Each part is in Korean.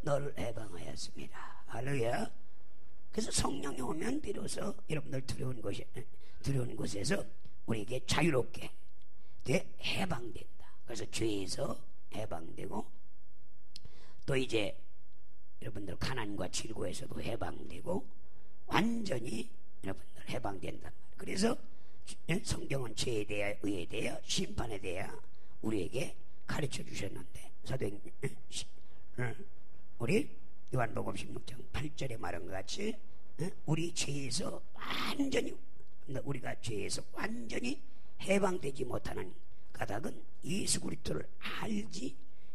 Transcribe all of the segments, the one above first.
너를 해방하였습니다. 할렐루야. 그래서 성령이 오면 비로소 여러분들 두려운 곳에서 우리에게 자유롭게 해방된다. 그래서 죄에서 해방되고, 또 이제 여러분들 가난과 질고에서도 해방되고, 완전히 여러분들 해방된단 말이에요. 그래서 성경은 죄에 대하여, 의에 대하여, 심판에 대하여 우리에게 가르쳐 주셨는데, 사도행 우리 요한복음 16장 8절에 말한 것 같이 우리 죄에서 완전히, 우리가 죄에서 완전히 해방되지 못하는 까닭은 예수 그리스도를 알지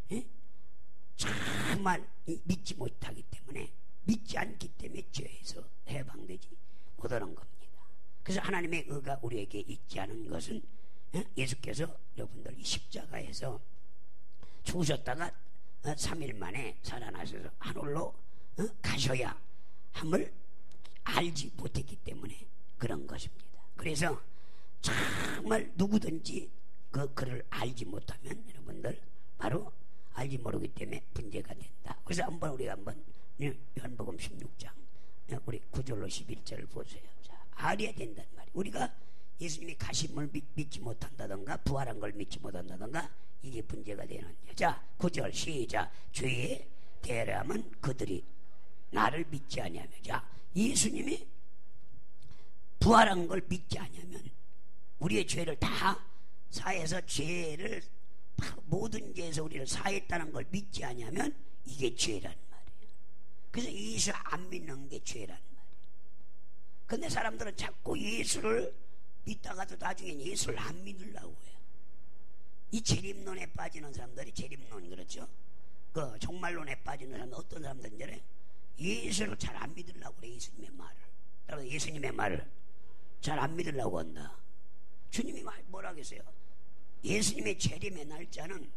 정말 믿지 못하기 때문에, 믿지 않기 때문에 죄에서 해방되지 못하는 겁니다. 그래서 하나님의 의가 우리에게 있지 않은 것은 예수께서 여러분들 이 십자가에서 죽으셨다가 3일 만에 살아나셔서 하늘로 가셔야 함을 알지 못했기 때문에 그런 것입니다. 그래서 정말 누구든지 그를 알지 못하면 여러분들 바로 알지 모르기 때문에 문제가 된다. 그래서 우리가 한번 요한복음 16장 우리 9절로 11절을 보세요. 자, 알아야 된단 말이에요. 우리가 예수님이 가심을 믿지 못한다던가 부활한 걸 믿지 못한다던가 이게 문제가 되는데, 자 9절 시작. 죄에 대하면 그들이 나를 믿지 아니하며, 자 예수님이 부활한 걸 믿지 아니하면, 우리의 죄를 다 사해서 죄를 모든 죄에서 우리를 사했다는 걸 믿지 아니하면 이게 죄란 말이에요. 그래서 예수 안 믿는 게 죄란 말이에요. 근데 사람들은 자꾸 예수를 믿다가도 나중엔 예수를 안 믿으려고 해요. 이 재림론에 빠지는 사람들이, 재림론 그렇죠, 그 종말론에 빠지는 사람들, 어떤 사람들은 예수를 잘 안 믿으려고 그래. 예수님의 말을, 따라서 예수님의 말을 잘 안 믿으려고 한다. 주님이 뭐라 하겠어요? 예수님의 재림의 날짜는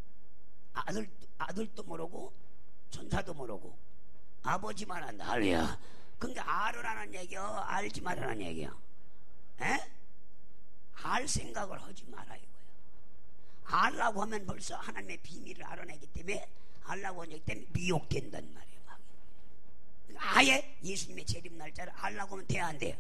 아들도 모르고 천사도 모르고 아버지만 한다. 할렐루야. 그러니까 알으라는 얘기요, 알지 말라는 얘기요. 알 생각을 하지 마라 이거야. 알라고 하면 벌써 하나님의 비밀을 알아내기 때문에, 알라고 하기 때문에 미혹된단 말이에요. 아예 예수님의 재림 날짜를 알라고 하면 돼야 안 돼요?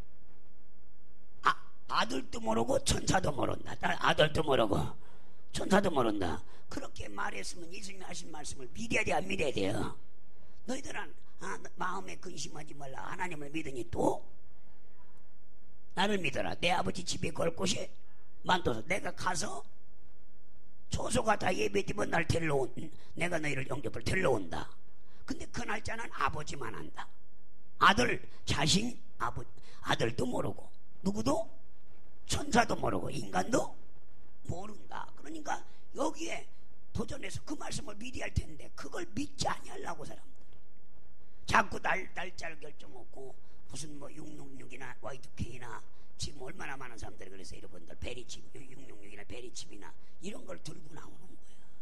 아들도 모르고 천사도 모른다. 아들도 모르고 천사도 모른다. 그렇게 말했으면 예수님이 하신 말씀을 믿어야 돼, 안 믿어야 돼요? 너희들은 마음에 근심하지 말라. 하나님을 믿으니 또 나를 믿어라. 내 아버지 집에 걸 곳이 많도서 내가 가서 초소가 다 예배드리면 날 내가 너희를 영접을 데려온다. 근데 그 날짜는 아버지만 한다. 아들, 자신, 아들도 모르고, 누구도 천사도 모르고, 인간도 모른다. 그러니까 여기에 도전해서 그 말씀을 믿어야 할 텐데, 그걸 믿지 아니하려고 사람들이 자꾸 날짜를 결정하고, 무슨 666이나 Y2K나 지금 얼마나 많은 사람들이 그래서 여러분들 베리칩, 666이나 베리칩이나 이런 걸 들고 나오는 거야.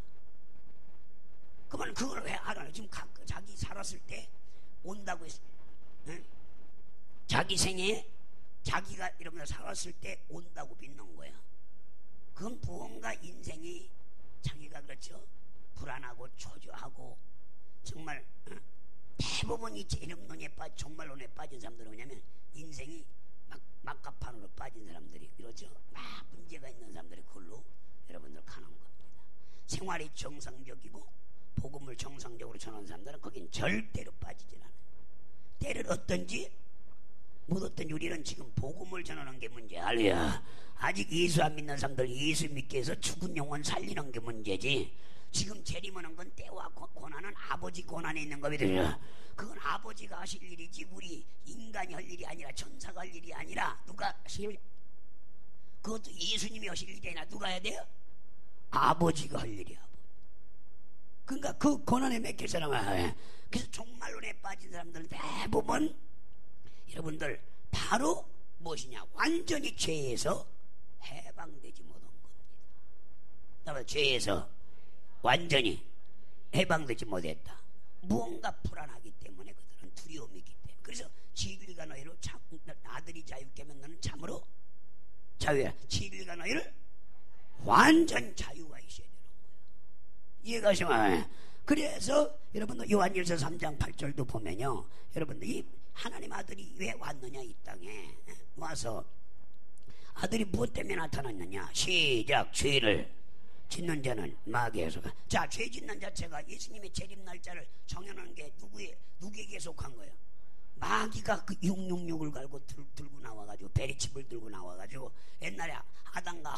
그러면 그걸 왜 알아요? 지금 자기 살았을 때 온다고 했어요. 응? 자기 생에 자기가 여러분들 살았을 때 온다고 믿는 거야. 그건 무언가 인생이 자기가 그렇죠, 불안하고 초조하고 정말 대부분 이 재림론에 종말론에 빠진 사람들은 뭐냐면 인생이 막가판으로 빠진 사람들이, 그렇죠, 막 문제가 있는 사람들이 그걸로 여러분들 가는 겁니다. 생활이 정상적이고 복음을 정상적으로 전하는 사람들은 거긴 절대로 빠지질 않아요. 때를 어떤지 못 어떤지 우리는 지금 복음을 전하는 게 문제야. 할렐루야. 아직 예수 안 믿는 사람들 예수 믿게 해서 죽은 영혼 살리는 게 문제지. 지금 재림하는 건 때와 고난은 아버지 고난에 있는 겁니다. 그건 아버지가 하실 일이지 우리 인간이 할 일이 아니라, 천사가 할 일이 아니라 누가 하실, 그것도 예수님이 하실 일이 아니라 누가 해야 돼요? 아버지가 할 일이야. 그러니까 그 고난에 맡길 사람은, 그래서 종말론에 빠진 사람들은 대부분 여러분들 바로 무엇이냐, 완전히 죄에서 해방되지 못한 겁니다. 죄에서 완전히 해방되지 못했다. 무언가 불안하기 때문에 그들은 두려움이 있기 때문에. 그래서 진리가 너희를 아들이 자유케 하면 너는 참으로 자유야. 진리가 너희를 완전 자유가 있어야 되는 거야. 이해가 가시면 그래서 여러분들 요한일서 3장 8절도 보면요, 여러분들 이 하나님 아들이 왜 왔느냐, 이 땅에 와서 아들이 무엇 때문에 나타났느냐. 시작. 죄를 짓는 자는 마귀에서. 자, 죄 짓는 자체가 예수님의 재림 날짜를 정해놓은 게 누구에게 속한 거예요? 마귀가 그 666을 갈고 들고 나와가지고, 베리칩을 들고 나와가지고 옛날에 아담과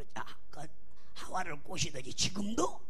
하와를 꼬시더니 지금도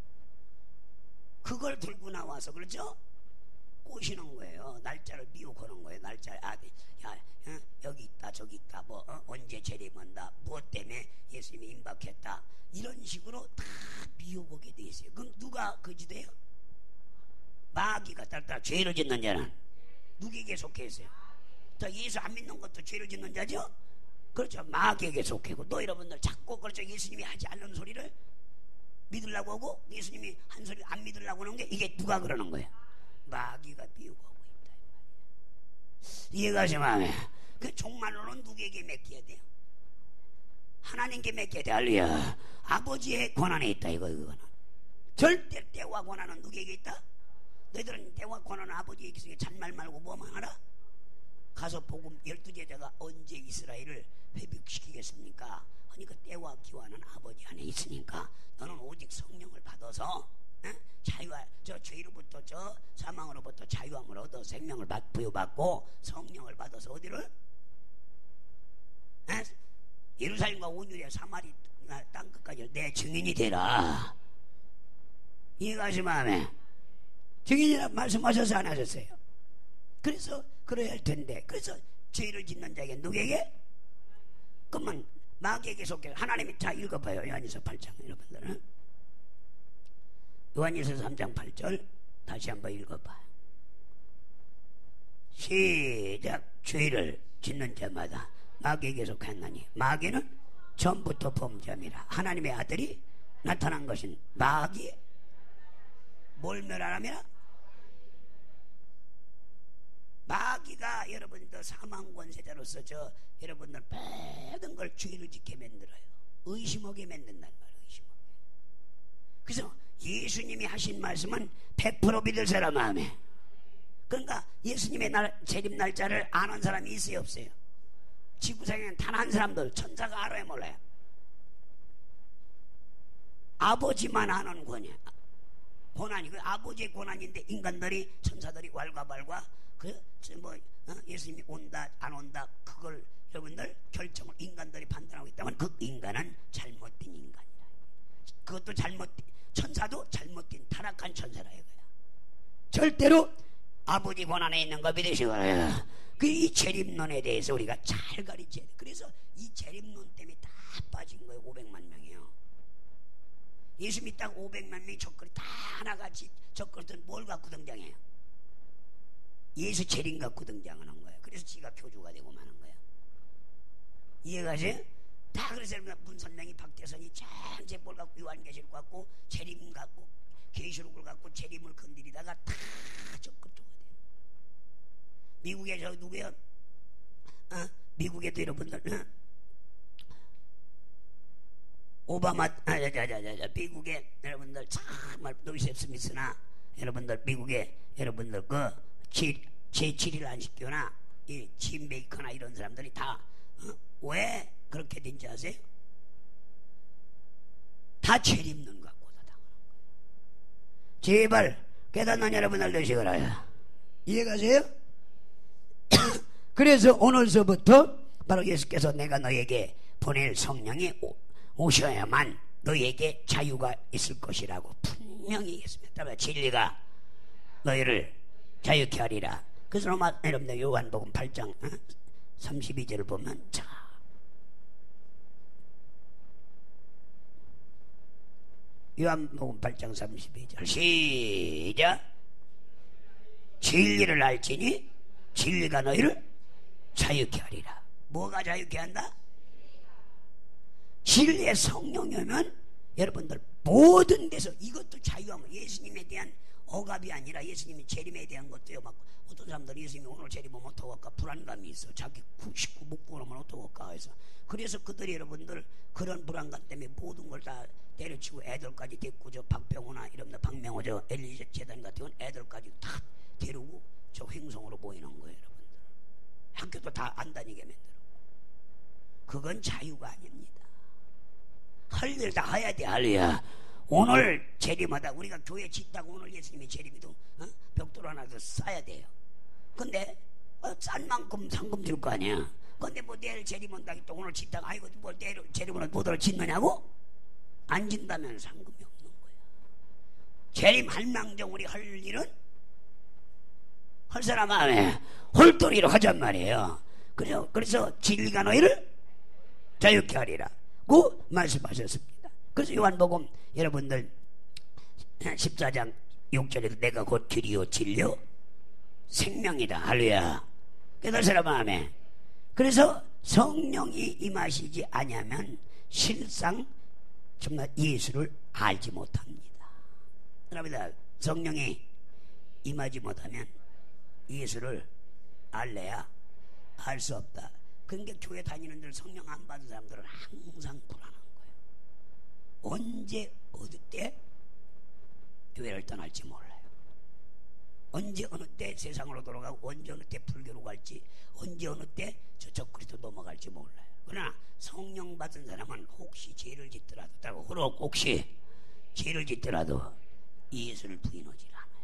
그걸 들고 나와서, 그렇죠? 꼬시는 거예요. 날짜를 미혹하는 거예요. 날짜, 야, 여기 있다 저기 있다, 뭐 언제 재림한다, 무엇 때문에 예수님이 임박했다, 이런 식으로 다 미혹하게 돼 있어요. 그럼 누가 거지돼요? 마귀가 따라. 죄를 짓는 자는 누구에게 속해 있어요? 자, 예수 안 믿는 것도 죄를 짓는 자죠? 그렇죠. 마귀에게 속해고, 또 여러분들 자꾸 그렇죠, 예수님이 하지 않는 소리를 믿으려고 하고 예수님이 한 소리 안 믿으려고 하는 게, 이게 누가 그러는 거예요? 마귀가 미혹하고 있다, 이해가 가시면, 그 종말로는 누구에게 맡겨야 돼요? 하나님께 맡겨야 돼. 할렐루야. 아버지의 권한에 있다, 이거는. 절대 때와 권한은 누구에게 있다? 너희들은 때와 권한은 아버지에게 있으니 잔말 말고 뭐만 하라? 가서 복음 12제자가 언제 이스라엘을 회복시키겠습니까? 그러니까 때와 기한은 아버지 안에 있으니까 너는 오직 성령을 받아서 자유와 저 죄로부터 저 사망으로부터 자유함을 얻어 생명을 부여받고, 성령을 받아서 어디를? 예루살렘과 온유리와 사마리 땅끝까지 내 증인이 되라. 이해가 가시면 증인이라 말씀하셔서 안 하셨어요? 그래서 그래야 할 텐데, 그래서 죄를 짓는 자에게 누구에게? 그러면 마귀에게 속해. 하나님이, 자 읽어봐요. 요한일서 8장 여러분들은. 요한일서 3장 8절 다시 한번 읽어봐요. 시작. 죄를 짓는 자마다 마귀에게 속했나니 마귀는 전부터 범죄함이라. 하나님의 아들이 나타난 것은 마귀 뭘 멸하라며? 마귀가 여러분들 사망 권세자로서 여러분들 모든 걸 죄를 짓게 만들어요. 의심하게 만든단 말이에요. 의심하게. 그래서 예수님이 하신 말씀은 100% 믿을 사람 마음에. 그러니까 예수님의 재림 날짜를 아는 사람이 있어요, 없어요? 지구상에는 단 한 사람도, 천사가 알아요, 몰라요? 아버지만 아는 고난이, 그 아버지의 고난인데, 인간들이, 천사들이 왈가왈가 예수님이 온다 안 온다, 그걸 여러분들 결정을 인간들이 판단하고 있다면 그 인간은 잘못된 인간이라. 그것도 천사도 잘못된 타락한 천사라 이거야. 절대로 아버지 권한에 있는 거 믿으시고, 이 재림론에 대해서 우리가 잘 가르쳐야 돼. 그래서 이 재림론 때문에 다 빠진 거예요. 500만 명이요. 예수 믿다가 500만 명이 적그리 다 하나같이 적그리던 뭘 갖고 등장해요? 예수 재림 갖고 등장하는 거예요. 그래서 지가 교주가 되고 마는 거예요. 이해가세요? 다 그래서 문선명이 박대선이 전체 뭘 갖고 요한계시록 갖고 재림 갖고 계시록을 갖고 재림을 건드리다가 다 적그리가 돼요. 미국에 저 누구야? 미국에도 여러분들 오바마 미국에 여러분들 정말 노이셉 스미스나 여러분들 미국에 여러분들 그 제7일 안식교나 짐 베이커나 이런 사람들이 다 왜 그렇게 된지 아세요? 다 재림론 갖고 다 당하는 거예요. 제발 깨닫는 여러분들 되시거라요. 이해가세요? 그래서 오늘서부터 바로 예수께서 내가 너에게 보낼 성령이 오셔야만 너에게 자유가 있을 것이라고 분명히 했습니다. 진리가 너희를 자유케 하리라. 그래서 여러분들 요한복음 8장 32절을 보면, 자 요한복음 8장 32절 시작. 진리를 알지니 진리가 너희를 자유케 하리라. 뭐가 자유케 한다? 진리의 성령이면 여러분들 모든 데서 이것도 자유함을, 예수님에 대한 억압이 아니라 예수님이 재림에 대한 것도요. 막 어떤 사람들이 예수님이 오늘 재림하면 어떡할까 불안감이 있어. 자기 식구 못 구하면 어떡할까 해서. 그래서 그들이 여러분들 그런 불안감 때문에 모든 걸 다 때려치고 애들까지 데리고 저 박병호나 이런 박명호 저 엘리제 재단 같은 건 애들까지 다 데리고 저 횡성으로 모이는 거예요. 여러분들. 학교도 다 안 다니게 만들어. 그건 자유가 아닙니다. 할 일 다 해야 돼. 할렐루야. 오늘 재림하다 우리가 교회 짓다고 오늘 예수님이 재림이도 벽돌 하나 더 쌓아야 돼요. 근데 싼 만큼 상금 줄 거 아니야. 근데 뭐 내일 재림한다고 또 오늘 짓다가 아이고 뭘 내일 재림은 못 알아 짓느냐고? 안 진다면 상금이 없는 거야. 재림 할망정 우리 할 일은 할 사람 안에 홀도리로 하잔 말이에요. 그래서 진리가 너희를 자유케 하리라 고 말씀하셨습니다. 그래서 요한복음 여러분들 14장 6절에도 내가 곧 길이요 진리요 생명이다. 할렐루야. 깨달은 사람 마음에. 그래서 성령이 임하시지 아니하면 실상 정말 예수를 알지 못합니다. 그럽니다. 성령이 임하지 못하면 예수를 알래야 알 수 없다. 그러니까 교회 다니는 들 성령 안 받은 사람들은 항상 불안한 거예요. 언제 어느 때 교회를 떠날지 몰라요. 언제 어느 때 세상으로 돌아가고 언제 어느 때 불교로 갈지 언제 어느 때 저쪽 그리스도 넘어갈지 몰라요. 그러나 성령 받은 사람은 혹시 죄를 짓더라도 혹시 죄를 짓더라도 예수를 부인하지 않아요.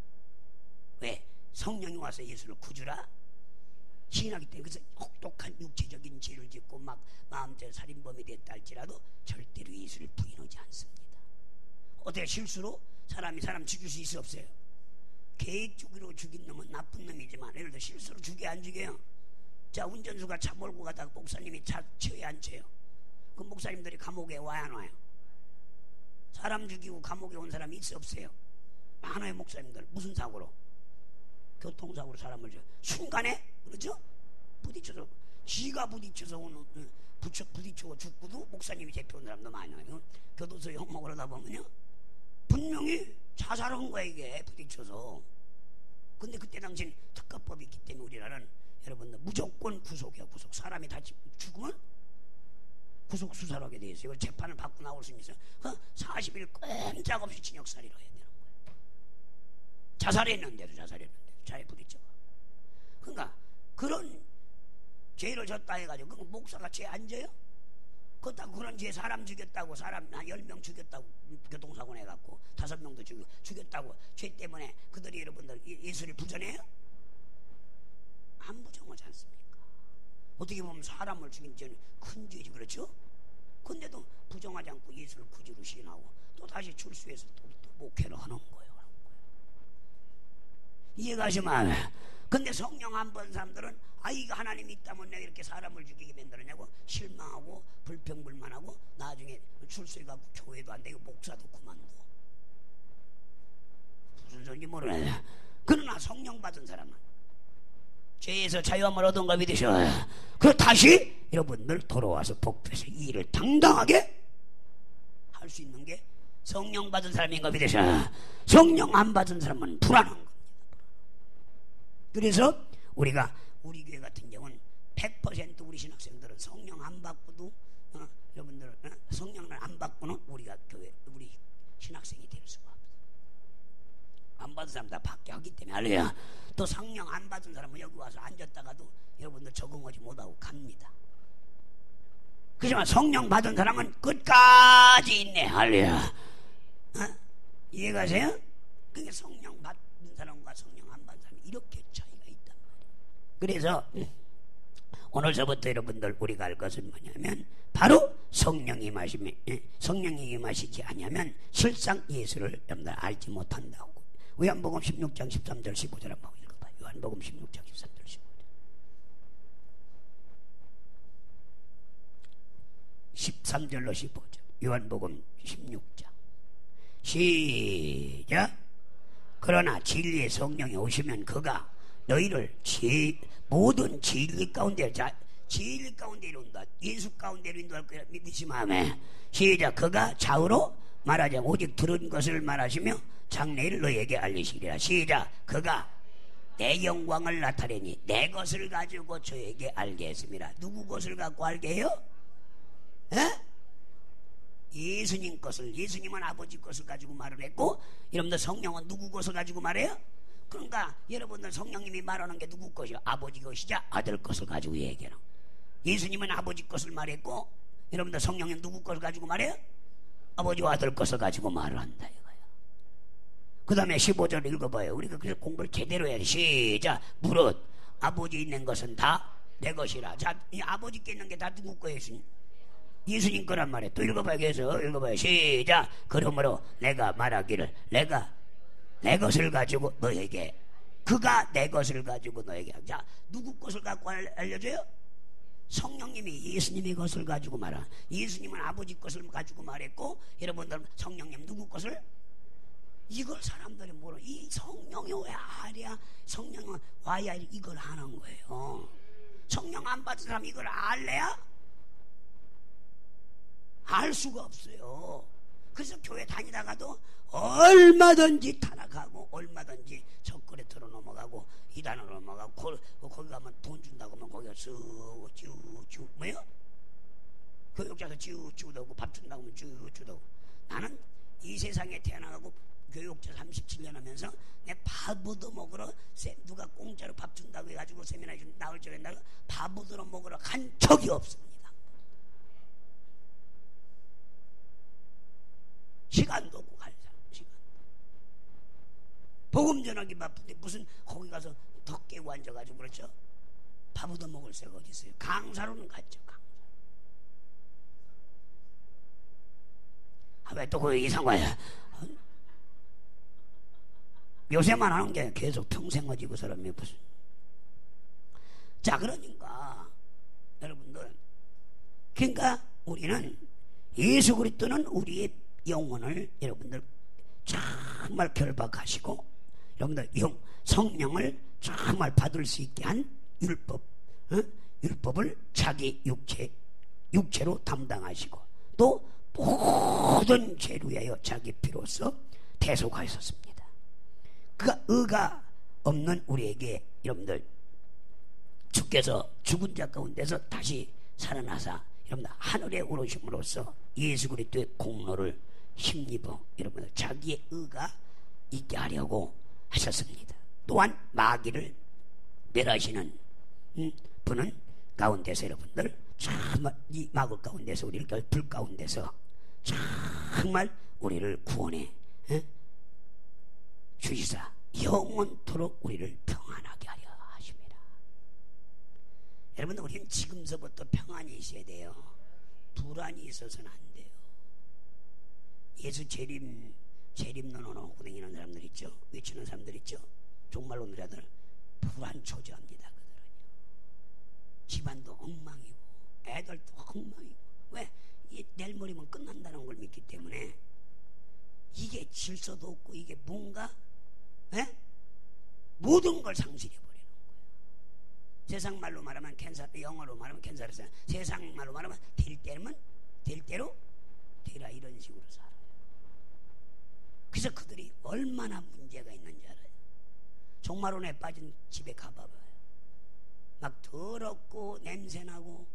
왜? 성령이 와서 예수를 구주라 시인하기 때문에. 그래서 혹독한 육체적인 죄를 짓고 막 마음대로 살인범이 됐다 할지라도 절대로 예수를 부인하지 않습니다. 어떻게 실수로 사람 죽일 수 있어 없어요? 계획적으로 죽인 놈은 나쁜 놈이지만 예를 들어 실수로 죽여 안 죽여요? 자, 운전수가 차 몰고 가다가 목사님이 차 쳐요 안 쳐요? 그 목사님들이 감옥에 와야 안 와요? 사람 죽이고 감옥에 온 사람이 있어 없어요? 많아요. 목사님들. 무슨 사고로? 교통사고로 사람을 순간에 그렇죠? 부딪혀서 지가 부딪혀서 오는 부딪히고 죽고도 목사님이 제펴온 사람도 많아요. 교도소 형목을 하다 보면요 분명히 자살한 거야 이게 부딪혀서. 근데 그때 당시엔 특가법이 있기 때문에 우리나라는 여러분들 무조건 구속이야. 구속. 사람이 다 죽으면 구속 수사를 하게 돼 있어요. 이걸 재판을 받고 나올 수 있어요. 40일 꼼짝없이 징역살이를 해야 되는 거예요. 자살했는데도 차에 부딪혀. 그러니까 그런 죄를 졌다 해가지고 그 목사가 죄 안 져요? 그렇다고 그런 죄 사람 죽였다고 사람 한 10명 죽였다고 교통사고 내갖고 5명도 죽였다고 죄 때문에 그들이 여러분들 예수를 부정해요? 안 부정하지 않습니까? 어떻게 보면 사람을 죽인 죄는 큰 죄지 그렇죠? 근데도 부정하지 않고 예수를 구주로 시인하고 또 다시 출소해서 또 목회를 하는 거예요. 이해가시면. 근데 성령 안 본 사람들은 이가 하나님이 있다면 내가 이렇게 사람을 죽이게 만들었냐고 실망하고 불평불만하고 나중에 출소해갖고 교회도 안 되고 목사도 그만둬. 무슨 소리인지 모르네. 그러나 성령 받은 사람은 죄에서 자유함을 얻은 걸 믿으셔. 그리고 다시 여러분들 돌아와서 복부에서 이 일을 당당하게 할 수 있는 게 성령 받은 사람인 걸 믿으셔. 성령 안 받은 사람은 불안한 겁니다. 그래서 우리가 우리 교회 같은 경우는 100% 우리 신학생들은 성령 안 받고도 여러분들 성령을 안 받고는 우리가 교회 우리 신학생이 될 수가 없어요. 안 받은 사람 다 받게 하기 때문에. 할렐루야. 또 성령 안 받은 사람은 여기 와서 앉았다가도 여러분들 적응하지 못하고 갑니다. 그렇지만 성령 받은 사람은 끝까지 있네. 할렐루야. 이해가세요? 그게 성령 받은 사람과 성령 안 받은 사람이 이렇게 차이가 있단 말이에요. 그래서 오늘서부터 여러분들 우리가 알 것은 뭐냐면 바로 성령이 임하시지 아니하면 실상 예수를 여러분들 알지 못한다고. 요한복음 16장 13절 15절 한번 읽어봐요. 요한복음 16장 13절 15절 13절로 15절 요한복음 16장 시작. 그러나 진리의 성령이 오시면 그가 너희를 모든 진리 가운데 진리 가운데로 온다. 예수 가운데로 인도할 거야. 믿으시면 아멘. 시작. 그가 좌우로 말하자 오직 들은 것을 말하시며 장래일 너에게 알리시리라. 시작. 그가 내 영광을 나타내니 내 것을 가지고 저에게 알게 했습니다. 누구 것을 갖고 알게 해요? 에? 예수님 것을. 예수님은 아버지 것을 가지고 말을 했고, 여러분들 성령은 누구 것을 가지고 말해요? 그러니까 여러분들 성령님이 말하는 게 누구 것이요? 아버지 것이자 아들 것을 가지고 얘기해요. 예수님은 아버지 것을 말했고, 여러분들 성령님 누구 것을 가지고 말해요? 아버지와 아들 것을 가지고 말을 한다 이거예요. 그 다음에 15절 읽어봐요. 우리가 그래서 공부를 제대로 해야 돼. 시작. 무릇 아버지 있는 것은 다 내 것이라. 자, 이 아버지께 있는 게 다 누구 거예요? 예수님 거란 말이에요. 또 읽어봐요. 그래서 읽어봐요. 시작. 그러므로 내가 말하기를 내가 내 것을 가지고 너에게, 그가 내 것을 가지고 너에게. 자, 누구 것을 갖고 알려줘요? 성령님이 예수님의 것을 가지고 말하. 예수님은 아버지 것을 가지고 말했고, 여러분들 성령님 누구 것을? 이걸 사람들이 모르. 이 성령이 왜 알이야? 성령은 와야 이걸 하는 거예요. 성령 안 받은 사람 이걸 알래야? 알 수가 없어요. 그래서 교회 다니다가도 얼마든지 타락하고 얼마든지 적그레 틀어 넘어가고 이단으로 넘어가고 거기 가면 돈 준다고 하면 거기가 쭉 뭐요? 교육자도 쭉 오고 밥 준다고 하면 쭉 오고. 나는 이 세상에 태어나고 교육자 37년 하면서 내 밥 얻어 먹으러 누가 공짜로 밥 준다고 해가지고 세미나 나올 적에 내가 밥 얻어 먹으러 간 적이 없습니다. 시간도 없고 갈 사람 시간. 복음 전하기 바쁜데 무슨 거기 가서 덕 깨고 앉아가지고 그렇죠? 밥 얻어 먹을 새가 어디 있어요? 강사로는 갔죠. 왜 또 그 이상과야? 요새만 하는 게 계속 평생하지 그 사람이 무슨. 자, 그러니까 여러분들, 그러니까 우리는 예수 그리스도는 우리의 영혼을 여러분들 정말 결박하시고, 여러분들 성령을 정말 받을 수 있게 한 율법을 자기 육체로 담당하시고, 또 모든 죄를 위하여 자기 피로써 대속하셨습니다. 그 의가 없는 우리에게 여러분들 주께서 죽은 자 가운데서 다시 살아나사 여러분들 하늘에 오르심으로써 예수 그리스도의 공로를 힘입어 여러분들 자기의 의가 있게 하려고 하셨습니다. 또한 마귀를 멸하시는 분은 가운데서 여러분들 정말 이 마귀 가운데서 우리를 불 가운데서 정말 우리를 구원해 주시사 영원토록 우리를 평안하게 하려 하십니다. 여러분들, 우리는 지금서부터 평안이 있어야 돼요. 불안이 있어서는 안 돼요. 예수 재림 논어놓고 다니는 사람들 있죠. 외치는 사람들 있죠. 종말론 자들 불안 초조합니다. 그들은요. 집안도 엉망이고 애들도 엉망이고. 왜? 내일 모레면 끝난다는 걸 믿기 때문에 이게 질서도 없고 이게 뭔가 모든 걸 상실해 버리는 거예요. 세상 말로 말하면 영어로 말하면 캔사르스. 세상 말로 말하면 될 대로 되라, 이런 식으로 살아요. 그래서 그들이 얼마나 문제가 있는지 알아요. 종말론에 빠진 집에 가봐봐요. 막 더럽고 냄새나고.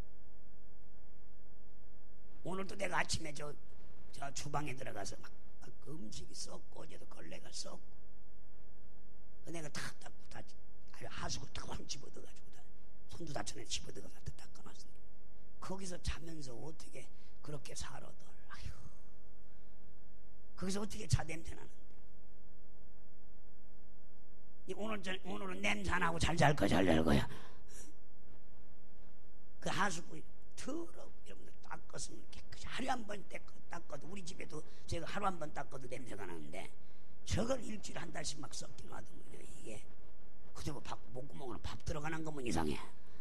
오늘도 내가 아침에 저 주방에 들어가서 막 그 음식이 썩고, 어제도 걸레가 썩고, 내가 다 닦고 다 하수구 탁 집어넣어가지고 다 손도 다쳐내 집어넣어서 다 닦아놨어요. 거기서 자면서 어떻게 그렇게 살아들. 아휴, 거기서 어떻게 자 냄새 나는데. 오늘은 냄새 안 하고 잘 잘 거야. 그 하수구 더럽고 여러분들 닦았으면 깨끗이 하루에 한 번 닦아도, 우리 집에도 제가 하루 한 번 닦아도 냄새가 나는데 저걸 일주일에 한 달씩 막 썩게 놔두면 이게 그대로 목구멍으로 밥 들어가는 거면 이상해.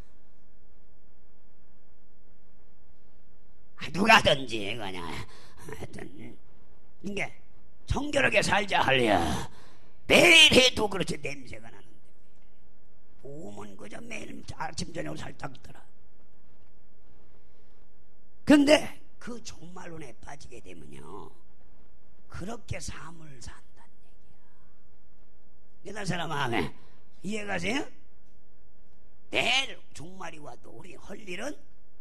누가든지 그냥 하여튼 이게 정결하게 살자 하려 매일 해도 그렇지 냄새가 나는데 몸은 그저 매일 아침 저녁 살 닦더라. 근데 그 종말론에 빠지게 되면요, 그렇게 삶을 산다는 얘기야. 여덟 사람 마음에 이해가세요? 내일 종말이 와도 우리 할 일은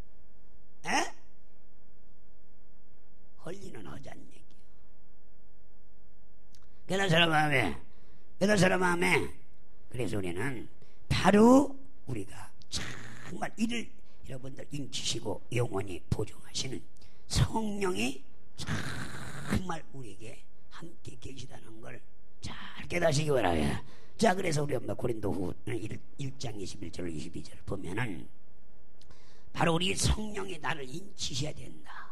할 일은 하자는 얘기야. 여덟 사람 마음에 그래서 우리는 바로 우리가 정말 이를 여러분들 인치시고 영원히 보존하시는 성령이 정말 우리에게 함께 계시다는 걸 잘 깨닫으시기 바라요. 자, 그래서 우리 엄마 고린도후 1장 21절 22절 보면은 바로 우리 성령이 나를 인치셔야 된다.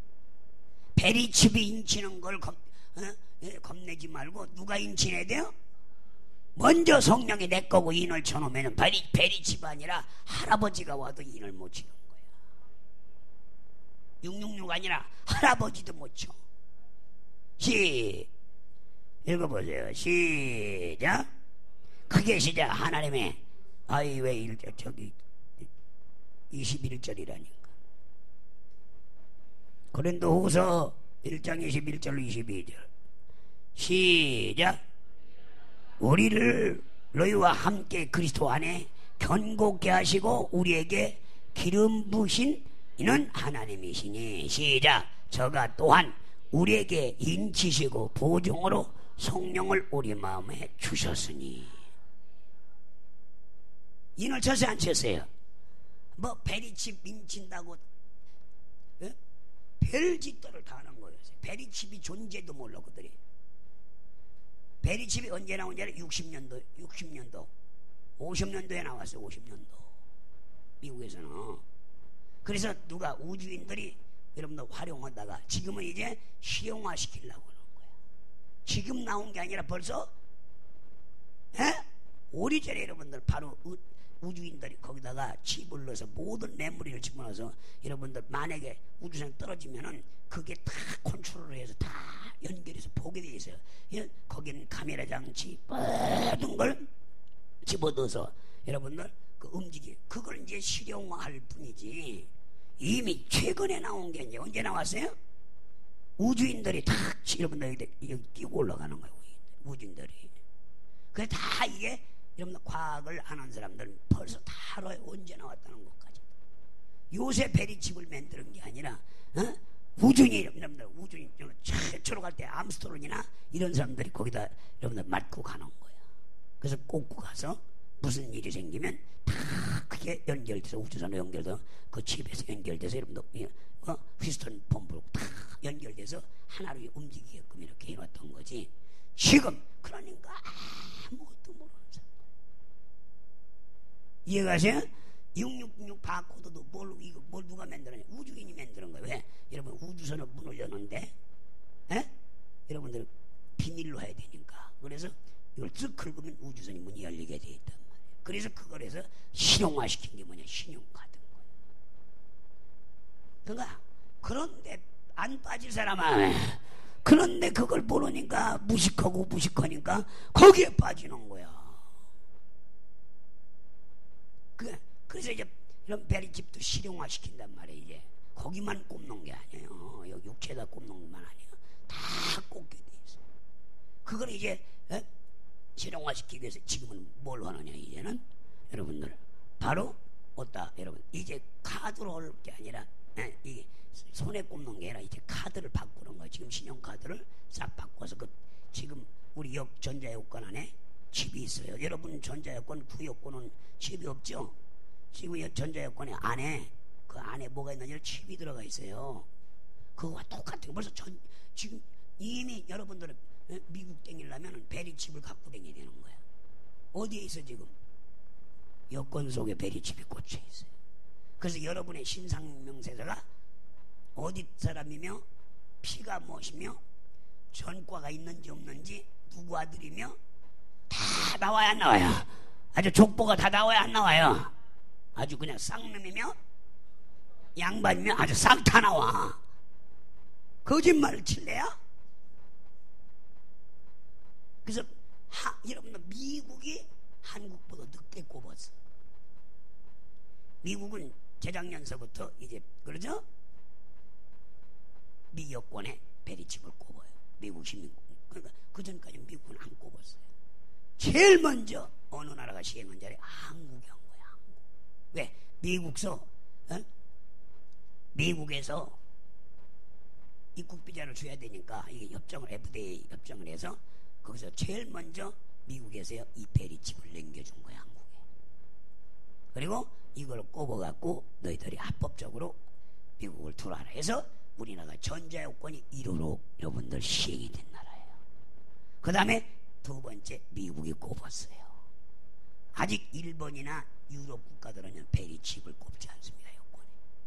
베리칩이 인치는 걸 겁내지 말고 누가 인치해야 돼요? 먼저 성령이 내 거고 인을 쳐놓으면 베리칩이 아니라 할아버지가 와도 인을 못 치는 거야. 666 아니라 할아버지도 못 쳐. 읽어보세요. 시작. 크게 시작. 하나님의 아이 왜 1절 저기 21절이라니까. 고린도후서 1장 21절로 22절 시작. 우리를 너희와 함께 그리스도 안에 견고케 하시고 우리에게 기름 부으신 이는 하나님이시니 시작. 저가 또한 우리에게 인치시고 보증으로 성령을 우리 마음에 주셨으니. 인을 쳤어요 안 쳤어요? 뭐 베리칩 인친다고 별짓도를 다 하는 거예요. 베리칩이 존재도 몰라 그들이. 베리칩이 언제 나온지 60년도 50년도에 나왔어요. 50년도 미국에서는. 그래서 누가 우주인들이 여러분들 활용하다가 지금은 이제 실용화시키려고 하는 거야. 지금 나온 게 아니라 벌써 오래전에 여러분들 바로 우주인들이 거기다가 칩을 넣어서 모든 메모리를 집어넣어서 여러분들 만약에 우주선 떨어지면은 그게 다 컨트롤을 해서 다 연결해서 보게 돼 있어요. 거기는 카메라 장치 모든 걸 집어넣어서 여러분들 그 움직이 그걸 이제 실용화할 뿐이지 이미 최근에 나온 게 이제 언제 나왔어요? 우주인들이 다 여러분들 여기 끼고 올라가는 거예요. 우주인들이. 그래서 다 이게 여러분들 과학을 아는 사람들은 벌써 다 알아요. 언제 나왔다는 것까지. 요새 베리칩을 만드는 게 아니라 우주인이 여러분들 우주인 최초로 갈 때 암스트롱이나 이런 사람들이 거기다 여러분들 맡고 가는 거야. 그래서 꽂고 가서 무슨 일이 생기면 다 그게 연결돼서 우주선으로 연결돼서 그 칩에서 연결돼서 여러분들 휘스턴 펌프로 다 연결돼서 하나로 움직이게끔 이렇게 해놨던 거지. 지금 그러니까 아무것도 모르는 사람. 이해가세요? 666 바코드도 뭘 누가 만들었냐? 우주인이 만드는 거예요. 왜? 여러분 우주선을 문을 여는데 여러분들 비밀로 해야 되니까. 그래서 이걸 쓱 긁으면 우주선이 문이 열리게 돼 있단 말이에요. 그래서 그걸 해서 실용화시킨 게 뭐냐? 신용카드인 거예요. 그러니까 그런데 안 빠질 사람아. 그런데 그걸 모르니까 무식하니까 거기에 빠지는 거야. 그래서 이제 이런 베리칩도 실용화시킨단 말이에요. 이제 거기만 꼽는 게 아니에요. 여기 육체에다 꼽는 것만 아니에요. 다 꼽게 돼 있어요. 그걸 이제 실용화시키기 위해서 지금은 뭘 하느냐? 이제는 여러분들 바로 어따 여러분 이제 카드로 할 게 아니라 이게 손에 꼽는 게 아니라 이제 카드를 바꾸는 거예요. 지금 신용카드를 싹 바꿔서 지금 우리 전자여권 안에 칩이 있어요. 여러분 전자여권 구여권은 칩이 없죠? 지금 전자여권의 안에 그 안에 뭐가 있느냐 칩이 들어가 있어요. 그거와 똑같아요. 벌써 지금 이미 여러분들은 미국 땡기려면 베리칩을 갖고 댕겨야 되는 거야. 어디에 있어 지금? 여권 속에 베리칩이 꽂혀 있어요. 그래서 여러분의 신상명세서가 어디 사람이며 피가 무엇이며 전과가 있는지 없는지 누구 아들이며 다 나와야 안 나와요? 아주 족보가 다 나와야 안 나와요? 아주 그냥 쌍놈이며 양반이며 아주 싹 다 나와. 거짓말을 칠래야? 그래서 여러분들 미국이 한국보다 늦게 꼽았어. 미국은 재작년서부터 이제 그러죠? 미 여권에 베리칩을 꼽아요. 미국 시민군. 그러니까 그 전까지 미국은 안 꼽았어요. 제일 먼저 어느 나라가 시행한 자리? 한국이 한 거야. 한국. 왜? 미국에서 입국 비자를 줘야 되니까 이게 협정을 FDA 협정을 해서 거기서 제일 먼저 미국에서요 이 페리칩을 남겨준 거야 한국에. 그리고 이걸 꼽아갖고 너희들이 합법적으로 미국을 들어와라 해서 우리나라가 전자요건이 1호로 여러분들 시행이 된 나라예요. 그 다음에 두 번째 미국이 꼽았어요. 아직 일본이나 유럽 국가들은 페리칩을 꼽지 않습니다. 요건에.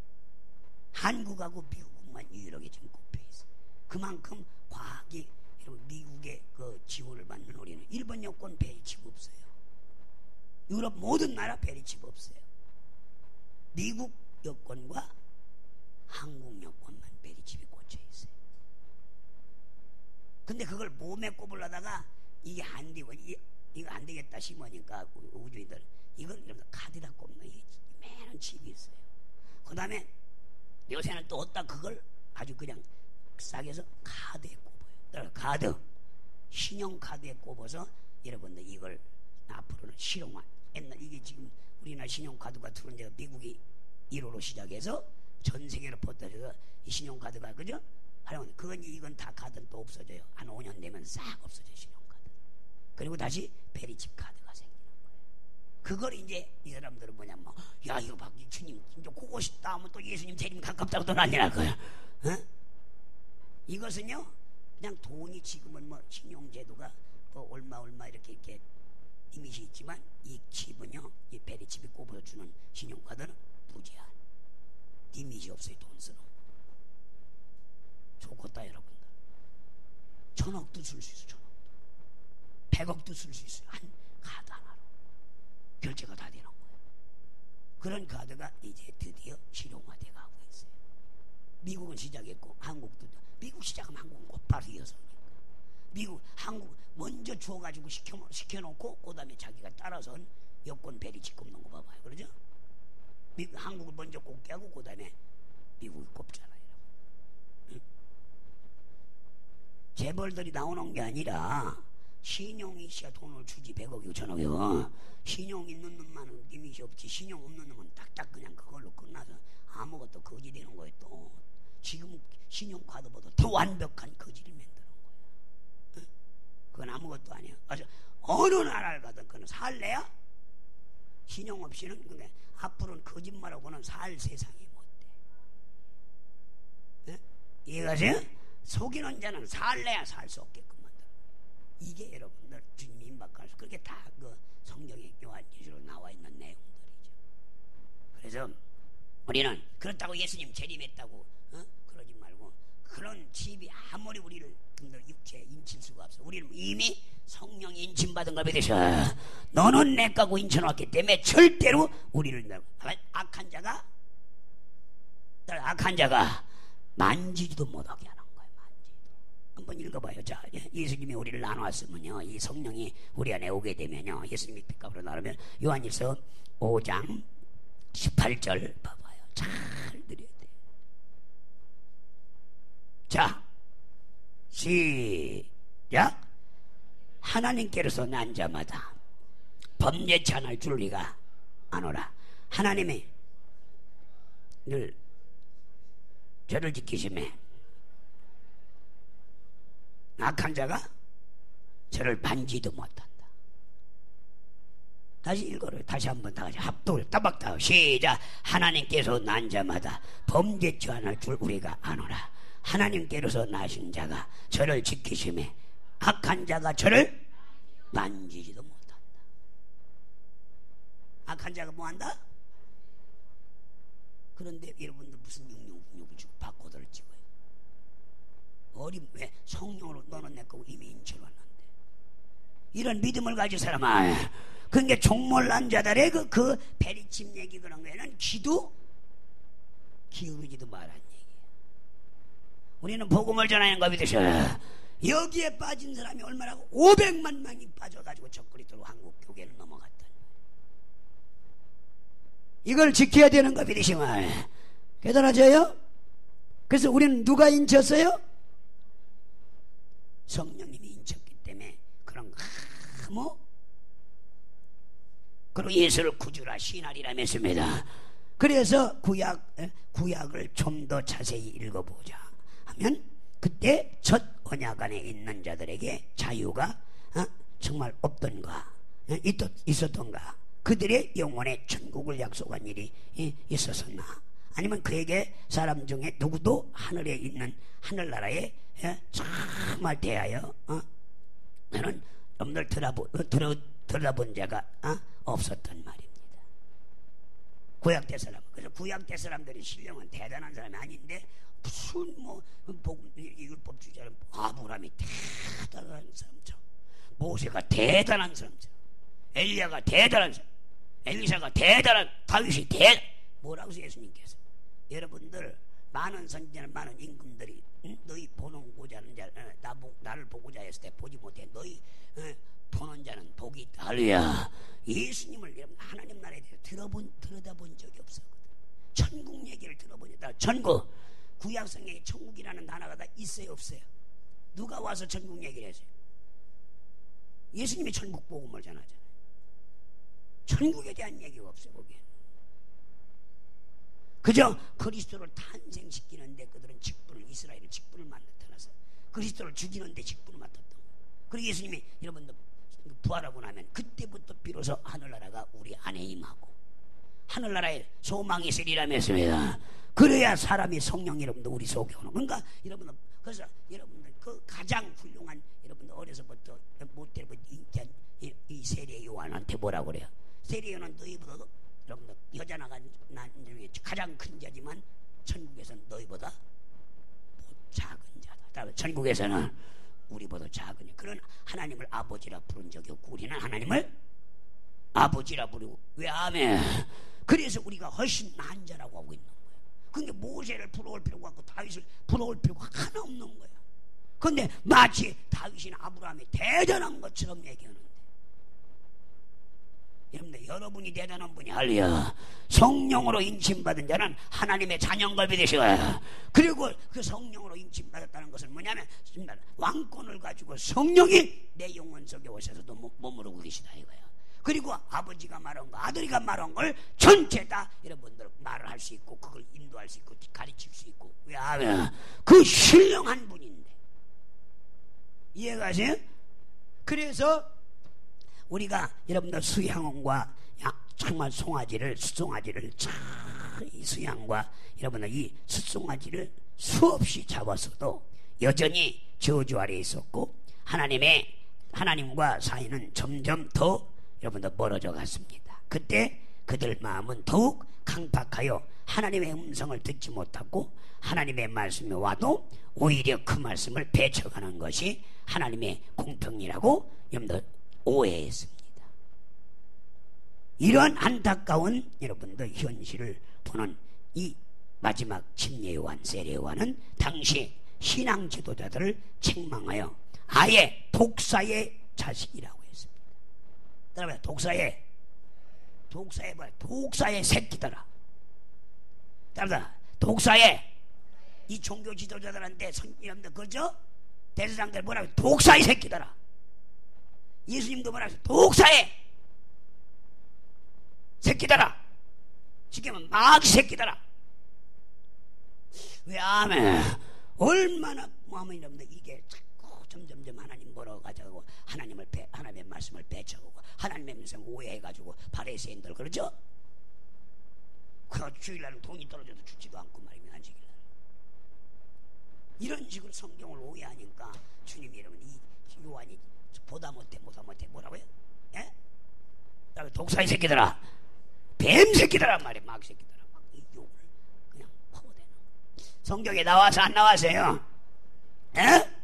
한국하고 미국만 유일하게 지금 꼽혀 있어요. 그만큼 과학이 미국의 그 지원을 받는 우리는 일본 여권 페리칩 없어요. 유럽 모든 나라 페리칩 없어요. 미국 여권과 한국 여권만 페리칩이 꽂혀 있어요. 근데 그걸 몸에 꼽으려다가 이게 안 되고 이거 안 되겠다 싶으니까 우주인들 이걸 이러면서 카드다 꼽는 이 매는 칩이 있어요. 그 다음에 요새는 또 어디다 그걸 아주 그냥 싸게 해서 카드에 꼽아요. 카드 신용카드에 꼽아서 여러분들 이걸 앞으로는 실용화. 옛날 이게 지금 우리나라 신용카드가 들어온 데가 미국이 1호로 시작해서 전 세계로 퍼뜨려서 이 신용카드가 그죠? 하여간 그건 이건 다 카드는 또 없어져요. 한 5년 되면 싹 없어져요 신용카드. 그리고 다시 페리칩 카드가 생기는 거예요. 그걸 이제 이 사람들은 뭐냐면 야 이거 봐 주님 진짜 그거 싶다 하면 또 예수님 재림 가깝다고 또 난리 날 거야. 어? 이것은요 그냥 돈이 지금은 뭐 신용제도가 또 얼마 이렇게 이미지 있지만 이 칩은요 이 페리칩이 꼽아주는 신용카드는 무제한 이미지 없어요. 돈 쓰는 거 좋겠다 여러분들. 1,000억도 쓸 수 있어. 100억도 쓸 수 있어요. 한 카드 하나로 결제가 다 되는 거예요. 그런 카드가 이제 드디어 실용화돼 가고 있어요. 미국은 시작했고 한국도 미국 시작하면 한국은 곧바로 이어서니까 한국 먼저 주워가지고 시켜놓고 그 다음에 자기가 따라선 여권 페리칩 꼽는 거 봐봐요. 그러죠? 한국을 먼저 꼽게 하고 그 다음에 미국이 꼽잖아요. 응? 재벌들이 나오는 게 아니라 신용이 있어야 돈을 주지. 100억이고 1,000억이고 신용 있는 놈만은 이미지 없지. 신용 없는 놈은 딱딱 그냥 그걸로 끝나서 아무것도 거지 되는 거예요. 또 지금 신용카드보다 더 완벽한 거지를 만드는 거야. 응? 그건 아무것도 아니야. 그래서 어느 나라를 가든 그건 살래야 신용 없이는 근데 앞으로는 거짓말하고는 살 세상이 못돼. 응? 이해가세요? 속이는 자는 살래야 살 수 없게끔 만들어. 이게 여러분들 주님이 임박하셔서 그게 다 그 성경의 요한계시로 나와 있는 내용들이죠. 그래서 우리는 그렇다고 예수님 재림했다고 그러지 말고 그런 칩이 아무리 우리를 육체에 인칠 수가 없어. 우리는 이미 성령 인침받은 걸 믿으셔. 너는 내 거고 인쳐놨기 때문에 절대로 우리를 악한 자가 만지지도 못하게 하는 거예요. 만지지도. 한번 읽어봐요. 자, 예수님이 우리를 나눠왔으면요 이 성령이 우리 안에 오게 되면요 예수님이 빛값으로 나누면 요한일서 5장 18절 봐봐요. 잘 들어야 돼. 자, 시작. 하나님께로서 난 자마다 범죄치 않을 줄 우리가 아노라. 하나님이 늘 저를 지키심에 악한 자가 저를 반지도 못한다. 다시 읽어요. 다시 한번 다 같이 합독을 따박따박 시작. 하나님께서 난 자마다 범죄치 않을 줄 우리가 아노라. 하나님께로서 나신 자가 저를 지키심에 악한 자가 저를 만지지도 못한다. 악한 자가 뭐한다? 그런데 여러분들 무슨 육육육을 주고 바코드를 찍어요. 어림 왜? 성령으로 너는 내 거고 이미 인쳐놨는데. 이런 믿음을 가진 사람아, 그게 종몰난 자들의 그 페리칩 얘기 그런 거에는 귀도 기울이지도 말한 얘기야. 우리는 복음을 전하는 거 믿으셔. 여기에 빠진 사람이 얼마라고? 500만 명이 빠져가지고 적그리스도로 한국 교계를 넘어갔다. 이걸 지켜야 되는 거 믿으시면 깨달아져요? 그래서 우리는 누가 인쳤어요? 성령님이 인쳤기 때문에 그런 뭐 그리고 예수를 구주라 신하리라 했습니다. 그래서 구약을 좀 더 자세히 읽어보자 하면 그때 첫 언약 안에 있는 자들에게 자유가 정말 없던가 있었던가, 그들의 영혼에 천국을 약속한 일이 있었었나, 아니면 그에게 사람 중에 누구도 하늘에 있는 하늘나라에 정말 대하여 나는 여러분들 들어본 자가 없었단 말입니다. 구약대 사람. 그래서 구약대 사람들이 신령은 대단한 사람이 아닌데 무슨 율법 주자는 아브라함이 대단한 사람처럼, 모세가 대단한 사람처럼, 엘리야가 대단한 사람, 엘리사가 대단한, 다윗이 뭐라고 예수님께서 여러분들 많은 선지자는 많은 임금들이 너희 보고자 하는 자, 나를 보고자 했을 때 보지 못해 너희 보는 자는 복이 있다. 할렐루야. 예수님을 여러분 하나님 나라에 대해서 들여다본 적이 없었거든. 천국 얘기를 들어보니 천국, 구약성경에 천국이라는 단어가 다 있어요 없어요? 누가 와서 천국 얘기를 했어요? 예수님이 천국 복음을 전하잖아요. 천국에 대한 얘기가 없어요 거기에. 그저 그리스도를 탄생시키는데 그들은 직분을, 이스라엘은 직분을 맡아서 그리스도를 죽이는데 직분을 맡았던 거예요. 그리고 예수님이 여러분들 부활하고 나면 그때부터 비로소 하늘나라가 우리 안에 임하고 하늘나라에 소망이 있으리라며 했습니다. 그래야 사람이 성령 여러분들 우리 속에 오는. 그러니까 여러분들, 그래서 여러분들 그 가장 훌륭한, 여러분들 어려서부터 못되고 인기한 이 세례 요한한테 뭐라고 그래요? 세례 요한은 너희보다, 여러분들 여자 나간 중에 가장 큰 자지만 천국에서는 너희보다 작은 자다. 천국에서는 우리보다 작은 자. 그런 하나님을 아버지라 부른 적이 없고 우리는 하나님을 아버지라 부르고. 왜? 아멘. 그래서 우리가 훨씬 나은 자라고 하고 있는 거예요. 그러니까 모세를 부러울 필요가 없고 다윗을 부러울 필요가 하나 없는 거야. 그런데 마치 다윗이나 아브라함이 대단한 것처럼 얘기하는데, 여러분들 여러분이 대단한 분이 할렐루야. 성령으로 인침받은 자는 하나님의 자녀인 믿으시고요. 그리고 그 성령으로 인침받았다는 것은 뭐냐면 왕권을 가지고 성령이 내 영혼 속에 오셔서도 머무르고 계시다 이거예요. 그리고 아버지가 말한 거, 아들이가 말한 걸 전체 다 여러분들 말을 할 수 있고 그걸 인도할 수 있고 가르칠 수 있고. 왜? 그 신령한 분인데. 이해가세요? 그래서 우리가 여러분들 수양원과 정말 수송아지를 이 수양과 여러분들 이 숫송아지를 수없이 잡았어도 여전히 저주 아래에 있었고 하나님과 사이는 점점 더 여러분들 멀어져 갔습니다. 그때 그들 마음은 더욱 강팍하여 하나님의 음성을 듣지 못하고 하나님의 말씀이 와도 오히려 그 말씀을 배척하는 것이 하나님의 공평이라고 여러분들 오해했습니다. 이런 안타까운 여러분들 현실을 보는 이 마지막 침례 요한, 세례 요한은 당시 신앙 지도자들을 책망하여 아예 독사의 자식이라고 했습니다. 따라봐요. 독사의 새끼들아. 따라봐. 독사의, 이 종교 지도자들한테 여러분들 그죠? 대제사장들 뭐라고 해요? 독사의 새끼들아. 예수님도 뭐라고 해요? 독사의 새끼들아. 지금은 마귀 새끼들아. 왜? 아멘. 얼마나 마음이 여러분들 이게 자꾸 점점점 하나님 멀어가지고 하나님의 말씀을 배척하고 하나님의 말씀을 오해해가지고 바리새인들 그러죠? 그 주일날은 돈이 떨어져도 죽지도 않고 말입니다. 안식일날 이런 식으로 성경을 오해하니까 주님이 여러분 이 요한이 보다 못해 뭐라고요? 예? 독사의 새끼들아, 뱀 새끼들아 말이야. 마귀 새끼들아. 막 이 욕을 그냥 퍼대는. 성경에 나와서 안 나와서요? 예?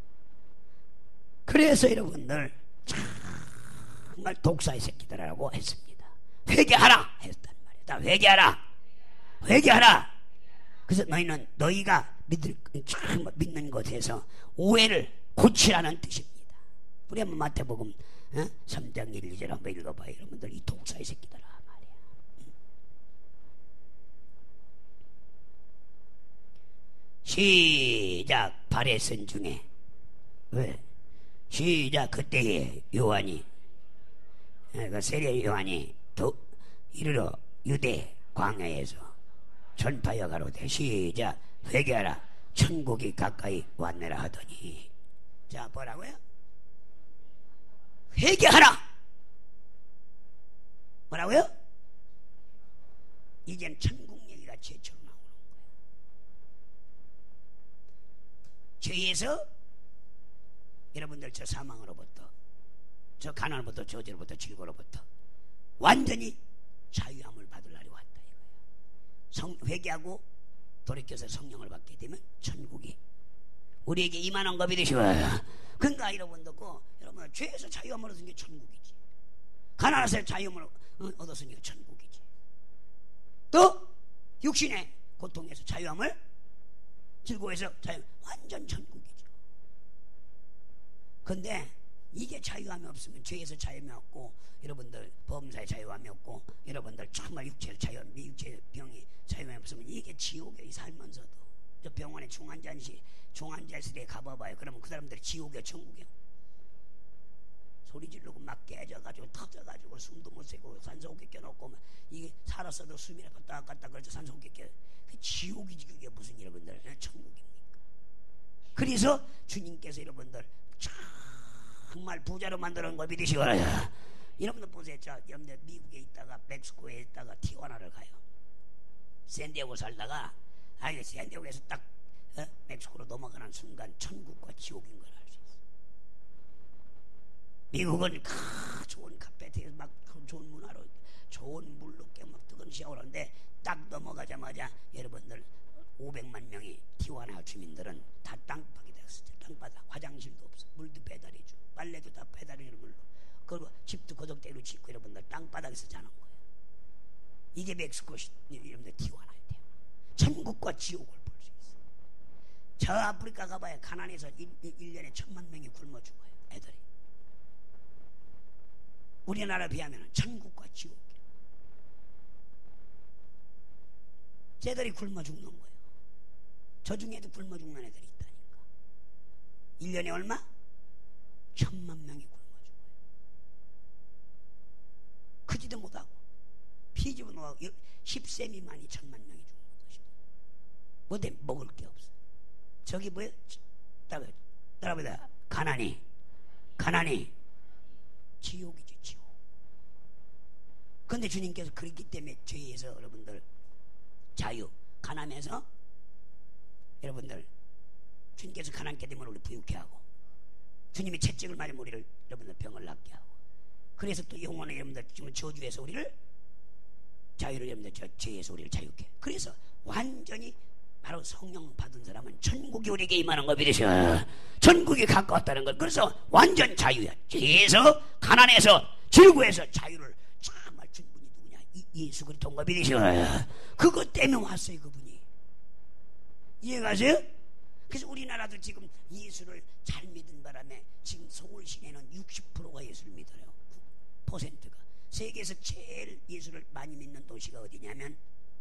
그래서 여러분들 정말 독사의 새끼들이라고 했습니다. 회개하라 했단 말이에요. 다 회개하라. 그래서 너희가 믿는 것에서 오해를 고치라는 뜻입니다. 우리 한번 마태복음 3장 1, 2절 한번 읽어봐요. 여러분들 이 독사의 새끼들아 말이야. 시작. 바리새인 중에 왜? 시작. 그때에 요한이, 그 세례 요한이 이르러 유대 광야에서 전파하여 가로되 시작. 회개하라 천국이 가까이 왔느라 하더니. 자, 뭐라고요? 회개하라. 뭐라고요? 이젠 천국 얘기가 제처럼 나오는 거예요. 죄에서 여러분들 저 사망으로부터, 저 가난으로부터, 저주로부터, 질고로부터 완전히 자유함을 받으려고 왔다 이거예요. 회개하고 돌이켜서 성령을 받게 되면 천국이 우리에게 임하는 거 믿으시고요. 그러니까 여러분도 여러분 죄에서 자유함을 얻은 게 천국이지. 가난해서 자유함을 얻었으니 천국이지. 또 육신의 고통에서 자유함을, 즐거워해서 자유, 완전 천국이죠. 근데 이게 자유함이 없으면 죄에서 자유함이 없고, 여러분들 범사의 자유함이 없고, 여러분들 정말 육체의 자유함, 육체의 병이 자유함이 없으면 이게 지옥에 살면서도. 저 병원에 중환자실에 가봐봐요. 그러면 그 사람들이 지옥이야 천국이야? 소리 지르고 막 깨져가지고 터져가지고 숨도 못 쉬고 산소호흡기 껴놓고 이게 살았어도 숨이나 갔다 갔다 그래서 산소호흡기 껴. 그 지옥이지. 그게 무슨 여러분들 천국입니까? 그래서 주님께서 여러분들 정말 부자로 만드는 거 믿으시고, 여러분들 보세요. 여러분들 미국에 있다가 멕시코에 있다가 티juana를 가요. 샌디에고 살다가 샌디에고에서 딱 멕시코로 넘어가는 순간 천국과 지옥인 걸 알 수 있어요. 미국은 좋은 카페트에서 막 좋은 문화로 좋은 물로 막 뜨거운 샤워를 하는데 딱 넘어가자마자 여러분들 500만 명이 티juana 주민들은 다 땅바닥이 됐어요. 땅바닥. 화장실도 없어. 물도 배달해 줘. 빨래도 다 배달해 주는 물로. 그리고 집도 거적대로 짓고 여러분들 땅바닥에서 자는 거예요. 이게 멕시코 여러분들 티juana에 돼요. 천국과 지옥을 볼 수 있어요. 저 아프리카 가봐야 가난해서 1년에 1000만 명이 굶어 죽어요. 애들이. 우리나라 비하면 천국과 지옥. 쟤들이 굶어 죽는 거예요. 저 중에도 굶어 죽는 애들이 있다니까. 1년에 얼마? 1000만 명이 굶어 죽어요. 크지도 못하고 피지도 못하고 10세 미만이 1000만 명이 죽는 것입니다. 뭐 때문에 먹을 게 없어. 저기 뭐예요? 따라보다 가난이 지옥이지 지옥. 그런데 주님께서 그렇기 때문에 죄에서 여러분들 자유, 가난해서 여러분들 주님께서 가난케 되면 우리 부유케 하고, 주님이 채찍을 맞으면 우리를 여러분들 병을 낫게 하고, 그래서 또 영원히 여러분들 지금 저주에서 우리를 자유를, 여러분들 저 죄에서 우리를 자유케. 그래서 완전히 바로 성령 받은 사람은 천국이 우리에게 임하는 거 믿으셔. 천국이 가까웠다는 걸. 그래서 완전 자유야. 죄에서 가난해서 질고해서 자유를 정말 준 분이 누구냐? 예수 그리스도인 거 믿으셔. 그것 때문에 왔어요 그분이. 이해가세요? 그래서 우리나라도 지금 예수를 잘 믿은 바람에 지금 서울 시내는 60%가 예수를 믿어요. 퍼센트가. 세계에서 제일 예수를 많이 믿는 도시가 어디냐면,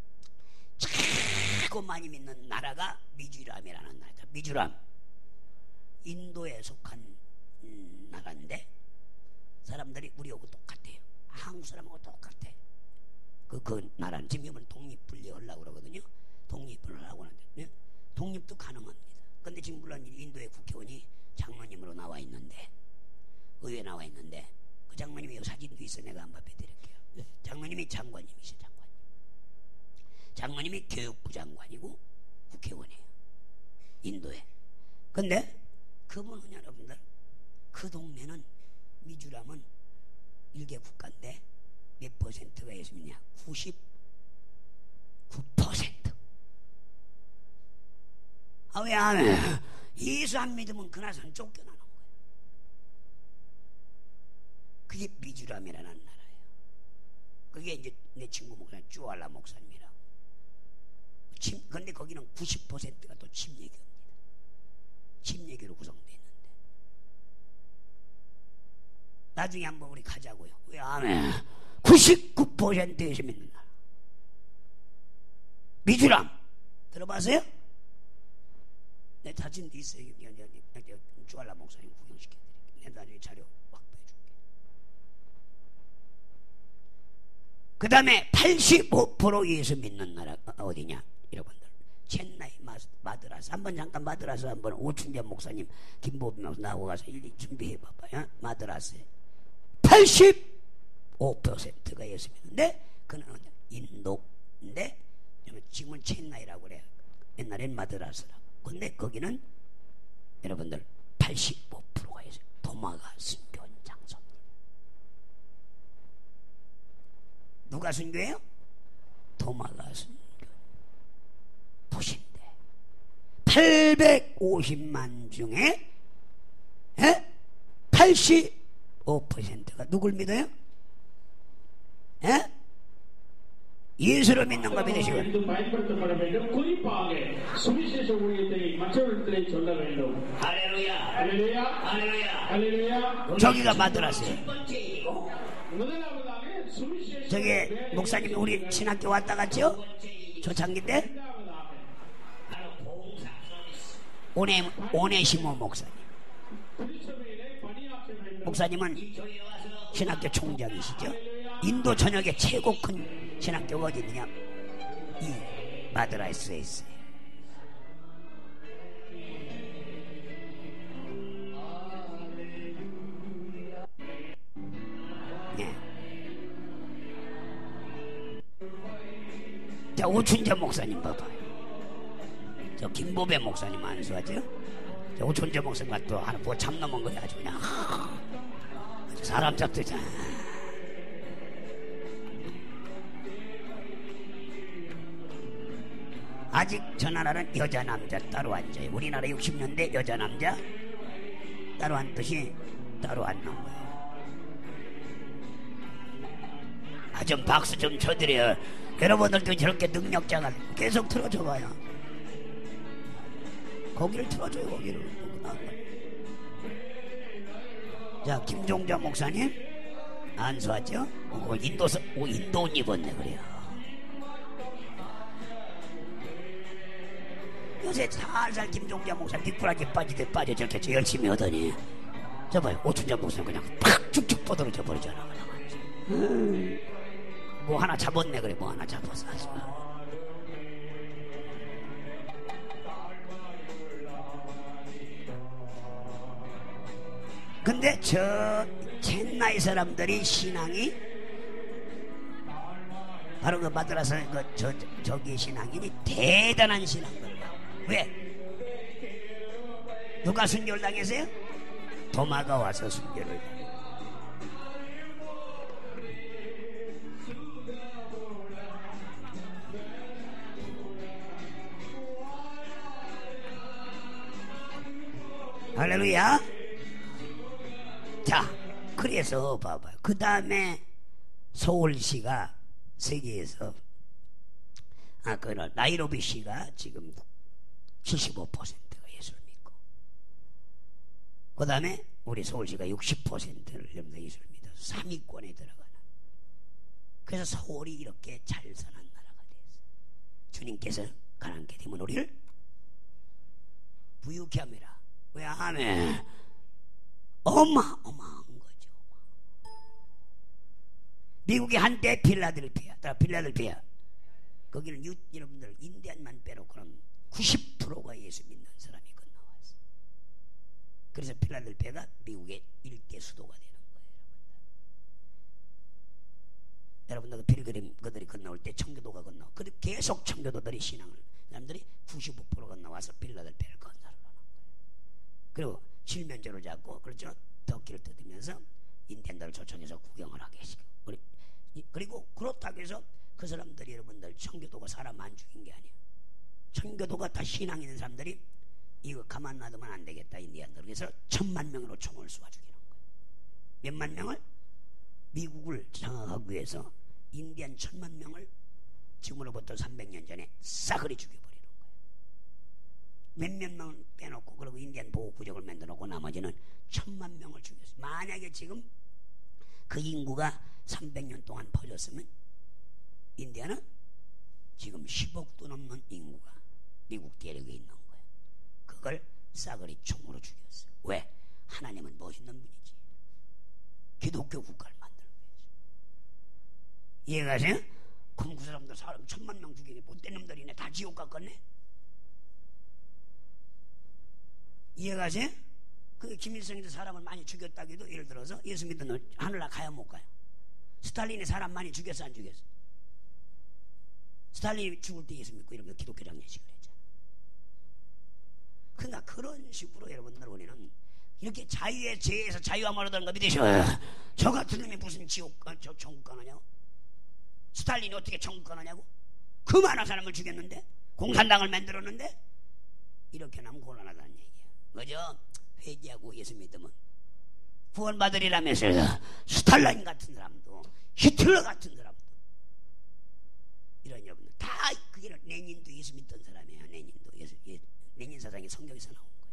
최고 많이 믿는 나라가 미주람이라는 나라다. 미주람. 인도에 속한 나라인데 사람들이 우리하고 똑같아요. 한국 사람하고 똑같아. 그 나라는 지금 이번 독립분리 하려고 그러거든요. 독립을 하려고 하는데 독립도 가능합니다. 근데 지금 물론 인도의 국회의원이 장로님으로 나와 있는데, 의회에 나와 있는데, 그 장로님이 여기 사진도 있어. 내가 한번 배드릴게요. 장로님이 장관님이시죠. 장로님이 교육부 장관이고 국회의원이에요. 인도에. 근데 그분은 여러분들 그 동네는 미주람은 일개 국가인데 몇 퍼센트가 예수 믿냐? 99%. 왜 안 해? 예수 안 믿으면 그나저나 쫓겨나는 거예요. 그게 미주람이라는 나라예요. 그게 이제 내 친구 목사 쭈알라 목사님이라고. 근데 거기는 90%가 또 침례교입니다. 침례교로 구성되어 있는데. 나중에 한번 우리 가자고요. 왜 안 해? 99% 예수 믿는 나라. 미주람 들어봤어요? 내 사진도 있어요. 주알라 목사님 구경시켜드릴게요. 내가 나중에 자료 확보해줄게. 그 다음에 85% 예수 믿는 나라 어디냐 여러분들? 첸나이 마드라스. 한번 잠깐 마드라스 한번 오춘재 목사님 김보빈 목사 나오고 가서 일일이 준비해봐봐요. 마드라스에 85%가 예수 믿는데 그는 인도인데 지금은 첸나이라고 그래요. 옛날엔 마드라스라고. 근데 거기는 여러분들 85%가 있어요. 도마가 순교한 장소입니다. 누가 순교해요? 도마가 순교. 보신대 850만 중에 85%가 누굴 믿어요? 예수를 믿는가 믿으시고 저기가 마드라스예요. 저기 목사님이 우리 신학교 왔다 갔죠? 초창기 때 오네시모 목사님. 목사님은 신학교 총장이시죠. 인도 전역에 최고 큰 신학교가 어디 있느냐? 이 마드라스에 있어요. 네. 자, 오춘재 목사님 봐봐요. 저 김보배 목사님 안수하죠? 저 오춘재 목사님과 또 하나 뭐 참 넘은 거야. 아주 그냥 사람 잡듯이. 아직 저 나라는 여자 남자 따로 앉아요. 우리나라 60년대 여자 남자 따로 앉듯이 따로 앉는 거예요. 아, 좀 박수 좀 쳐드려요. 여러분들도 저렇게 능력자가 계속 틀어줘봐요. 거기를 틀어줘요. 거기를. 자, 김종자 목사님 안수하죠? 인도 옷 입었네 그래요. 요새 살살 김종자 목사 미꾸라지 빠지듯 빠져 저렇게 열심히 하더니 저 봐요. 오춘자 목사님 그냥 팍 쭉쭉 뻗어져 버리잖아. 뭐 하나 잡았네 그래. 뭐 하나 잡았어. 근데 저 첸나이 사람들이 신앙이 바로 그 마드라스 저기 신앙인이 대단한 신앙들. 왜? 누가 순교를 당했어요? 도마가 와서 순교를. 할렐루야. 자, 그래서 봐봐요. 그 다음에 서울시가 세계에서 나이로비시가 지금 75%가 예수를 믿고, 그 다음에 우리 서울시가 60%를 예수를 믿어서 3위권에 들어가는. 그래서 서울이 이렇게 잘 사는 나라가 됐어요. 주님께서 가난케 되면 우리를 부유케 함이라. 왜 하면 어마어마한 거죠. 미국이 한때 필라델피아 거기는 여러분들 인디안만 빼놓고는 90%가 예수 믿는 사람이 건너왔어요. 그래서 필라델피아가 미국의 일대 수도가 되는 거예요. 여러분들 그 필그림 그들이 건너올 때 청교도가 건너. 그리고 계속 청교도들이 신앙을 사람들이 95% 건너와서 필라델피아를 건너러 가는 거예요. 그리고 칠면조를 잡고 그렇죠. 덕기를 뜯으면서 인디안들을 초청해서 구경을 하게 시켜. 그리고 그렇다고 해서 그 사람들이 여러분들 청교도가 사람 안 죽인 게 아니에요. 청교도가 다 신앙 있는 사람들이 이거 가만 놔두면 안 되겠다 인디안들. 그래서 1000만 명으로 총을 쏘아 죽이는 거예요. 몇만 명을? 미국을 장악하기 위해서 인디안 1000만 명을 지금으로부터 300년 전에 싸그리 죽여버리는 거예요. 몇몇 명을 빼놓고 그리고 인디안 보호구역을 만들어놓고 나머지는 1000만 명을 죽였어요. 만약에 지금 그 인구가 300년 동안 퍼졌으면 인디아는 지금 10억도 넘는 인구가 미국 대륙에 있는 거예요. 그걸 싸그리 총으로 죽였어요. 왜? 하나님은 멋있는 분이지. 기독교 국가를 만들고 있어. 이해가세요? 그럼 그 사람들 사람 1000만 명 죽이게 못된 놈들이네. 다 지옥 갔겠네. 이해가세요? 그 김일성이도 사람을 많이 죽였다고 해도 예를 들어서 예수 믿는 하늘나라 가야 못 가요. 스탈린이 사람 많이 죽였어 안 죽였어? 스탈린이 죽을 때 예수 믿고 이러면 기독교 장례식을 했잖아. 그러니까 그런 식으로 여러분들 우리는 이렇게 자유의 죄에서 자유함을 얻는 거 믿으셔요. 저 같은 놈이 무슨 지옥 저 천국 가느냐고? 스탈린이 어떻게 천국 가느냐고? 그 많은 사람을 죽였는데 공산당을 만들었는데 이렇게 나면 곤란하다는 얘기야. 그죠? 회개하고 예수 믿으면 구원받으리라면서요. 스탈린 같은 사람도 히틀러 같은 사람도 이런 여러분들 다 그게 레닌도 예수 믿던 사람이에요. 레닌도 레닌 사상이 성경에서 나온 거예요.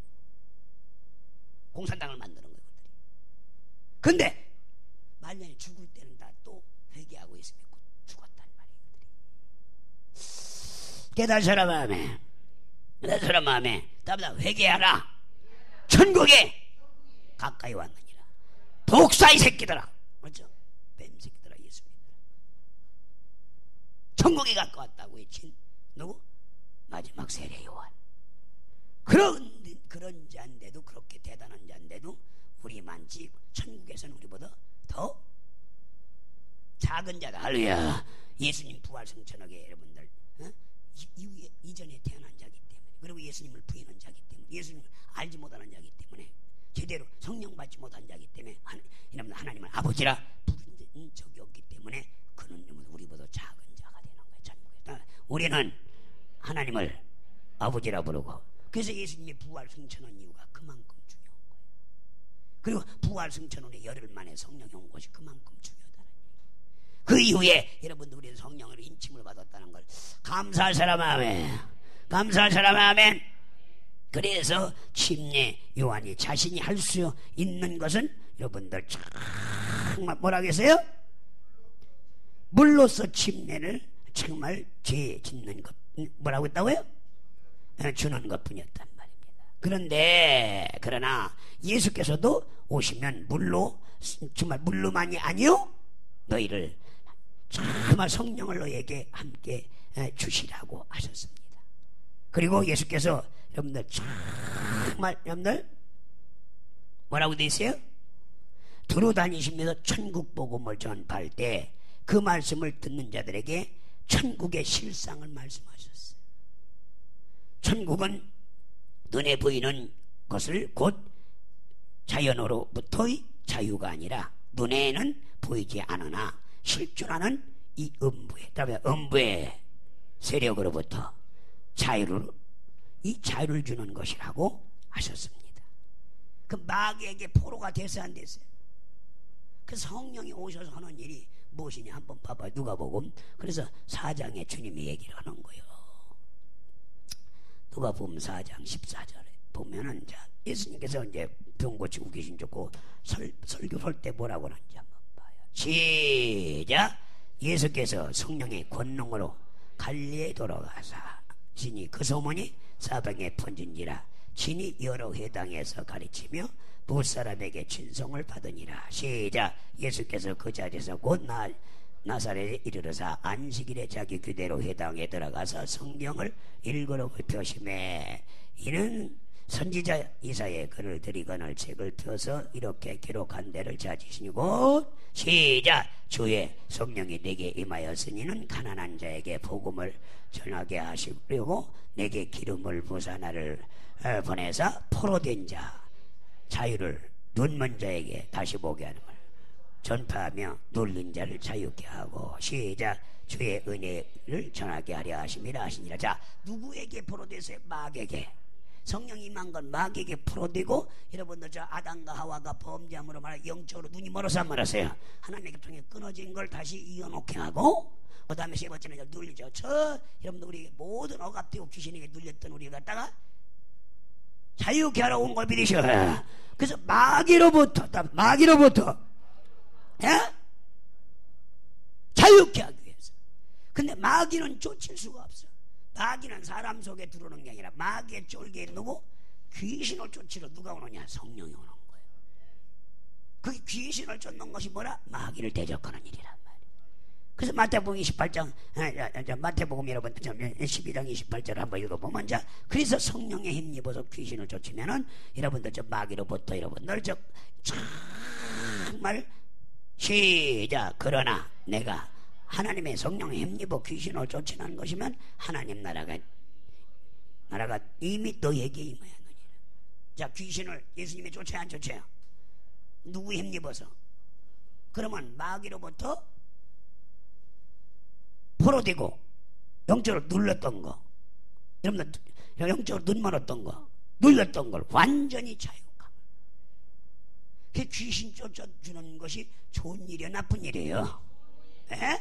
공산당을 만드는 거예요. 그들이. 근데 말년에 죽을 때는 다 또 회개하고 예수 믿고 죽었단 말이에요. 그들이. 깨달으라 마음에 깨달으라 마음에 답답 회개하라. 천국에 가까이 왔느니라. 독사의 새끼들아. 그렇죠? 뱀 새끼들아 예수 믿으라. 천국에 가까웠다고 외친 누구? 마지막 세례 요한. 그런 자인데도 그렇게 대단한 자인데도 우리만치 천국에서는 우리보다 더 작은 자다. 할렐루야. 예수님 부활 승천하게 여러분들 이전에 태어난 자기 때문에 그리고 예수님을 부인한 자기 때문에 예수님을 알지 못하는 자기 때문에 제대로 성령 받지 못한 자기 때문에 하나님을 아버지라 부른 적이 없기 때문에 그는 우리보다 작은 자가 되는 거예요. 천국에. 우리는 하나님을 아버지라 부르고 그래서 예수님이 부활 승천한 이유가 그만큼 중요한 거예요. 그리고 부활 승천원의 열흘 만에 성령이 온 것이 그만큼 중요하다는 얘기예요. 그 이후에 여러분들 우리는 성령으로 인침을 받았다는 걸 감사할 사람 아멘. 감사할 사람 아멘. 그래서 침례 요한이 자신이 할 수 있는 것은 여러분들 정말 뭐라고 했어요? 물로써 침례를 정말 죄 짓는 것 뭐라고 했다고요? 주는 것뿐이었단 말입니다. 그러나 예수께서도 오시면 물로 정말 물로만이 아니요 너희를 정말 성령을 너에게 함께 주시라고 하셨습니다. 그리고 예수께서 여러분들 정말 여러분들 뭐라고 되어 있어요? 두루다니시면서 천국 복음을 전파할 때 그 말씀을 듣는 자들에게 천국의 실상을 말씀하셨어요. 천국은 눈에 보이는 것을 곧 자연으로부터의 자유가 아니라 눈에는 보이지 않으나 실존하는 이 음부의 세력으로부터 이 자유를 주는 것이라고 하셨습니다. 그 마귀에게 포로가 됐어요 안 됐어요? 그 성령이 오셔서 하는 일이 무엇이냐 한번 봐봐요. 누가복음 그래서 4장에 주님이 얘기를 하는 거예요. 누가복음 4장 14절에 보면은 예수님께서 이제 병 고치고 계신 줬고 설교할 때 뭐라고 하는지 한번 봐요. 시작. 예수께서 성령의 권능으로 갈릴리에 돌아가사 진이 그 소문이 사방에 퍼진지라 진이 여러 회당에서 가르치며 무사람에게 친송을 받으니라. 시작. 예수께서 그 자리에서 곧 나사렛에 이르러사 안식일에 자기 규대로 회당에 들어가서 성경을 읽으라고 펴심해 이는 선지자 이사야의 글을 들이거늘 책을 펴서 이렇게 기록한 데를 찾으시고 시작. 주의 성령이 내게 임하였으니는 가난한 자에게 복음을 전하게 하시려고 내게 기름을 부사 나를 보내사 포로된 자 자유를 눈먼 자에게 다시 보게 하는 걸 전파하며 눌린 자를 자유케 하고 시작. 주의 은혜를 전하게 하려 하심이라 하시니라. 자, 누구에게 포로됐어요? 마귀에게. 성령이 임한 건 마귀에게 포로되고 여러분들 저 아담과 하와가 범죄함으로 말해 영적으로 눈이 멀어서 안 멀었어요. 하나님에게 통해 끊어진 걸 다시 이어놓게 하고 그 다음에 세 번째는 눌리죠. 여러분들 우리 모든 억압되고 귀신에게 눌렸던 우리가 갖다가 자유케 하러 온 걸 믿으셔요. 그래서 마귀로부터 예? 자유케 하기 위해서. 근데 마귀는 쫓을 수가 없어. 마귀는 사람 속에 들어오는 게 아니라 마귀의 쫄개에 누구? 귀신을 쫓으러 누가 오느냐? 성령이 오는 거예요. 그 귀신을 쫓는 것이 뭐라? 마귀를 대적하는 일이란 말이에요. 그래서 마태복음 28장 마태복음 여러분 12장 28절 한번 읽어보면 자, 그래서 성령의 힘입어서 귀신을 쫓으면은 여러분들 저 마귀로부터 여러분들 저 정말 시작. 그러나 내가 하나님의 성령의 힘입어 귀신을 쫓으는 것이면 하나님 나라가 이미 너에게 임하였느니라. 자, 귀신을 예수님이 쫓아야 안 쫓아요? 누구 힘입어서? 그러면 마귀로부터 포로되고 영적으로 눌렀던 거, 여러분들 영적으로 눈 멀었던 거, 눌렸던 걸 완전히 자유감. 그 귀신 쫓아주는 것이 좋은 일이야, 나쁜 일이에요? 에?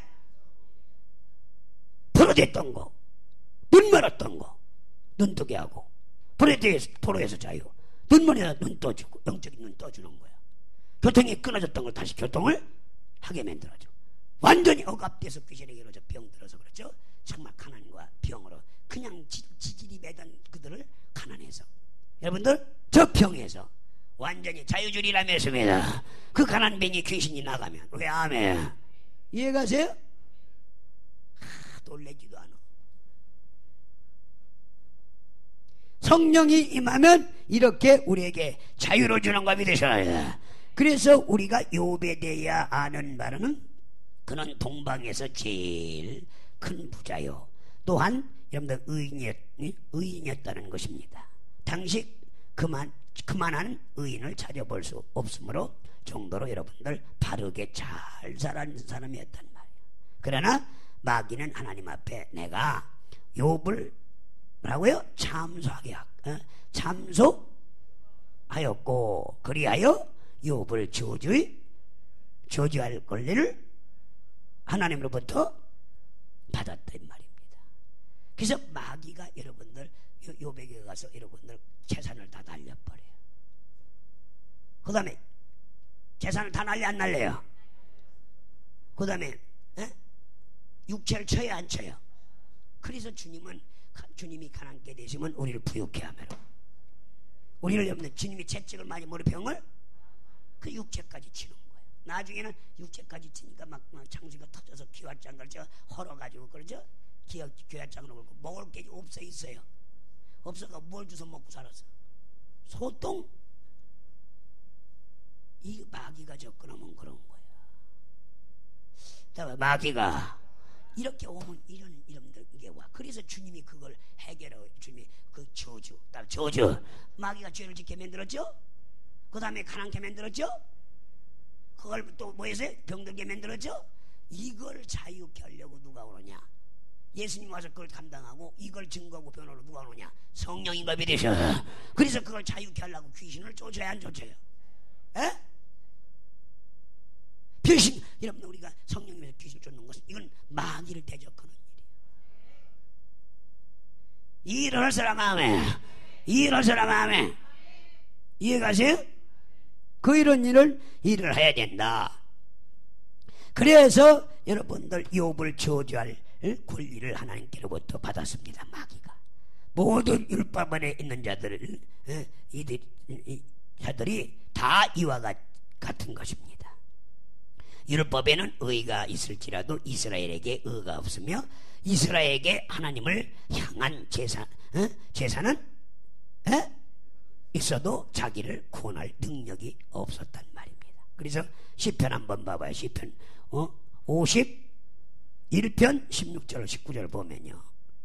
포로됐던 거, 눈 멀었던 거, 눈 뜨게 하고, 포로에서 자유, 눈 멀어서 눈 떠주고, 영적인 눈 떠주는 거야. 교통이 끊어졌던 걸 다시 교통을 하게 만들어줘. 완전히 억압돼서 귀신에게로 병 들어서 그렇죠. 정말 가난과 병으로 그냥 지질이 매던 그들을 가난해서 여러분들 저 병에서 완전히 자유주의라 했습니다. 그 가난 병이 귀신이 나가면 왜 아멘? 이해가세요? 놀래지도 않아. 성령이 임하면 이렇게 우리에게 자유를 주는 거 믿으셔야 돼. 그래서 우리가 욥에 대해 아는 바로는 그는 동방에서 제일 큰 부자요, 또한 여러분들 의인이었다는 것입니다. 당시 그만한 의인을 찾아볼 수 없으므로 정도로 여러분들 바르게 잘 살아는 사람이었단 말이에요. 그러나 마귀는 하나님 앞에 내가 욥을 뭐라고요? 참소하였고 그리하여 욥을 저주할 권리를 하나님으로부터 받았단 말입니다. 그래서 마귀가 여러분들 욥에게 가서 여러분들 재산을 다 날려버려요. 그 다음에 재산을 다 날려 안 날려요? 그 다음에 육체를 쳐야 안 쳐요? 그래서 주님이 가난케 되시면 우리를 부유케 하면 우리를 여러분들 주님이 채찍을 많이 머리 병을 그 육체까지 치는 거예요. 나중에는 육체까지 치니까 막 창수가 터져서 기와장을 헐어가지고 그러죠. 기와장으로 걸고 먹을 게 없어 있어요. 없어가 뭘 주워 먹고 살았어? 소똥? 이 마귀가 접근하면 그런 거야. 마귀가 이렇게 오면 이런 게 와. 그래서 주님이 그걸 해결하고 주님이 그 저주 마귀가 죄를 짓게 만들었죠. 그 다음에 가난케 만들었죠. 그걸 또 뭐 했어요? 병들게 만들었죠. 이걸 자유케 하려고 누가 오느냐? 예수님 와서 그걸 감당하고 이걸 증거하고 변호로 누가 오느냐? 성령인가 믿으셔. 그래서 그걸 자유케 하려고 귀신을 쫓아야 안 쫓아요? 에? 귀신, 여러분 우리가 성령님에서 귀신을 쫓는 것은 이건 마귀를 대적하는 일이에요. 일을 할 사람 아멘. 일을 할 사람 아멘. 이해가세요? 그 이런 일을 해야 된다. 그래서 여러분들 욥을 저주할 권리를 하나님께로부터 받았습니다. 마귀가 모든 율법 안에 있는 자들이 다 이와 같은 것입니다. 율법에는 의가 있을지라도 이스라엘에게 의가 없으며 이스라엘에게 하나님을 향한 제사는 있어도 자기를 구원할 능력이 없었단 말입니다. 그래서 시편 한번 봐봐요. 시편 51편 16절 19절 보면요,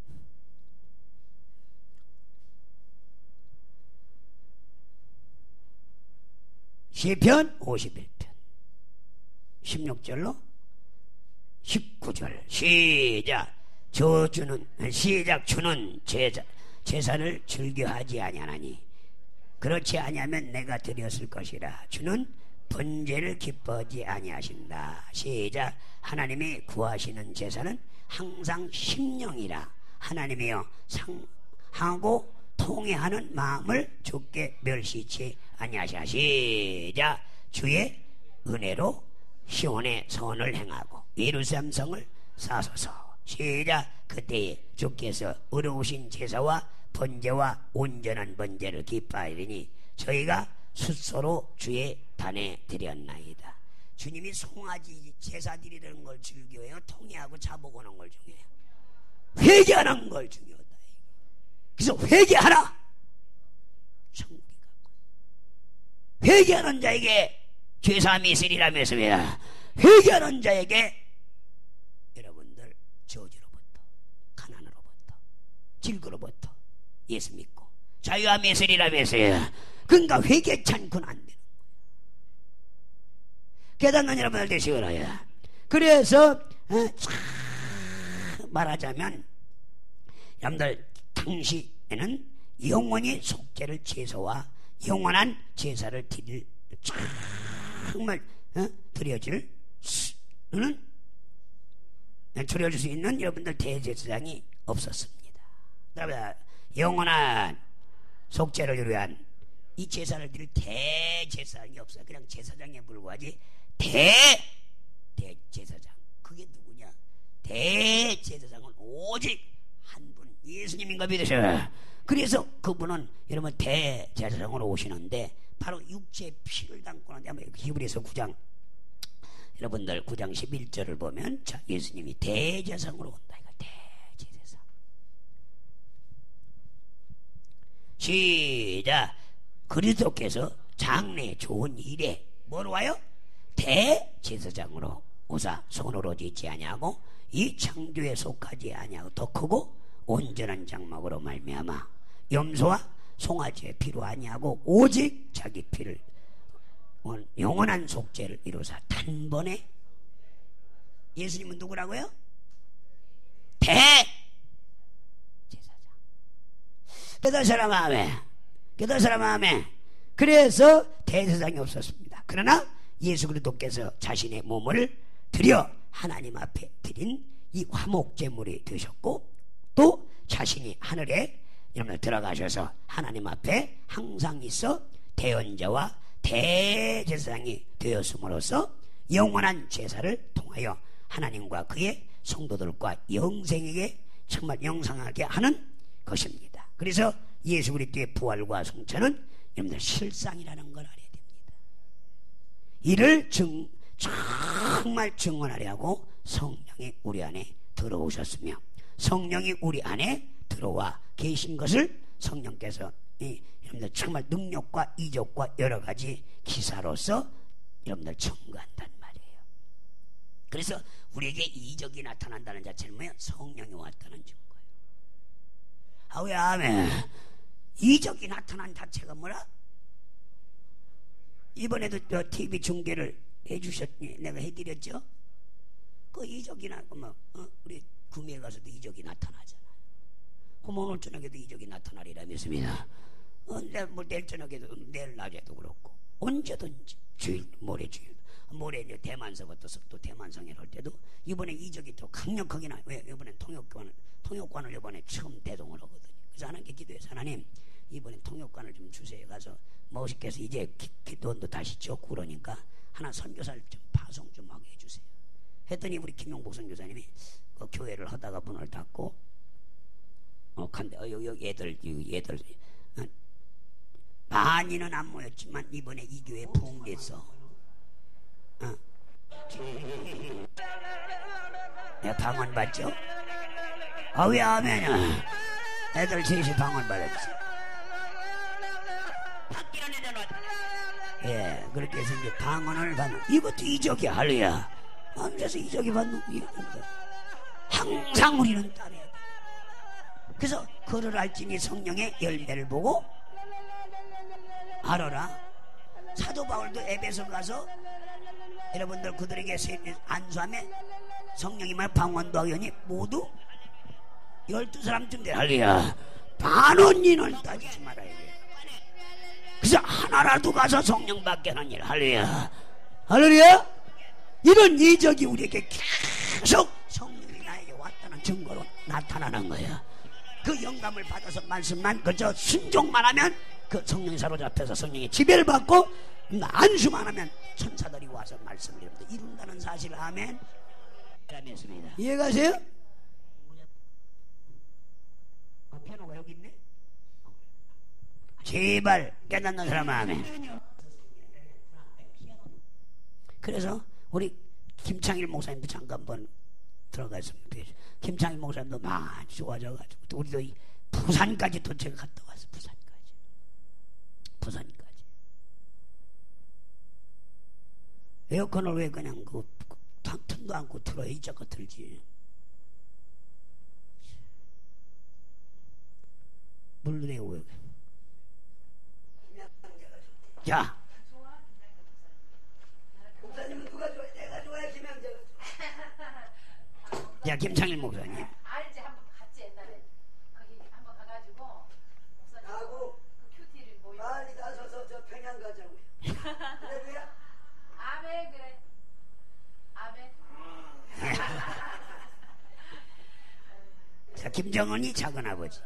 시편 51편 16절로 19절 시작. 주는 제사를 즐겨하지 아니하나니 그렇지 아니하면 내가 드렸을 것이라. 주는 번제를 기뻐하지 아니하신다. 시작. 하나님이 구하시는 제사는 항상 심령이라. 하나님이여 상하고 통회하는 마음을 주께 멸시치 아니하시라. 시작. 주의 은혜로 시온의 선을 행하고 예루살렘 성을 사소서. 시작. 그때에 주께서 의로우신 제사와 번제와 온전한 번제를 기뻐하리니 저희가 숫소로 주의 단에 드렸나이다. 주님이 송아지 제사 드리는 걸 즐겨해요? 통회하고 자복하는 걸 중요해요? 회개하는 걸 중요하다. 그래서 회개하라. 천국이 갖고 회개하는 자에게 죄사함이 있으리라면서요. 회개하는 자에게 여러분들 저주로부터, 가난으로부터, 질그로부터 예수 믿고 자유함이 있으리라면서요. 그러니까 회개치 않고는 안 되는 거예요. 깨닫는 여러분들 되시기 바라요. 그래서 말하자면 여러분들 당시에는 영원히 속죄를 제사와 영원한 제사를 드릴 정말 드려줄 수 있는 여러분들 대제사장이 없었습니다. 영원한 속죄를 위한 이 제사를 드릴 대제사장이 없어요. 그냥 제사장에 불과하지 대제사장. 그게 누구냐? 대제사장은 오직 한 분 예수님인가 믿으셔요. 그래서 그분은 여러분 대제사장으로 오시는데 바로 육체의 피를 담고 하는데 히브리서 9장 여러분들 9장 11절을 보면 자 예수님이 대제사장으로 온다. 이거 대제사장. 시작. 그리스도께서 장래 좋은 일에 뭐로 와요? 대제사장으로 오사 손으로 짓지 아니하고 이 창조에 속하지 아니하고 더 크고 온전한 장막으로 말미암아 염소와 송아지의 피로 아니하고 오직 자기 피를 영원한 속죄를 이루사 단번에. 예수님은 누구라고요? 대제사장. 깨달은 사람 마음에, 깨달은 사람 마음에. 그래서 대제사장이 없었습니다. 그러나 예수 그리스도께서 자신의 몸을 드려 하나님 앞에 드린 이 화목제물이 되셨고 또 자신이 하늘에 여러분 들어가셔서 하나님 앞에 항상 있어 대언자와 대제사장이 되었음으로써 영원한 제사를 통하여 하나님과 그의 성도들과 영생에게 정말 영상하게 하는 것입니다. 그래서 예수 그리스도의 부활과 성천은 여러분들 실상이라는 걸 알아야 됩니다. 이를 정말 증언하려고 성령이 우리 안에 들어오셨으며 성령이 우리 안에 들어와 계신 것을 성령께서 여러분들 정말 능력과 이적과 여러 가지 기사로서 여러분들 청구한단 말이에요. 그래서 우리에게 이적이 나타난다는 자체는 뭐예요? 성령이 왔다는 증거예요. 왜 아멘. 이적이 나타난 자체가 뭐라? 이번에도 TV 중계를 해주셨니? 내가 해드렸죠? 그 이적이나 우리 구미에 가서도 이적이 나타나잖아요. 오늘 저녁에도 이적이 나타나리라면서입니다. 내일 저녁에도 내일 낮에도 그렇고 언제든지 주일 모레 이제 대만서부터 또 대만성에 올 때도 이번에 이적이 더 강력하게 나. 왜? 이번엔 통역관을 이번에 처음 대동을 하거든요. 그래서 하나님께 기도해서 하나님 이번엔 통역관을 좀 주세요. 가서 멋있게 해서 이제 기도원도 다시 쫓고 그러니까 하나 선교사를 좀 파송 좀 하게 해주세요. 했더니 우리 김용복 선교사님이 그 교회를 하다가 문을 닫고 간데 여기 얘들 많이는 안 모였지만 이번에 이 교회 부흥됐어. 내가 방언 받죠? 왜 하면은 애들 셋이 방언 받았지. 예, 그렇게 해서 이제 방언을 받는 이것도 이적이야. 할렐루야. 앉아서 이적이 받는 이겁니다. 항상 우리는 따라야 돼. 그래서 그를 알지니 성령의 열매를 보고 알아라. 사도 바울도 에베소 가서 여러분들 그들에게 안수함에 성령이 말 방언도 하더니 모두 12사람쯤 돼. 할렐루야. 반원인을 따지지 말아야 돼. 그래서 하나라도 가서 성령 받게 하는 일. 할렐루야. 할렐루야. 이런 이적이 우리에게 계속 성령이 나에게 왔다는 증거로 나타나는 거야. 그 영감을 받아서 말씀만 그저 순종만 하면 그 성령이 사로잡혀서 성령의 지배를 받고 안수만 하면 천사들이 와서 말씀을 이룬다는 사실. 아멘. 이해가세요? 피아노가 여기 있네? 제발 깨닫는 사람 아멘. 그래서 우리 김창일 목사님도 잠깐 한번 들어갔으면 되죠. 김창일 목사님도 많이 좋아져가지고 또 우리도 이 부산까지 도착 갔다 왔어. 부산까지. 에어컨을 왜 그냥 그 틈도 않고 틀어 이자껏 틀지. 물 내고 왜? 자, 목사님은 누가 좋아해? 내가 좋아해, 김영재가 좋아해. 자, 김창일 목사님. 알지? 한번 갔지 옛날에. 거기 한번 가가지고 하고 그 큐티를 모여. 빨리 나서서 저 평양 가자고요. 그래 그야? 아멘 그래. 아멘. 자, 김정은이 작은 아버지.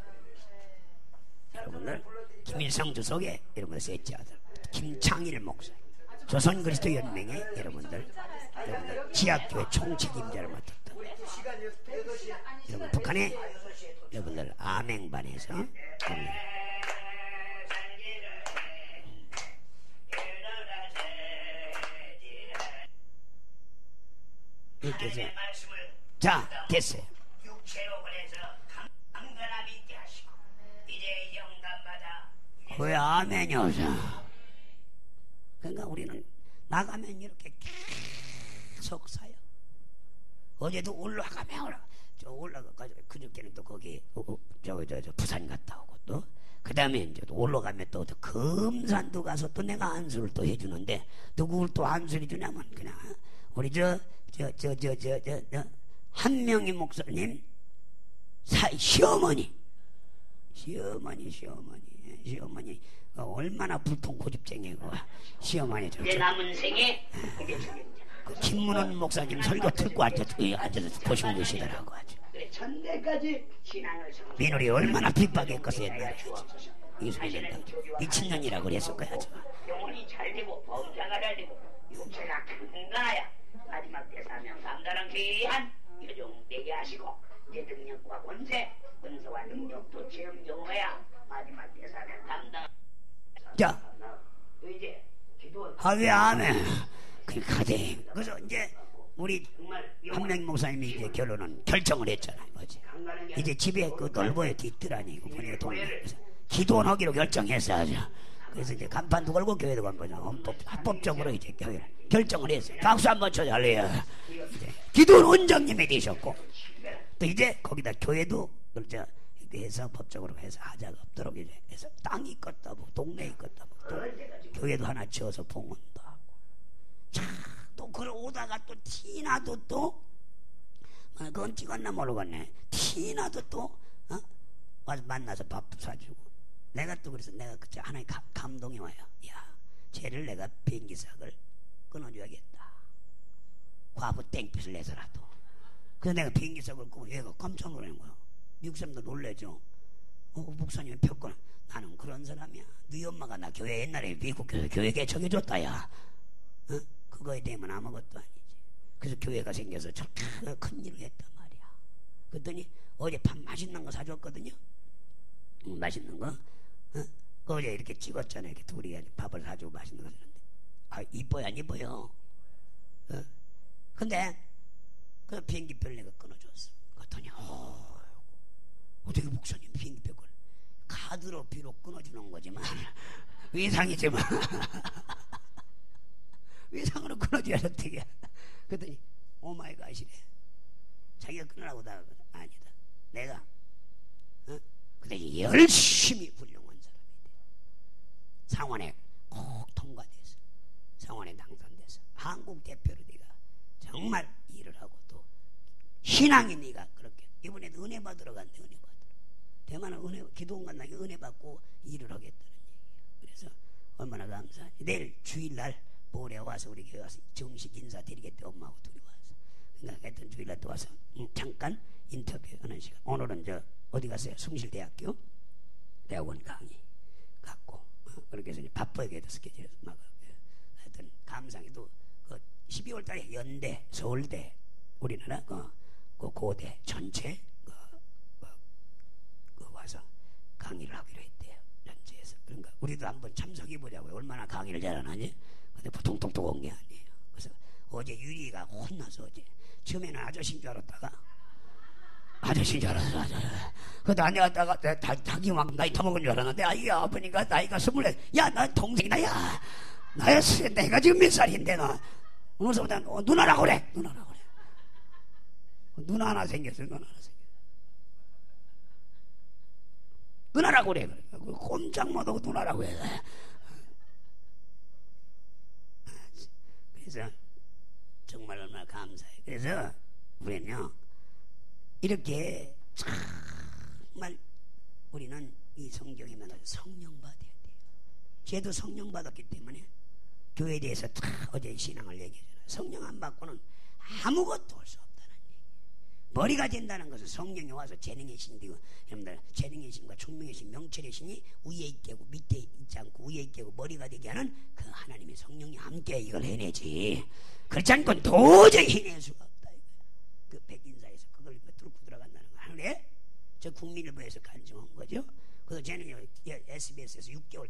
여러분들 김일성 주석의 여러분들 셋째 아들 김창일 목사, 조선 그리스도 연맹의 여러분들 지하교회 총책임자를 맡았던 여러분 북한의 여러분들 아맹반에서 이렇게 해서 자 됐어요. 왜 아멘이 없어? 그러니까 우리는 나가면 이렇게 계속 사요. 어제도 올라가면 저 올라가가지고 그저께는 또 거기 저 부산 갔다 오고 또 그 다음에 이제 또 올라가면 또 금산도 가서 또 내가 안수를 또 해주는데 누구를 또 안수를 해주냐면 그냥 우리 한명희 목사님 시어머니 얼마나 불통 고집쟁이고 시어머니 내 남은 생에 그 김문원 목사님 설교 듣고 앉아서 보시고 계시더라고 아주. 천대까지 민우리 얼마나 핍박했겠어 옛날에. 이소리된다 미친년이라고 그랬을 거야 아주. 영혼이 잘 되고 범사가 잘 되고 육체가 강건하야 마지막 때 사명 감당한 귀한 여종 되게 하시고 내 능력과 권세 은사와 능력도 체험 경험해야 마지막 때 사명 감당. 자, 하위 아멘. 그래서 이제 우리 한명 목사님이 이제 결정을 했잖아요. 어제. 이제 집에 그 넓어요 뒤뜰 고 보니까 동네. 기도원하기로 결정했어 아주. 그래서 이제 간판도 걸고 교회도 간 거죠. 합법적으로 이제 교회 결정을 했어요. 박수 한번 쳐달래요. 기도원 원장님이 되셨고 또 이제 거기다 교회도 그렇죠. 해서 법적으로 해서 하자가 없도록 이제 해서 땅이 껐다 뭐 동네에 껐다 뭐 또 교회도 하나 지어서 봉헌도 하고 자 또 그러다가 또 티나도 또 그건 찍었나 모르겠네. 티나도 또 와서 만나서 밥 사주고 내가 또 그래서 내가 그때 하나의 감동이 와요. 야 쟤를 내가 비행기석을 끊어줘야겠다. 과부 땡볕을 내서라도. 그래서 내가 비행기석을 끊고 얘가 깜짝 놀라는 거야. 미국 사람도 놀래죠. 목사님이 폈구나. 나는 그런 사람이야. 네 엄마가 나 교회 옛날에 미국 교회 개척해줬다 야. 그거에 대면 아무것도 아니지. 그래서 교회가 생겨서 저렇게 큰 일을 했단 말이야. 그랬더니 어젯밤 맛있는 거 사줬거든요. 맛있는 거. 어제 이렇게 찍었잖아요. 이렇게 둘이 밥을 사주고 맛있는 거 사줬는데 아 이뻐요 안 이뻐요? 근데 그 비행기표를 내가 끊어줬어. 그랬더니 어떻게 목사님 비행기표 걸 카드로 비록 끊어주는 거지만 외상이지만 외상으로 끊어줘야 어떻게. 그랬더니 오마이갓이래. 자기가 끊으라고 다 아니다. 내가 근데 열심히 훌륭한 사람이 돼. 상원에 꼭 통과돼서 상원에 당선돼서 한국 대표로 네가 정말 일을 하고 또 신앙이 네가 그렇게 이번에도 은혜 받으러 간대. 은혜 받으러 대만은 은혜 기도원 간다니까 은혜 받고 일을 하겠다는 얘기예요. 그래서 얼마나 감사하지. 내일 주일날 모레 와서 우리 교회 와서 정식 인사드리겠대. 엄마하고 둘이 와서. 그러니까 하여튼 주일날 또 와서 잠깐 인터뷰하는 시간. 오늘은 저 어디 갔어요? 숭실대학교 대학원 강의 갔고 그렇게 해서 이제 바쁘게 해도 스케줄에서 막 하여튼 감상에도 그 12월 달에 연대, 서울대 우리나라 그 고대 전체 그 와서 강의를 하기로 했대요. 연주에서 그러니까 우리도 한번 참석해보자고요. 얼마나 강의를 잘하나니. 근데 보통 똑똑한 게 아니에요. 그래서 어제 유리가 혼나서 어제 처음에는 아저씨인 줄 알았다가 아저씨인 줄 알았어. 그래도 앉아갔다가 자기 막 나이 터먹은 줄 알았는데 아이가 아프니까 나이가 24. 야, 나 동생이다. 야, 내가 지금 몇 살인데 너 오늘서부터 누나라고 그래. 누나라고 그래. 누나 하나 생겼어. 누나 하나 생겼어. 누나라고 그래. 꼼짝 못하고 누나라고 해. 그래서 정말 얼마나 감사해. 그래서 우리는요 이렇게 정말 우리는 이 성경에만 성령 받아야 돼요. 쟤도 성령 받았기 때문에 교회에 대해서 다 어제 신앙을 얘기하잖아요. 성령 안 받고는 아무것도 할 수 없다는 얘기. 머리가 된다는 것은 성령이 와서 재능의 신이고, 여러분들 재능의 신과 총명의 신, 명철의 신이 위에 있고 밑에 있지 않고 위에 있고 머리가 되게 하는 그 하나님의 성령이 함께 이걸 해내지. 그렇지 않고는 도저히 해낼 수가 없다. 그 백인사에서 그걸 뚫고 들어간다는 거. 하늘에 저 국민일보에서 간증한 거죠. 그래서 쟤는 SBS에서 6개월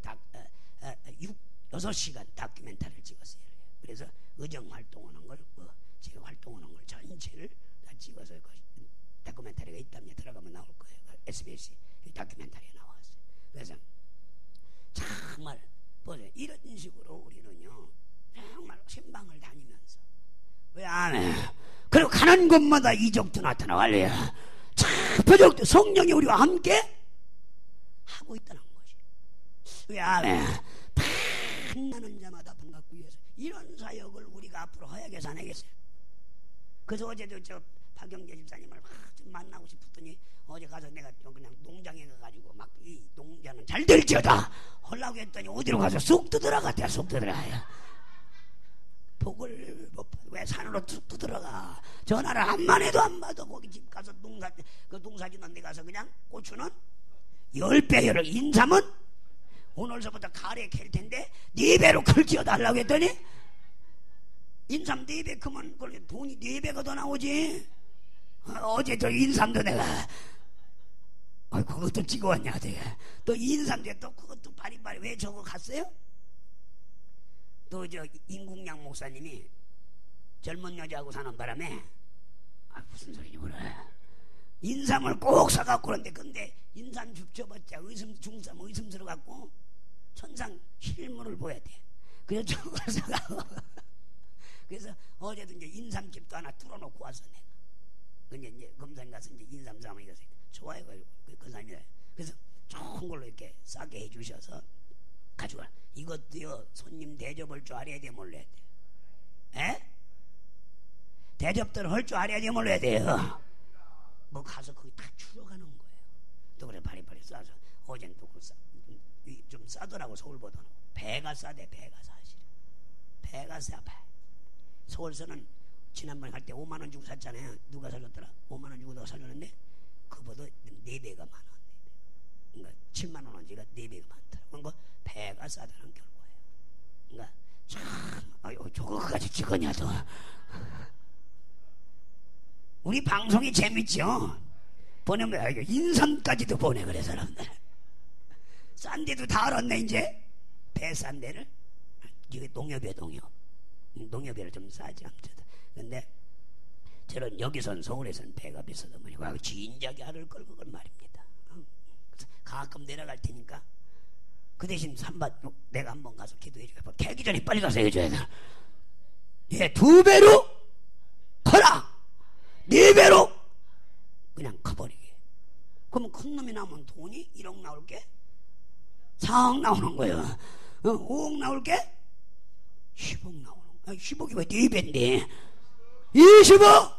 6시간 다큐멘터리를 찍었어요. 그래서 의정 활동하는 걸, 제가 활동하는 걸 전체를 다 찍어서 그 다큐멘터리가 있다면 들어가면 나올 거예요. SBS 다큐멘터리에 나왔어요. 그래서 정말 보세요. 이런 식으로 우리는요 정말 신방을 다니면서 왜 안 해? 그리고 가는 곳마다 이적도 나타나갈래요. 참 표적도 성령이 우리와 함께 하고 있다는 것이. 왜 안 해? 만나는 자마다 반갑고 위해서 이런 사역을 우리가 앞으로 허약해서 안 하겠어요. 그래서 어제도 저 박영재 집사님을 좀 만나고 싶었더니 어제 가서 내가 그냥 농장에 가가지고 막 이 농장은 잘 될지어다 하려고 했더니 어디로 가서 쑥 뜨들어갔대요. 쑥 뜨들어가요. 복을 왜 산으로 쑥 뜨들어가. 전화를 한만 해도 안 받아. 거기 집 가서 농사 짓는 데 가서 그냥 고추는 10배를 인삼은 오늘서부터 가래 캘 텐데 4배로 클지어다 하려고 했더니 인삼 4배 크면 돈이 4배가 더 나오지. 어제 저 인삼도 내가 그것도 찍어왔냐 또 인삼도 또 그것도 바리바리 왜 저거 갔어요? 또 저 임국양 목사님이 젊은 여자하고 사는 바람에 무슨 소리냐 그래. 인삼을 꼭 사갖고 그런데 근데 인삼 죽쳐봤자 중삼 의심스러워갖고 천상 실물을 보여야 돼. 그래서 저걸 사가고 그래서 어제도 이제 인삼집도 하나 뚫어놓고 왔어 내가. 근데 이제 검사님 가서 이제 인삼 사면 이거 좋아해가지고 그 사람이 그래서 좋은 걸로 이렇게 싸게 해주셔서 가져가. 이것도요 손님 대접할 줄 알아야 돼 몰라야 돼. 에? 대접들 할 줄 알아야 돼 몰라야 돼요. 뭐 가서 거기 다 추러가는 거예요. 또 그래 바리바리 싸서 어제는 또 좀 싸더라고. 서울보다는 배가 싸대. 배가 사실 배가 싸. 배. 서울서는 지난번에 갈 때 5만원 주고 샀잖아요. 누가 살렸더라? 5만원 주고 누가 살렸는데 그보다 4배가 많아. 4배. 그러니까 7만원어치가 4배가 많더라. 그러니까 배가 싸다는 결과예요. 그러니까 참 저거까지 찍었냐도. 우리 방송이 재밌죠? 보내면 인삼까지도 보내. 그래 사람들 싼 데도 다 알았네. 이제 배 싼 데를 이게 농협이에요. 농협이라 좀 싸지 아무튼. 근데 저는 여기선 서울에선 배가 비싸다 보니까 진작에 알을 걸 그걸 말입니다. 가끔 내려갈 테니까 그 대신 산밭 내가 한번 가서 기도해 줘야 돼. 캐기 전에 빨리 가서 해줘야 돼. 예, 2배로 커라. 4배로 그냥 커버리게. 그러면 큰 놈이 나오면 돈이 1억 나올게 4억 나오는 거예요. 5억 나올게 10억 나오는 거야. 10억이 왜 4배인데 20억.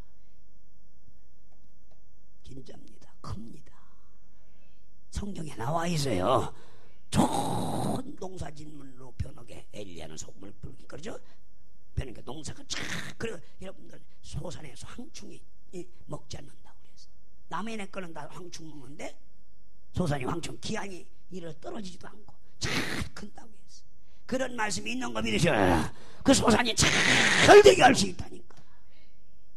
진짜입니다. 큽니다. 성경에 나와 있어요. 좋은 농사짓물로 변하게 엘리야는 소금을 뿌리기. 그러죠? 그러니까 농사가 쫙. 그리고 여러분들 소산에서 황충이 먹지 않는다고 그랬어. 남의 내 거는 다 황충 먹는데 소산이 황충 기한이 이래 떨어지지도 않고 잘 큰다고 했어. 그런 말씀이 있는 거 믿으셔요. 그 소산이 잘 되게 할 수 있다니까.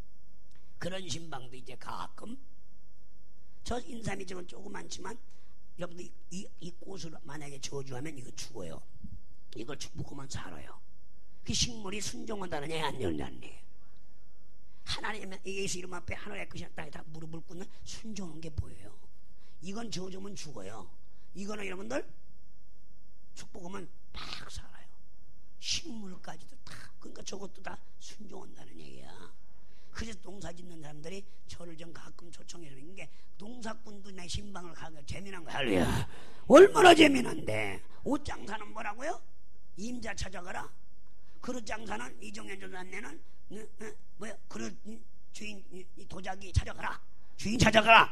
그런 신방도 이제 가끔 저 인삼이 좀 조그만지만 여러분들 이 꽃을 만약에 저주하면 이거 죽어요. 이걸 묶으면 살아요. 그 식물이 순종한다는 얘기 안 된다는 얘기. 하나님의 예수 이름 앞에 하늘의 끝이 땅에 다 무릎을 꿇는 순종한 게 보여요. 이건 저주면 죽어요. 이거는 여러분들 축복하면 막 살아요. 식물까지도 다. 그러니까 저것도 다 순종한다는 얘기야. 그래서 농사 짓는 사람들이 저를 좀 가끔 초청해서 있는 게 농사꾼도 내 신방을 가면 재미난 거야. 할렐루야. 얼마나 재미난데. 옷장사는 뭐라고요? 임자 찾아가라. 그릇 장사는 이종현 전사네는 뭐야? 그릇 주인 도자기 찾아가라. 주인 찾아가라.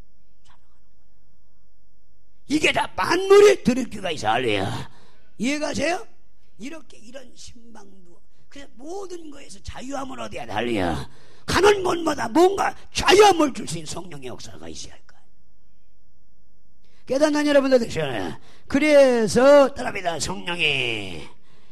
이게 다 만물이 들을 귀가 있어. 할렐루야. 이해가세요? 이렇게 이런 신방도 그래서 모든 거에서 자유함을 얻어야 돼. 할렐루야. 가는 곳마다 뭔가 자유함을 줄 수 있는 성령의 역사가 있어야 할 거야. 깨닫는 여러분들 되셔야. 그래서 따라합니다. 성령이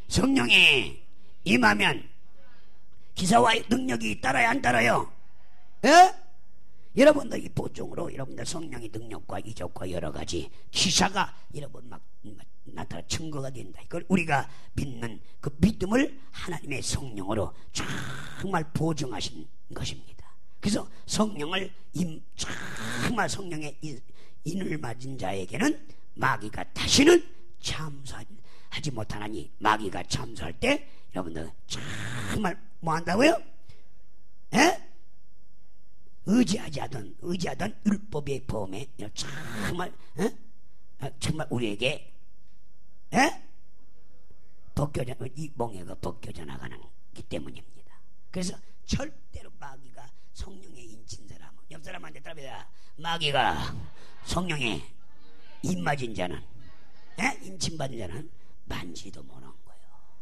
임하면 기사와 능력이 따라야 안 따라요? 예? 여러분들 이 보증으로 여러분들 성령의 능력과 이적과 여러 가지 기사가 여러분 막 나타나 증거가 된다. 이걸 우리가 믿는 그 믿음을 하나님의 성령으로 정말 보증하신 것입니다. 그래서 성령을 정말 성령의 인을 맞은 자에게는 마귀가 다시는 참수하지 못하나니 마귀가 참수할 때 여러분들 정말 뭐 한다고요? 예? 의지하지 않던 율법의 범에 정말 정말 우리에게 이 멍에가 벗겨져 나가는 기 때문입니다. 그래서 절대로 마귀가 성령의 인친 사람은 옆 사람한테 따라합니다. 마귀가 성령의 인 맞은 자는 인침받은 자는 만지도 못한 거예요.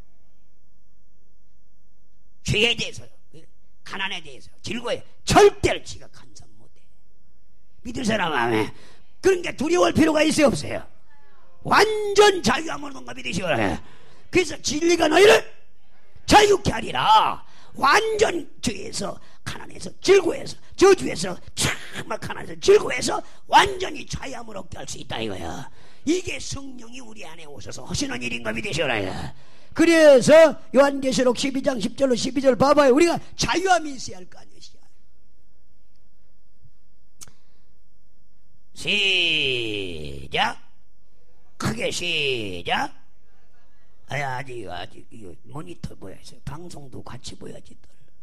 죄에 대해서요, 가난에 대해서, 즐거워요. 절대로 지가 감상 못해. 믿을 사람 안에. 그러니까 두려워할 필요가 있어요, 없어요? 완전 자유함으로 뭔가 믿으시오라. 그래서 진리가 너희를 자유케 하리라. 완전 죄에서, 가난에서, 즐거워해서, 저주에서, 정말 가난해서, 즐거워해서 완전히 자유함을 얻게 할 수 있다 이거야. 이게 성령이 우리 안에 오셔서 하시는 일인 가 믿으시오라. 그래서 요한계시록 12장 10절로 12절 봐봐요. 우리가 자유함이 있어야 할 거 아니에요. 시작. 크게 시작. 아직 이거 모니터 보여야지. 방송도 같이 보여야지.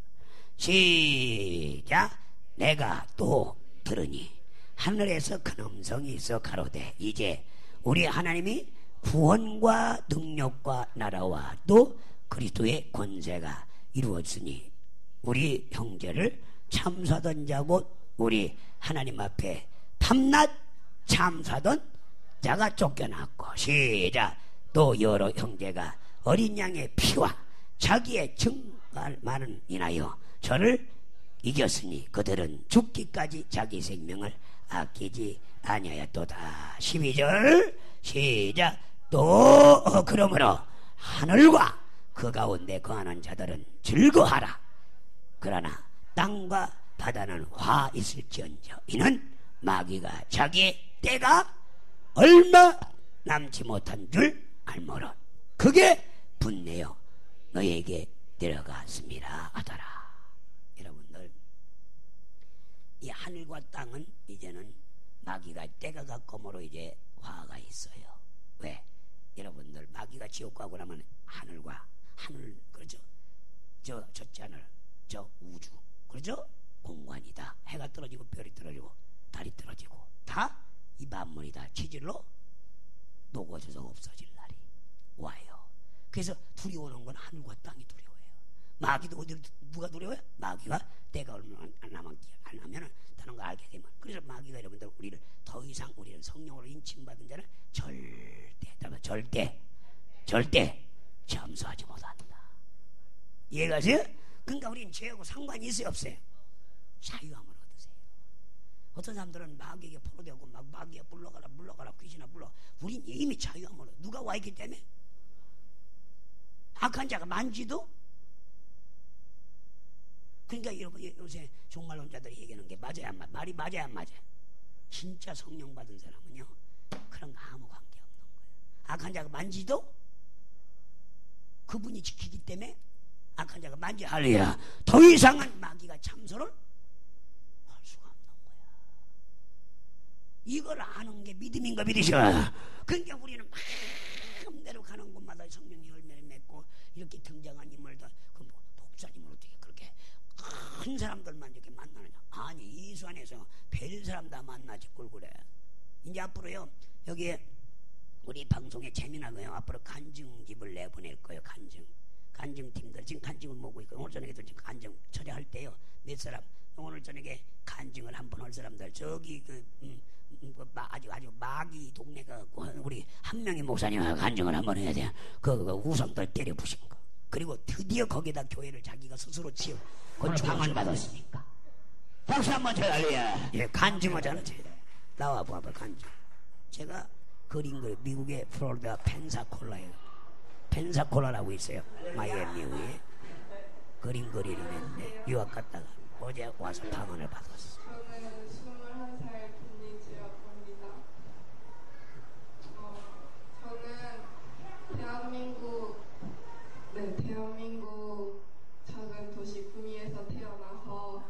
시작. 내가 또 들으니 하늘에서 큰 음성이 있어 가로되 이제 우리 하나님이 구원과 능력과 나라와 또 그리스도의 권세가 이루어지니 우리 형제를 참사던 자고 우리 하나님 앞에 밤낮 참사던 자가 쫓겨났고 시작. 또 여러 형제가 어린 양의 피와 자기의 증말만은 인하여 저를 이겼으니 그들은 죽기까지 자기 생명을 아끼지 아니하였도다. 12절 시작. 또 그러므로 하늘과 그 가운데 거하는 자들은 즐거하라. 그러나 땅과 바다는 화 있을지언정 이는 마귀가 자기의 때가 얼마 남지 못한 줄 알므로 그게 분내어 너에게 내려갔습니다 하더라. 여러분들 이 하늘과 땅은 이제는 마귀가 때가 가까움으로 이제 화가 있어요. 왜? 여러분들 마귀가 지옥 가고 나면 하늘 그러죠? 저 하늘 저 우주 그러죠? 공간이다. 해가 떨어지고 별이 떨어지고 달이 떨어지고 다 이 만물이 다 체질로 녹아져서 없어질 날이 와요. 그래서 두려워하는 건 하늘과 땅이 두려워요. 마귀도 어디로 누가 두려워요? 마귀가 때가 얼마 안 나면 다른 거 알게 되면. 그래서 마귀가 여러분들 우리를 더 이상 우리는 성령으로 인침받은 자는 절대 참수하지 못한다. 이해가세요? 그러니까 우리는 죄하고 상관이 있어요 없어요? 자유함을 얻으세요. 어떤 사람들은 마귀에게 포로되고 막 마귀에 물러가라 귀신아 불러. 우린 이미 자유함을 얻어. 누가 와 있기 때문에? 악한 자가 만지도. 그러니까 여러분 요새 종말론자들이 얘기하는 게 맞아야 안 맞아? 말이 맞아야 안 맞아? 진짜 성령 받은 사람은요 그런 거 아무 관계 없는 거예요. 악한 자가 만지도 그분이 지키기 때문에 악한 자가 만지 할래야 더 이상은 마귀가 참소를 할 수가 없는 거야. 이걸 아는 게 믿음인가 믿으셔. 그러니까 우리는 마음대로 가는 곳마다 성령 열매를 맺고 이렇게 등장한 인물들 그 뭐 목사님을 어떻게 그렇게 큰 사람들만 이렇게 만나느냐. 아니 이수 안에서 별 사람 다 만나지 꼴 그래. 이제 앞으로요 여기에 우리 방송에 재미나고요 앞으로 간증집을 내보낼 거예요. 간증팀들 지금 간증을 모으고 있고 오늘 저녁에도 지금 간증 처리할 때요 몇 사람 오늘 저녁에 간증을 한번 할 사람들 저기 아주 마귀 동네가 우리 한 명의 목사님하고 간증을 한번 해야 돼요. 그 우상들 때려 부신 거. 그리고 드디어 거기다 교회를 자기가 스스로 지어 방안 받았으니까. 박수 한번 쳐달래요. 예, 간증하자는 제 나와 봐봐 간증. 제가 그린 거 미국의 플로리다 펜사콜라라고 있어요. 마이애미에 그림 그리는데 유학 갔다가 어제 와서 방언을 받았어. 저는 21살 김예지라고 합니다. 저는 대한민국 작은 도시 구미에서 태어나서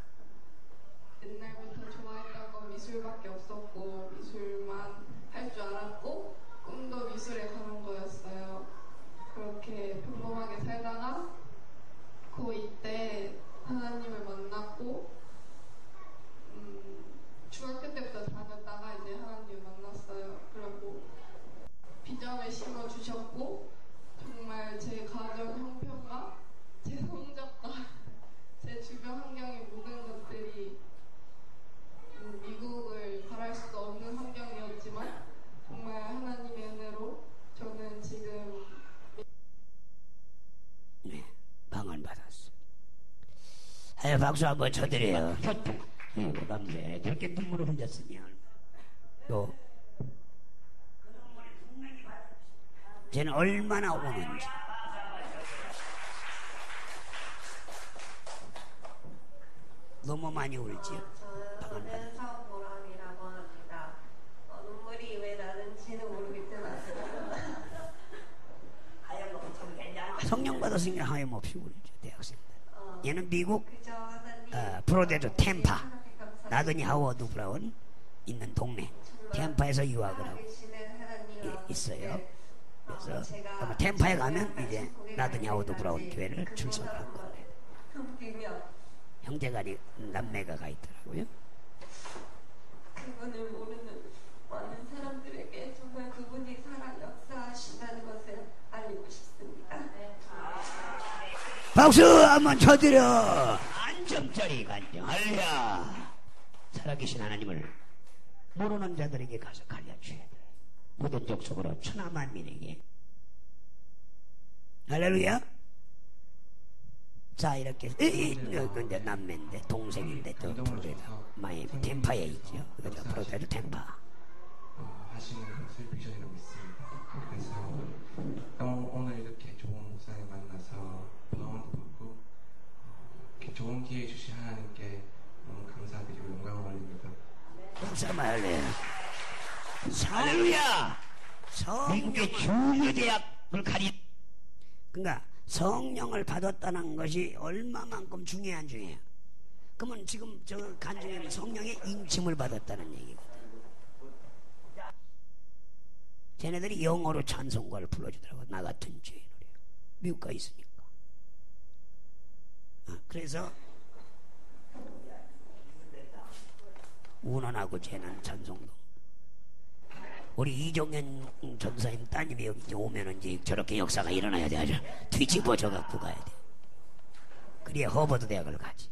옛날부터 좋아했던 건 미술밖에 없었고 미술만 할 줄 알았고 꿈도 미술에 가는 거였어요. 그렇게 평범하게 살다가 고2 때 하나님을 만났고 중학교 때부터 다녔다가 이제 하나님을 만났어요. 그리고 비전을 심어주셨고 정말 제 가정 형편과 제 성적과 제 주변 환경의 모든 것들이 미국을 바랄 수 없는 환경이었지만 정말 하나님의 은혜로 저는 지금 네, 방언 받았어. 아유 박수 한번 쳐드려요. 감사해. 저렇게 눈물을 흘렸으면 또 쟤는 얼마나 우는지. 너무 많이 울지요. 저는 서보람이라고 합니다. 눈물이 왜 나는지는 모르겠지만 성령 받았으니까 하염없이 울죠. 대학생들. 얘는 미국 프로데저 템파 나더니 하워드 브라운 있는 동네 템파에서 유학을 하고 있어요. 그래서 아마 템파에 가면 이제 나더니 하워드 브라운 교회를 출석할 거예요. 형제간이 남매가 가 있더라고요. 그분을 모르는 많은 사람들에게 정말 그분이 살아 역사하신다는 것을 알리고 싶습니다. 박수 한번 쳐드려. 안정자리 간증. 할렐루야. 살아계신 하나님을 모르는 자들에게 가서 가르쳐줘야 돼. 모든 족속으로 천하 만민에게. 할렐루야. 자 이렇게 근데 남매인데 동생인데 또 프로데저 마이애미 템파에 있죠. 그죠? 프로데저 템파. 하시는 것을 비전이라고 있습니다. 그래서 오늘 이렇게 좋은 목사님 만나서 방언도 받고 이렇게 좋은 기회 주신 하나님께 너무 감사드리고 영광을 올립니다. 박수 할렐루야. 할렐루야. 미국의 주요 대학을 그러니까 성령을 받았다는 것이 얼마만큼 중요한 중이에요. 그러면 지금 저 간증에는 성령의 인침을 받았다는 얘기거든. 쟤네들이 영어로 찬송가를 불러주더라고. 나 같은 죄인을. 미국 가 있으니까. 그래서 운원하고 쟤는 찬송도. 우리 이종현 전사님 따님이 여기 이제 오면은 이제 저렇게 역사가 일어나야 돼. 아주 뒤집어져 갖고 가야 돼. 그래야 허버드 대학을 가지.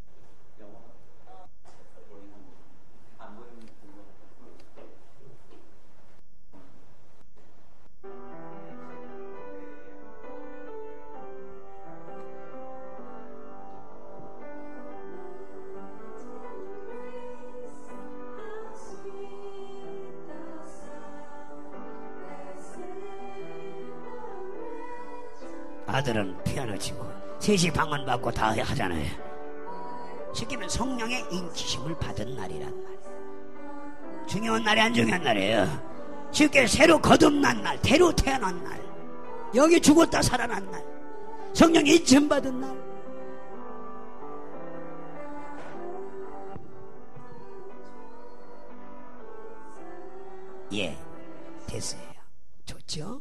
아들은 피아노 치고 셋이 방언 받고 다 하잖아요. 시키면 성령의 인치심을 받은 날이란 말이에요. 중요한 날이 안 중요한 날이에요. 주께 새로 거듭난 날, 새로 태어난 날, 여기 죽었다 살아난 날, 성령 인천받은 날. 예, 됐어요. 좋죠?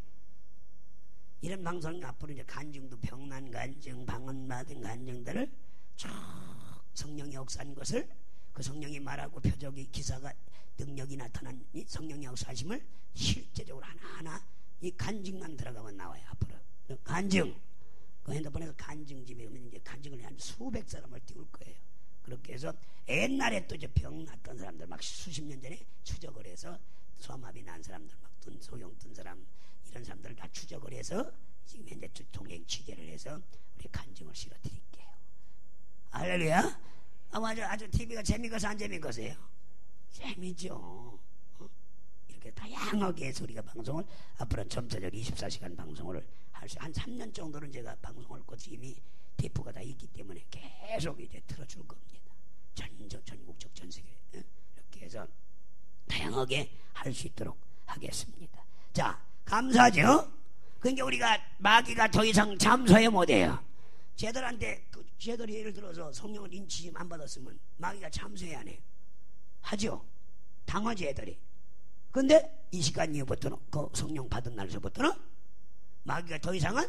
이런 방송 앞으로 이제 간증도 병난 간증, 방언받은 간증들을 쭉 성령이 역사한 것을 그 성령이 말하고 표적이 기사가 능력이 나타난 이 성령의 역사하심을 실제적으로 하나하나 이 간증만 들어가면 나와요. 앞으로 간증, 그 핸드폰에서 간증집에 오면 이제 간증을 한 수백 사람을 띄울 거예요. 그렇게 해서 옛날에 또 이제 병 났던 사람들 막 수십 년 전에 추적을 해서 소아마비 난 사람들 막 소용 든 사람 이런 사람들을 다 추적을 해서 지금 현재 동행 취재를 해서 우리 간증을 실어 드릴게요. 할렐루야. 아주 TV가 재미있어서 안 재미있어요? 재미죠. 이렇게 다양하게 해서 우리가 방송을 앞으로 점차적으로 24시간 방송을 할 수, 한 3년 정도는 제가 방송을 이미 테이프가 다 있기 때문에 계속 이제 틀어줄 겁니다. 전국적 전세계 이렇게 해서 다양하게 할 수 있도록 하겠습니다. 자, 감사하죠? 그러니까 우리가 마귀가 더 이상 잠수해 못해요. 쟤들한테 쟤들이 예를 들어서 성령을 인치심 안 받았으면 마귀가 잠수해 안 해요. 하죠? 당하지 애들이. 근데 이 시간 이후부터는 그 성령 받은 날서부터는 마귀가 더 이상은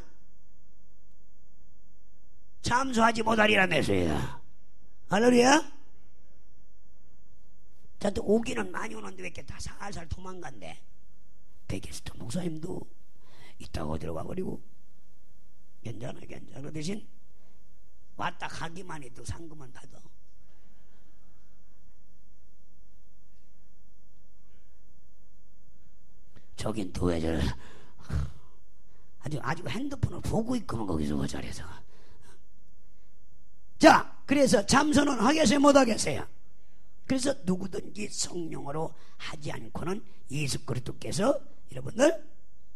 잠수하지 못하리라면서요. 할렐루야. 자, 또 오기는 많이 오는데 왜 이렇게 다 살살 도망간대? 베게스터 목사님도 있다고 들어가 버리고 괜찮아 대신 왔다 가기만 해도 상금은 받아. 저긴 또 왜 저래? 아주 핸드폰을 보고 있구만 거기서 그 자리에서. 자, 그래서 참선은 하겠어요 못 하겠어요? 그래서 누구든지 성령으로 하지 않고는 예수 그리스도께서 여러분들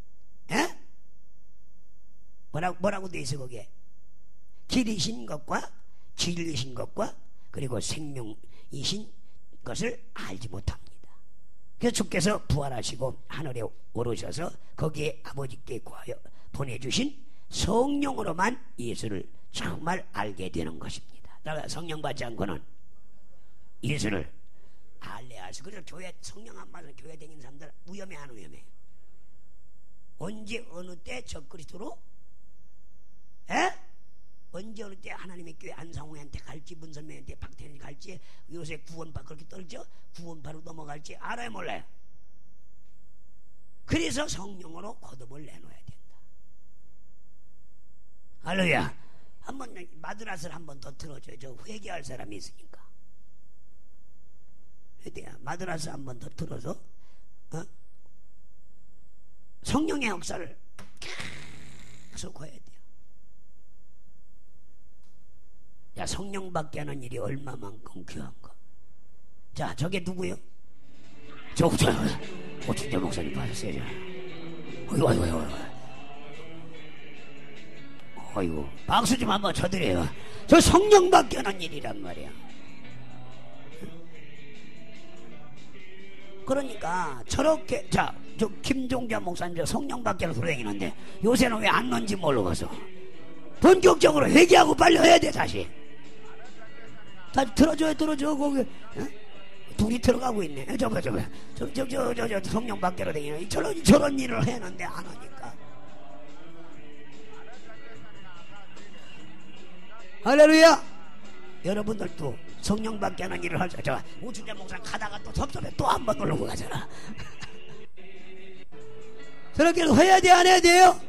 뭐라고 돼 있어 거기에? 길이신 것과 진리신 것과 그리고 생명이신 것을 알지 못합니다. 그래서 주께서 부활하시고 하늘에 오르셔서 거기에 아버지께 구하여 보내주신 성령으로만 예수를 정말 알게 되는 것입니다. 성령 받지 않고는 예수를 알래야 할수. 그래서 교회 성령 안 받아서 교회 다니는 사람들 위험해 안 위험해? 언제 어느 때 적그리스도로 언제 어느 때 하나님의 교회 안상홍한테 갈지 문선명한테 박태현이 갈지 요새 구원파 그렇게 떨죠? 구원파로 넘어갈지 알아요 몰라요? 그래서 성령으로 거듭을 내놓아야 된다. 할렐루야. 한번 마드라스를 한번 더 틀어줘요. 저 회개할 사람이 있으니까. 마드라스 한번 더 틀어서 성령의 역사를 계속 해야 돼요. 야, 성령밖에 하는 일이 얼마만큼 귀한가. 자, 저게 누구요? 저 오춘재 목사님 받으세요. 어이구, 박수 좀 한번 쳐드려요. 저 성령밖에 하는 일이란 말이야. 그러니까 저렇게 저 김종자 목사님 저 성령밖에 돌아다니는데 요새는 왜 안 넣는지 모르겠어. 본격적으로 회개하고 빨리 해야 돼. 다시 들어줘 거기. 둘이 들어가고 있네. 저거 성령 밖으로 다니는 저런 일을 했는데 안 하니까. 할렐루야. 여러분들도 성령 밖에 하는 일을 할 수. 저 오춘재 목사 가다가 또 섭섭해 또 한 번 놀러고 가잖아. 저렇게 해야 돼 안 해야 돼요?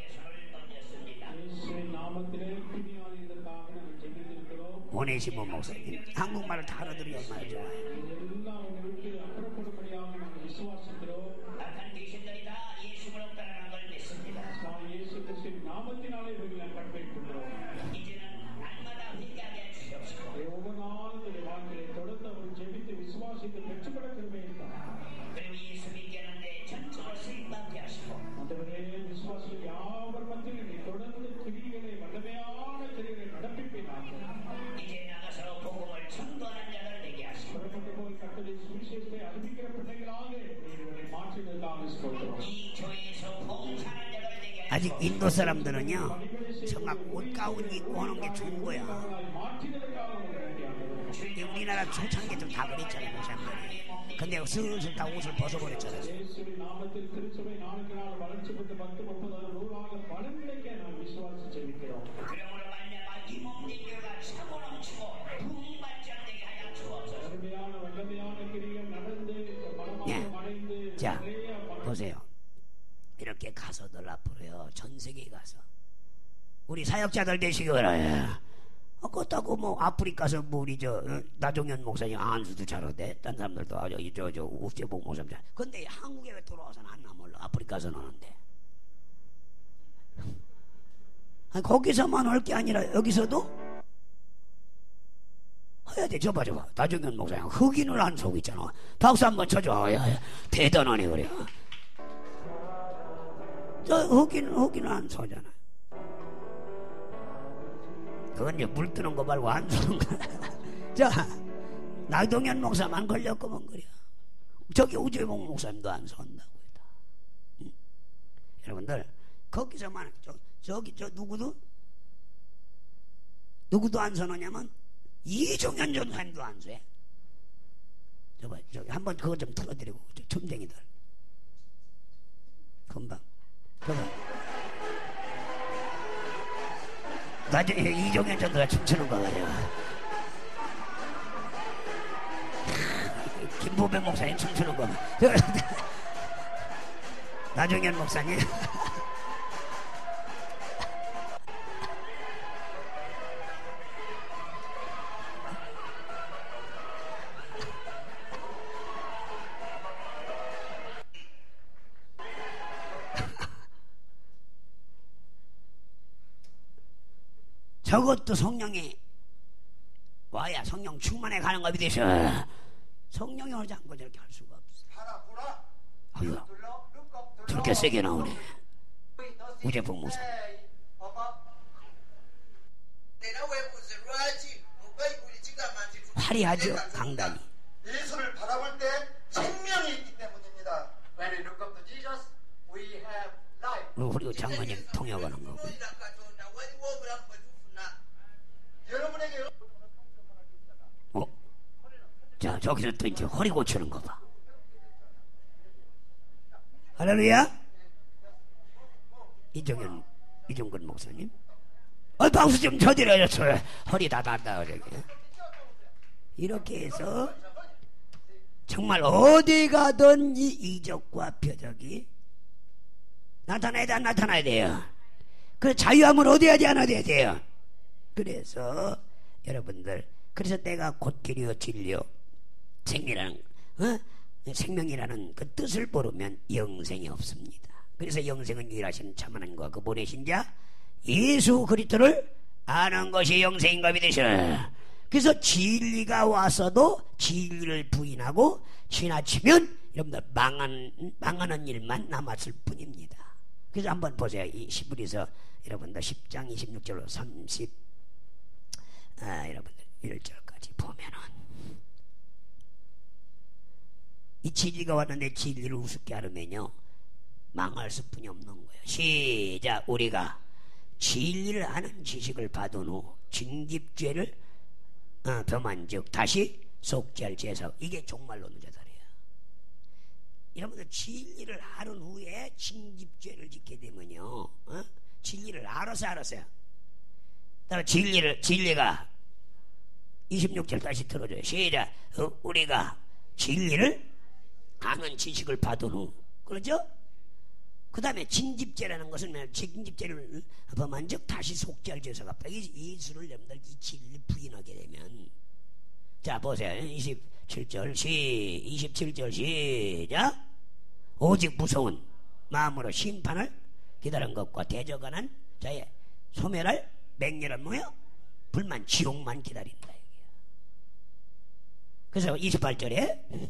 오네시모 목사님 한국말을 다 알아들으니 얼마나 좋아요. 아직 인도 사람들은요 정말 옷 가운 입고 오는 게 좋은 거야. 우리나라 초창기에 좀 다 그랬잖아요 목사님들이. 근데 슬슬 다 옷을 벗어버렸잖아요. 예. 자 보세요. 이렇게 가서들 앞으로요 전 세계에 가서 우리 사역자들 되시기 바라요. 그렇다고 뭐 아프리카서 뭐 우리 나종현 목사님 안수도 잘하대. 딴 사람들도 저 옥재복 목사님 잘. 근데 한국에 왜 돌아와서는 안 나몰라. 아프리카서는 하는데. 아니, 거기서만 할 게 아니라 여기서도 해야 돼. 저봐 나종현 목사님 흑인을 안 속고 있잖아. 박수 한번 쳐줘. 야, 대단하네 그래. 저 흑인을 안 속잖아. 그건 이제 물 뜨는 거 말고 안 쏘는 거. 자, 나동현 목사만 걸렸구먼 그래. 저기 우재봉 목사님도 안 쏜다고 했다. 응? 여러분들 거기서만 저기 누구도 안 서느냐면 이종현 전사님도 안 쏘해. 저기 한번 그거 좀 틀어드리고 춤쟁이들 금방. 나중에 이종현 전도가 춤추는 거 같아요. 김보배 목사님 춤추는 거. 나종현 목사님. 저것도 성령이 와야 성령 충만해 가는 거 믿으셔. 성령이 오지 않고 저렇게 할 수가 없어. 아유, 저렇게 세게 나오네. 우재봉 목사. 화려하죠 강단이. 예수를 바라볼 때 생명이 있기 때문입니다. When we look up to Jesus, we have life. 우리 장모님 통역하는 거고. 자, 저기서 또 이제 허리 고치는 거 봐. 할렐루야. 이종근 목사님. 박수 좀 쳐드려요. 허리 다 닿다. 이렇게 해서 정말 어디 가든 이 이적과 표적이 나타나야 돼요. 그 자유함을 얻어야지 안 얻어야 돼요. 그래서 여러분들 그래서 때가 곧 길이요 진리요 생명이라는 그 뜻을 모르면 영생이 없습니다. 그래서 영생은 유일하신 참 하나님과 그 보내신 자 예수 그리스도를 아는 것이 영생인가 믿으셔. 그래서 진리가 와서도 진리를 부인하고 지나치면 여러분들 망하는 일만 남았을 뿐입니다. 그래서 한번 보세요. 이 시브리서 여러분들 10장 26절로 여러분들 1절까지 보면은 이 진리가 왔는데 진리를 우습게 하려면요 망할 수뿐이 없는 거예요. 시작. 우리가 진리를 아는 지식을 받은 후 징집죄를 범한즉 다시 속죄할 제사. 이게 종말로 누자살이에요. 여러분들 진리를 아는 후에 징집죄를 짓게 되면요 진리를 알았어요. 따라 진리가 26절 다시 들어줘요. 시작. 우리가 진리를 아는 지식을 받은 후, 그렇죠? 그 다음에 징집죄라는 것은 징집죄를 범한즉 다시 속죄할 제사가 없다. 예수를 여러분들 이 진리 부인하게 되면, 자 보세요. 27절 시작. 오직 무서운 마음으로 심판을 기다린 것과 대적하는 자의 소멸할 맹렬한 뭐요? 불만 지옥만 기다린다. 그래서 28절에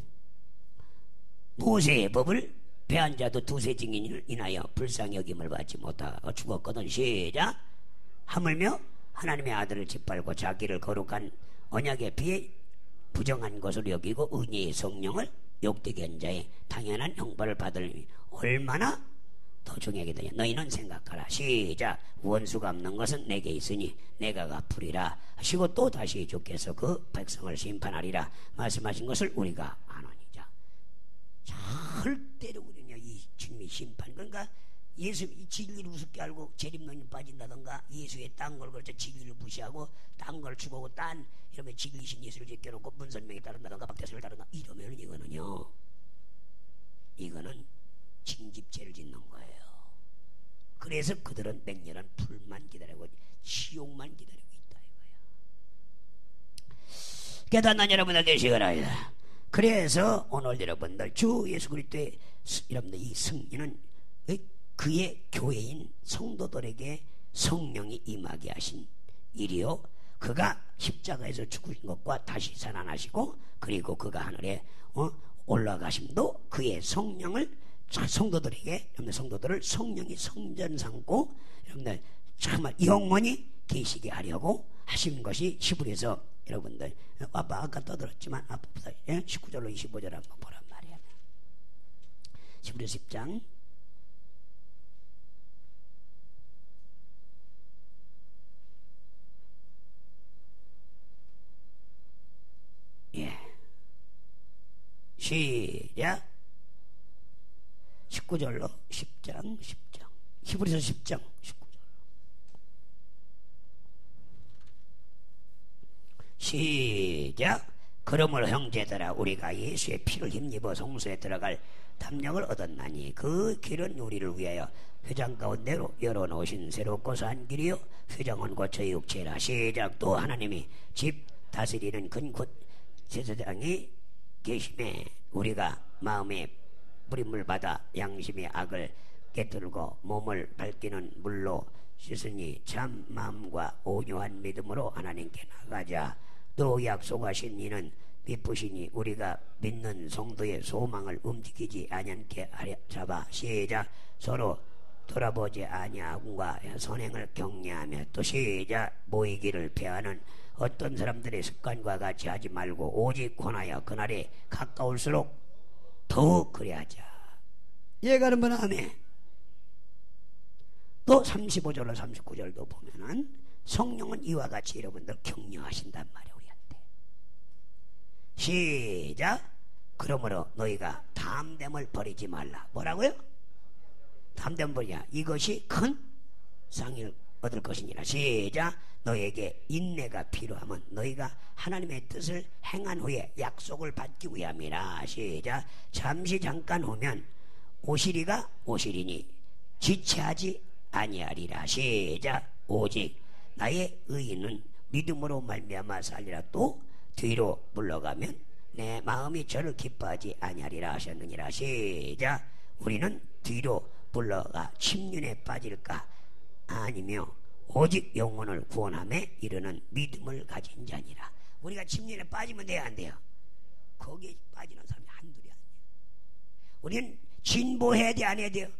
모세의 법을 배한 자도 두세 증인을 인하여 불쌍히 여김을 받지 못하고 죽었거든. 시작. 하물며 하나님의 아들을 짓밟고 자기를 거룩한 언약에 비해 부정한 것으로 여기고 은혜의 성령을 욕되게 한 자의 당연한 형벌을 받을 얼마나 더 중요하게 되냐. 너희는 생각하라. 시작. 원수가 없는 것은 내게 있으니 내가 갚으리라 하시고 또 다시 주께서 그 백성을 심판하리라 말씀하신 것을 우리가 아노니자. 절대로 우리는 이 주님의 심판, 그러니까 예수 이 진리를 우습게 알고 재림론이 빠진다던가 예수의 딴 걸 그렇죠 진리를 무시하고 딴 걸 추구하고 딴 이러면 진리신 예수를 제껴놓고 문선명이 따른다던가 박태수를 따른다 이러면 이거는 징집죄를 짓는 거예요. 그래서 그들은 맹렬한 불만 기다리고 시욕만 기다리고 있다 이거야. 깨닫는 여러분들 되시기 바랍니다. 그래서 오늘 여러분들 주 예수 그리스도의 여러분들 이 승리는 그의 교회인 성도들에게 성령이 임하게 하신 일이요, 그가 십자가에서 죽으신 것과 다시 살아나시고 그리고 그가 하늘에 올라가심도 그의 성령을 성도들에게, 여러분들 성도들을 성령이 성전 삼고 여러분들 정말 영원히 계시게 하려고 하신 것이 히브리서 여러분들 아까 떠들었지만 앞부터 19절로 25절 한번 보란 말이야. 히브리서 10장 시작. 19절로 10장 히브리서 10장 19절 시작. 그러므로 형제들아 우리가 예수의 피를 힘입어 성소에 들어갈 담력을 얻었나니 그 길은 우리를 위하여 회장 가운데로 열어놓으신 새롭고 산 길이요 회장은 곧 저희 육체라. 시작. 또 하나님이 집 다스리는 큰 곧 제사장이 계심에 우리가 마음에 뿌림을 받아 양심의 악을 깨뜨리고 몸을 밝히는 물로 씻으니 참 마음과 온유한 믿음으로 하나님께 나가자. 또 약속하신 이는 미쁘시니 우리가 믿는 성도의 소망을 움직이지 아니하게 하려 잡아. 시작. 서로 돌아보지 아니함과 선행을 격려하며 또 시작. 모이기를 피하는 어떤 사람들의 습관과 같이 하지 말고 오직 권하여 그날이 가까울수록 더욱 그래하자. 얘가는 뭐나 하며 또 35절로 39절도 보면은 성령은 이와 같이 여러분들 격려하신단 말이에요 우리한테. 시작. 그러므로 너희가 담됨을 버리지 말라. 뭐라고요? 담됨 버리냐. 이것이 큰 상을 얻을 것이니라. 시작. 너에게 인내가 필요하면 너희가 하나님의 뜻을 행한 후에 약속을 받기 위함이라. 시작. 잠시 잠깐 오면 오시리가 오시리니 지체하지 아니하리라. 시작. 오직 나의 의인은 믿음으로 말미암아 살리라. 또 뒤로 물러가면 내 마음이 저를 기뻐하지 아니하리라 하셨느니라. 시작. 우리는 뒤로 물러가 침륜에 빠질까 아니며 오직 영혼을 구원함에 이르는 믿음을 가진 자니라. 우리가 침륜에 빠지면 돼야 안 돼요? 거기에 빠지는 사람이 한둘이 아니에요. 우리는 진보해야 돼 안 해야 돼요?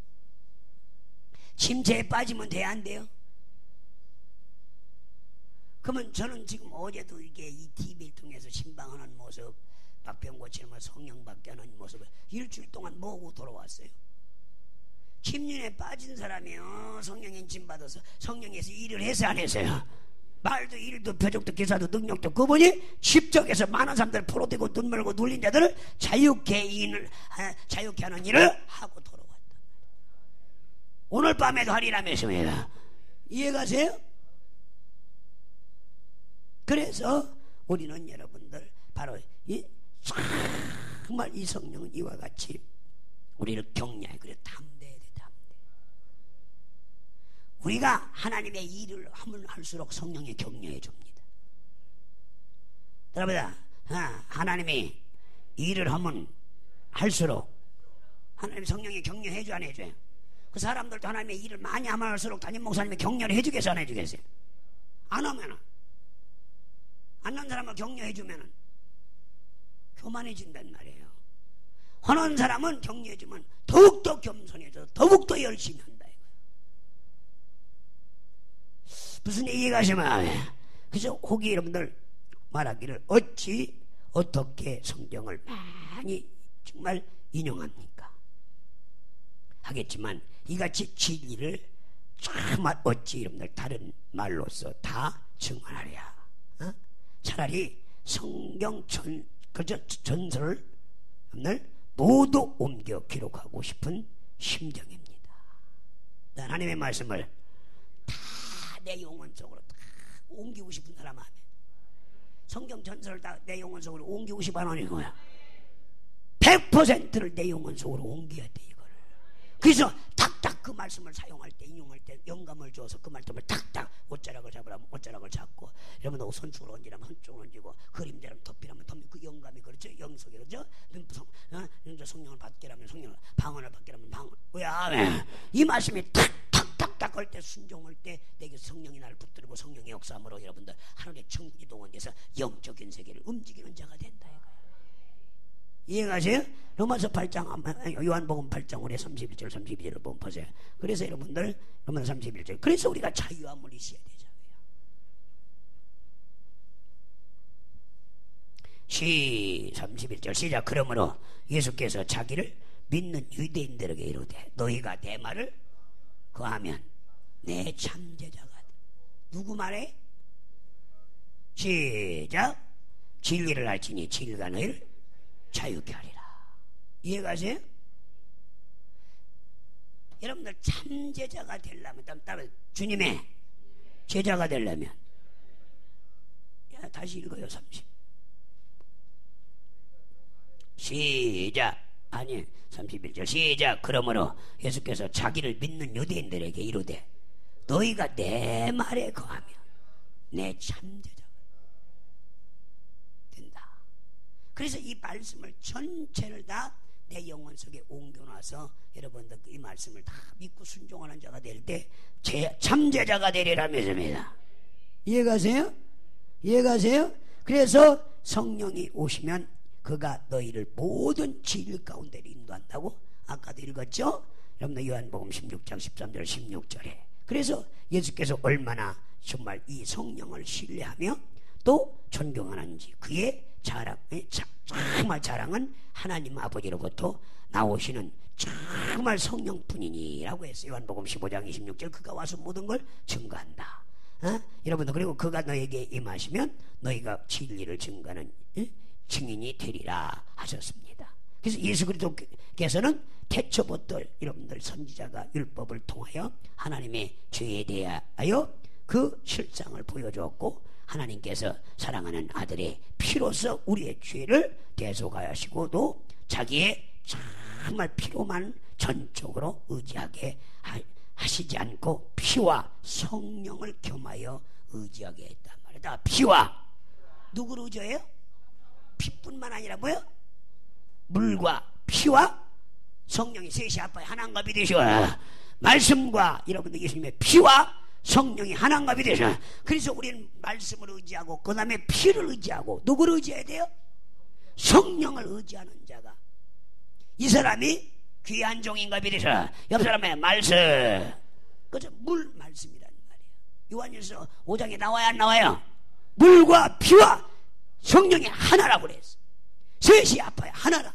침체에 빠지면 돼야 안 돼요? 그러면 저는 지금 어제도 이게 이 TV를 통해서 신방하는 모습, 박병 고치는 성령 받게 하는 모습을 일주일 동안 모으고 돌아왔어요. 침륜에 빠진 사람이요 성령의 인침 받아서 성령에서 일을 해서 안 했어요? 말도 일도 표적도 기사도 능력도 그분이 직접해서 많은 사람들 풀어대고 눈 멀고 눌린 자들을 자유케 하는 일을 하고 돌아왔다. 오늘 밤에도 하리라면서요. 이해가세요? 그래서 우리는 여러분들 바로 정말 이 성령은 이와 같이 우리를 격려해. 그래 담대해야 돼. 우리가 하나님의 일을 하면 할수록 성령이 격려해 줍니다. 여러분, 하나님이 일을 하면 할수록 하나님 성령이 격려해 줘 안 해줘요? 그 사람들도 하나님의 일을 많이 하면 할수록 담임 목사님이 격려를 해주겠어요 안 해주겠어요? 안 하면은, 안 한 사람을 격려해 주면은 교만해진단 말이에요. 하는 사람은 격려해 주면 더욱더 겸손해져 더욱더 열심히 한다. 무슨 얘기가 하시면, 그래서 혹이 여러분들 말하기를 어떻게 성경을 많이 정말 인용합니까? 하겠지만 이같이 진리를 정말 어찌 여러분들 다른 말로서 다 증언하랴. 차라리 성경 전설을 여러분들 모두 옮겨 기록하고 싶은 심정입니다. 하나님의 말씀을 다 내 영혼 속으로 다 옮기고 싶은 사람 하면 성경 전설을 다 내 영혼 속으로 옮기고 싶어 하는 거야. 100%를 내 영혼 속으로 옮겨야 돼 이거를. 그래서 탁탁 그 말씀을 사용할 때 인용할 때 영감을 줘서 그 말씀을 탁탁 옷자락을 잡으라면 옷자락을 잡고 여러분 손축을 얹으라면 손축을 얹고 그림자라면 덮이라면 덮이 그 영감이 그렇죠. 영속이 그렇죠. 성령을 받게라면 성령을 방언을 받게라면 방언. 왜? 이 말씀이 탁탁탁탁 할 때 순종할 때 내게 성령이 나를 붙들고 성령의 역사함으로 여러분들 하늘의 천국이 동원돼서 영적인 세계를 움직이는 자가 된다 이거예요. 이해가세요? 로마서 8장 요한복음 8장 우리 31절 32절을 보면 보세요. 그래서 여러분들 로마서 31절 그래서 우리가 자유함을 있어야 되잖아요. 31절 시작. 그러므로 예수께서 자기를 믿는 유대인들에게 이르되 너희가 내 말을 거하면 내 참제자가 돼. 누구 말해? 시작. 진리를 알지니 진리가 너희를 자유케 하리라. 이해가세요? 여러분들 참제자가 되려면 따로 주님의 제자가 되려면 다시 읽어요. 30 시작. 아니 31절 시작. 그러므로 예수께서 자기를 믿는 유대인들에게 이르되 너희가 내 말에 거하면 내 참제자가 된다. 그래서 이 말씀을 전체를 다 내 영혼 속에 옮겨놔서 여러분들 이 말씀을 다 믿고 순종하는 자가 될 때 참제자가 되리라 믿습니다. 이해가세요? 이해가세요? 그래서 성령이 오시면 그가 너희를 모든 진리 가운데 인도한다고 아까도 읽었죠? 여러분들 요한복음 16장 13절 16절에 그래서 예수께서 얼마나 정말 이 성령을 신뢰하며 또 존경하는지 그의 정말 자랑은 하나님 아버지로부터 나오시는 정말 성령뿐이니라고 했어요. 요한복음 15장 26절 그가 와서 모든 걸 증거한다. 여러분들 그리고 그가 너에게 임하시면 너희가 진리를 증거하는 증인이 되리라 하셨습니다. 그래서 예수 그리스도께서는 태초부터 여러분들 선지자가 율법을 통하여 하나님의 죄에 대하여 그 실상을 보여주었고 하나님께서 사랑하는 아들의 피로서 우리의 죄를 대속하시고 또 자기의 정말 피로만 전적으로 의지하게 하시지 않고 피와 성령을 겸하여 의지하게 했단 말이다. 피와 누구를 의지해요? 피뿐만 아니라 뭐요? 물과 피와 성령이 셋이 합하여 하나인갑이 되시오. 말씀과 여러분들 예수님의 피와 성령이 하나인갑이 되시오. 그래서 우리는 말씀을 의지하고 그 다음에 피를 의지하고 누구를 의지해야 돼요? 성령을 의지하는 자가 이 사람이 귀한 종인갑이 되시오. 옆 사람의 말씀 그죠? 물 말씀이란 말이에요. 요한일서 5장에 나와야 안 나와요? 물과 피와 성령이 하나라고 그랬어. 셋이 합하여 하나라.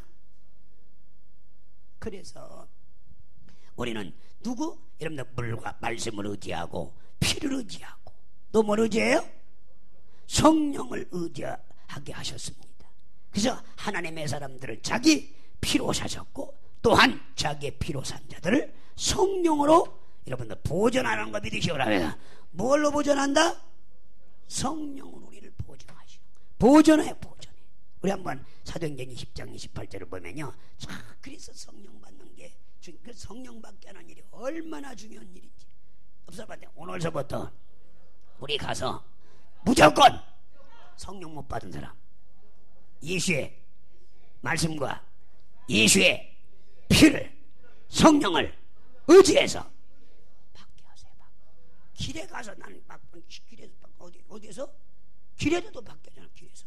그래서 우리는 누구? 여러분들 물과 말씀을 의지하고 피를 의지하고 또 뭘 의지해요? 성령을 의지하게 하셨습니다. 그래서 하나님의 사람들을 자기 피로 사셨고 또한 자기의 피로 산 자들을 성령으로 여러분들 보존하는 거 믿으시오라. 뭘로 보존한다? 성령으로 우리를 보존해. 우리 한번 사도행전 20장 28절을 보면요. 그래서 성령 받는 게 그 성령 받게 하는 일이 얼마나 중요한 일인지. 없어봤는데 오늘서부터 우리 가서 무조건 성령 못 받은 사람 예수의 말씀과 예수의 피를 성령을 의지해서 받게 하세요. 길에 가서 나는 길에서 어디에서? 길에도 받게 하잖아. 길에서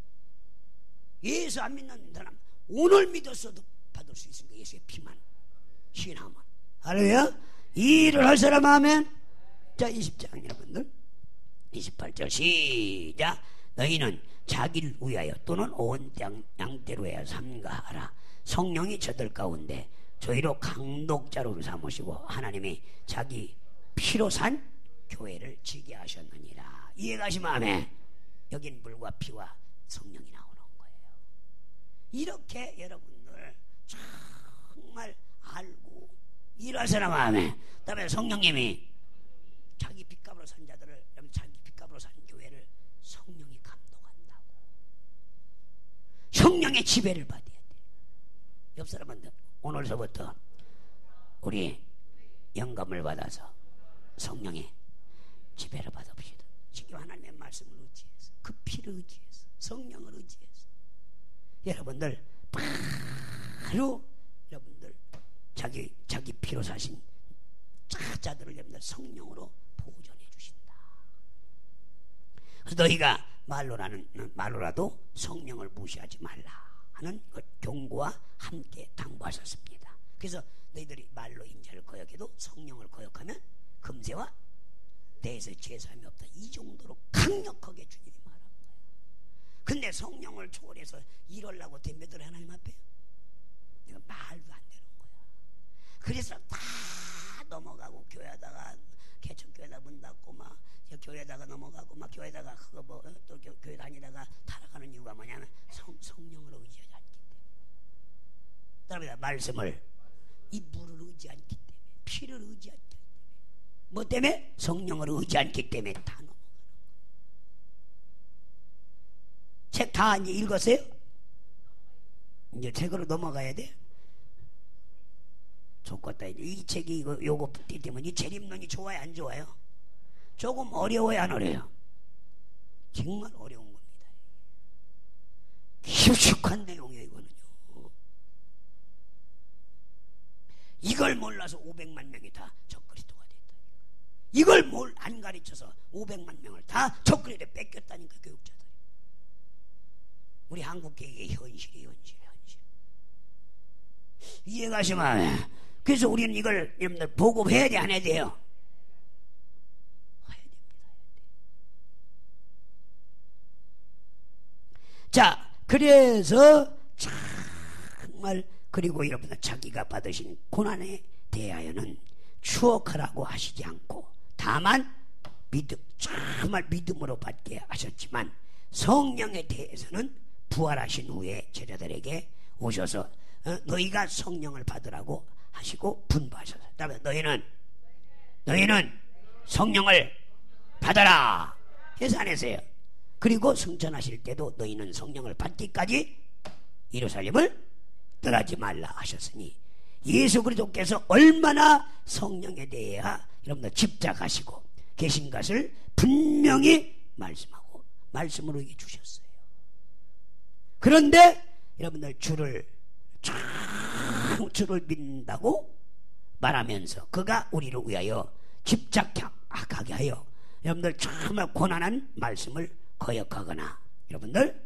예수 안 믿는 사람 오늘 믿었어도 받을 수 있으니까 예수의 피만 신하면 할렐루야. 이 일을 할 사람 하면 자 20장 여러분들 28절 시작. 너희는 자기를 위하여 또는 온 양대로 하여 삼가하라. 성령이 저들 가운데 저희로 강독자로 삼으시고 하나님이 자기 피로 산 교회를 지게 하셨느니라. 이해가시면 아멘. 여긴 물과 피와 성령이 나오는 거예요. 이렇게 여러분들 정말 알고 일하시라고 아멘. 그다음에 성령님이 자기 빚값으로 산 자들을, 자기 빚값으로 산 교회를 성령이 감독한다고. 성령의 지배를 받아야 돼. 옆 사람한테 오늘서부터 우리 영감을 받아서 성령의 지배를 받아봅시다. 지금 하나님의 말씀을 의지해서, 그 피를 의지해서, 성령을 의지해서 여러분들 바로 여러분들 자기 피로 사신 자들을 여러분들 성령으로 보존해 주신다. 그래서 너희가 말로라도 성령을 무시하지 말라 하는 그 경고와 함께 당부하셨습니다. 그래서 너희들이 말로 인자를 거역해도 성령을 거역하면 금세와 대에서 제사함이 없다. 이 정도로 강력하게 주님이 말한 거예요. 근데 성령을 초월해서 이러려고 덤벼들어 하나님 앞에 내가 말도 안 되는 거야. 그래서 다 넘어가고 교회에다가 개척교회에다 문 닫고 막 교회에다가 넘어가고 막 교회에다가 그거 뭐 또 교회 다니다가 타락하는 이유가 뭐냐면 성령으로 의지하지 않기 때문에. 그다음에 말씀을 이 물을 의지 않기 때문에, 피를 의지 않기 때문에, 뭐 때문에? 성령을 의지 않기 때문에 다 넘어가는 거예요. 책 다 이제 읽었어요? 이제 책으로 넘어가야 돼. 좋겠다. 이 책이 요거 때문에 이 재림론이 좋아요, 안 좋아요? 조금 어려워요, 안 어려워요? 정말 어려운 겁니다. 깊숙한 내용이에요, 이거는요. 이걸 몰라서 500만 명이 다 적그리스도가 됐다. 이걸 뭘 안 가르쳐서 500만 명을 다 적그리스도에 뺏겼다니까, 교육자들이. 우리 한국교회의 현실이 현실. 이해가시면. 그래서 우리는 이걸 여러분들 보급해야 돼, 안 해야 돼요? 해야 됩니다. 자, 그래서 정말, 그리고 여러분들 자기가 받으신 고난에 대하여는 추억하라고 하시지 않고 다만 정말 믿음으로 받게 하셨지만 성령에 대해서는 부활하신 후에 제자들에게 오셔서 너희가 성령을 받으라고 하시고 분부하셨어요. 그다음에 너희는 성령을 받아라 해서 안 했어요. 그리고 승천하실 때도 너희는 성령을 받기까지 예루살렘을 떠나지 말라 하셨으니 예수 그리스도께서 얼마나 성령에 대해 여러분들 집착하시고 계신 것을 분명히 말씀하고 말씀으로 이게 주셨어요. 그런데 여러분들 주를 믿는다고 말하면서 그가 우리를 위하여 집착하게 하여 여러분들 정말 고난한 말씀을 거역하거나 여러분들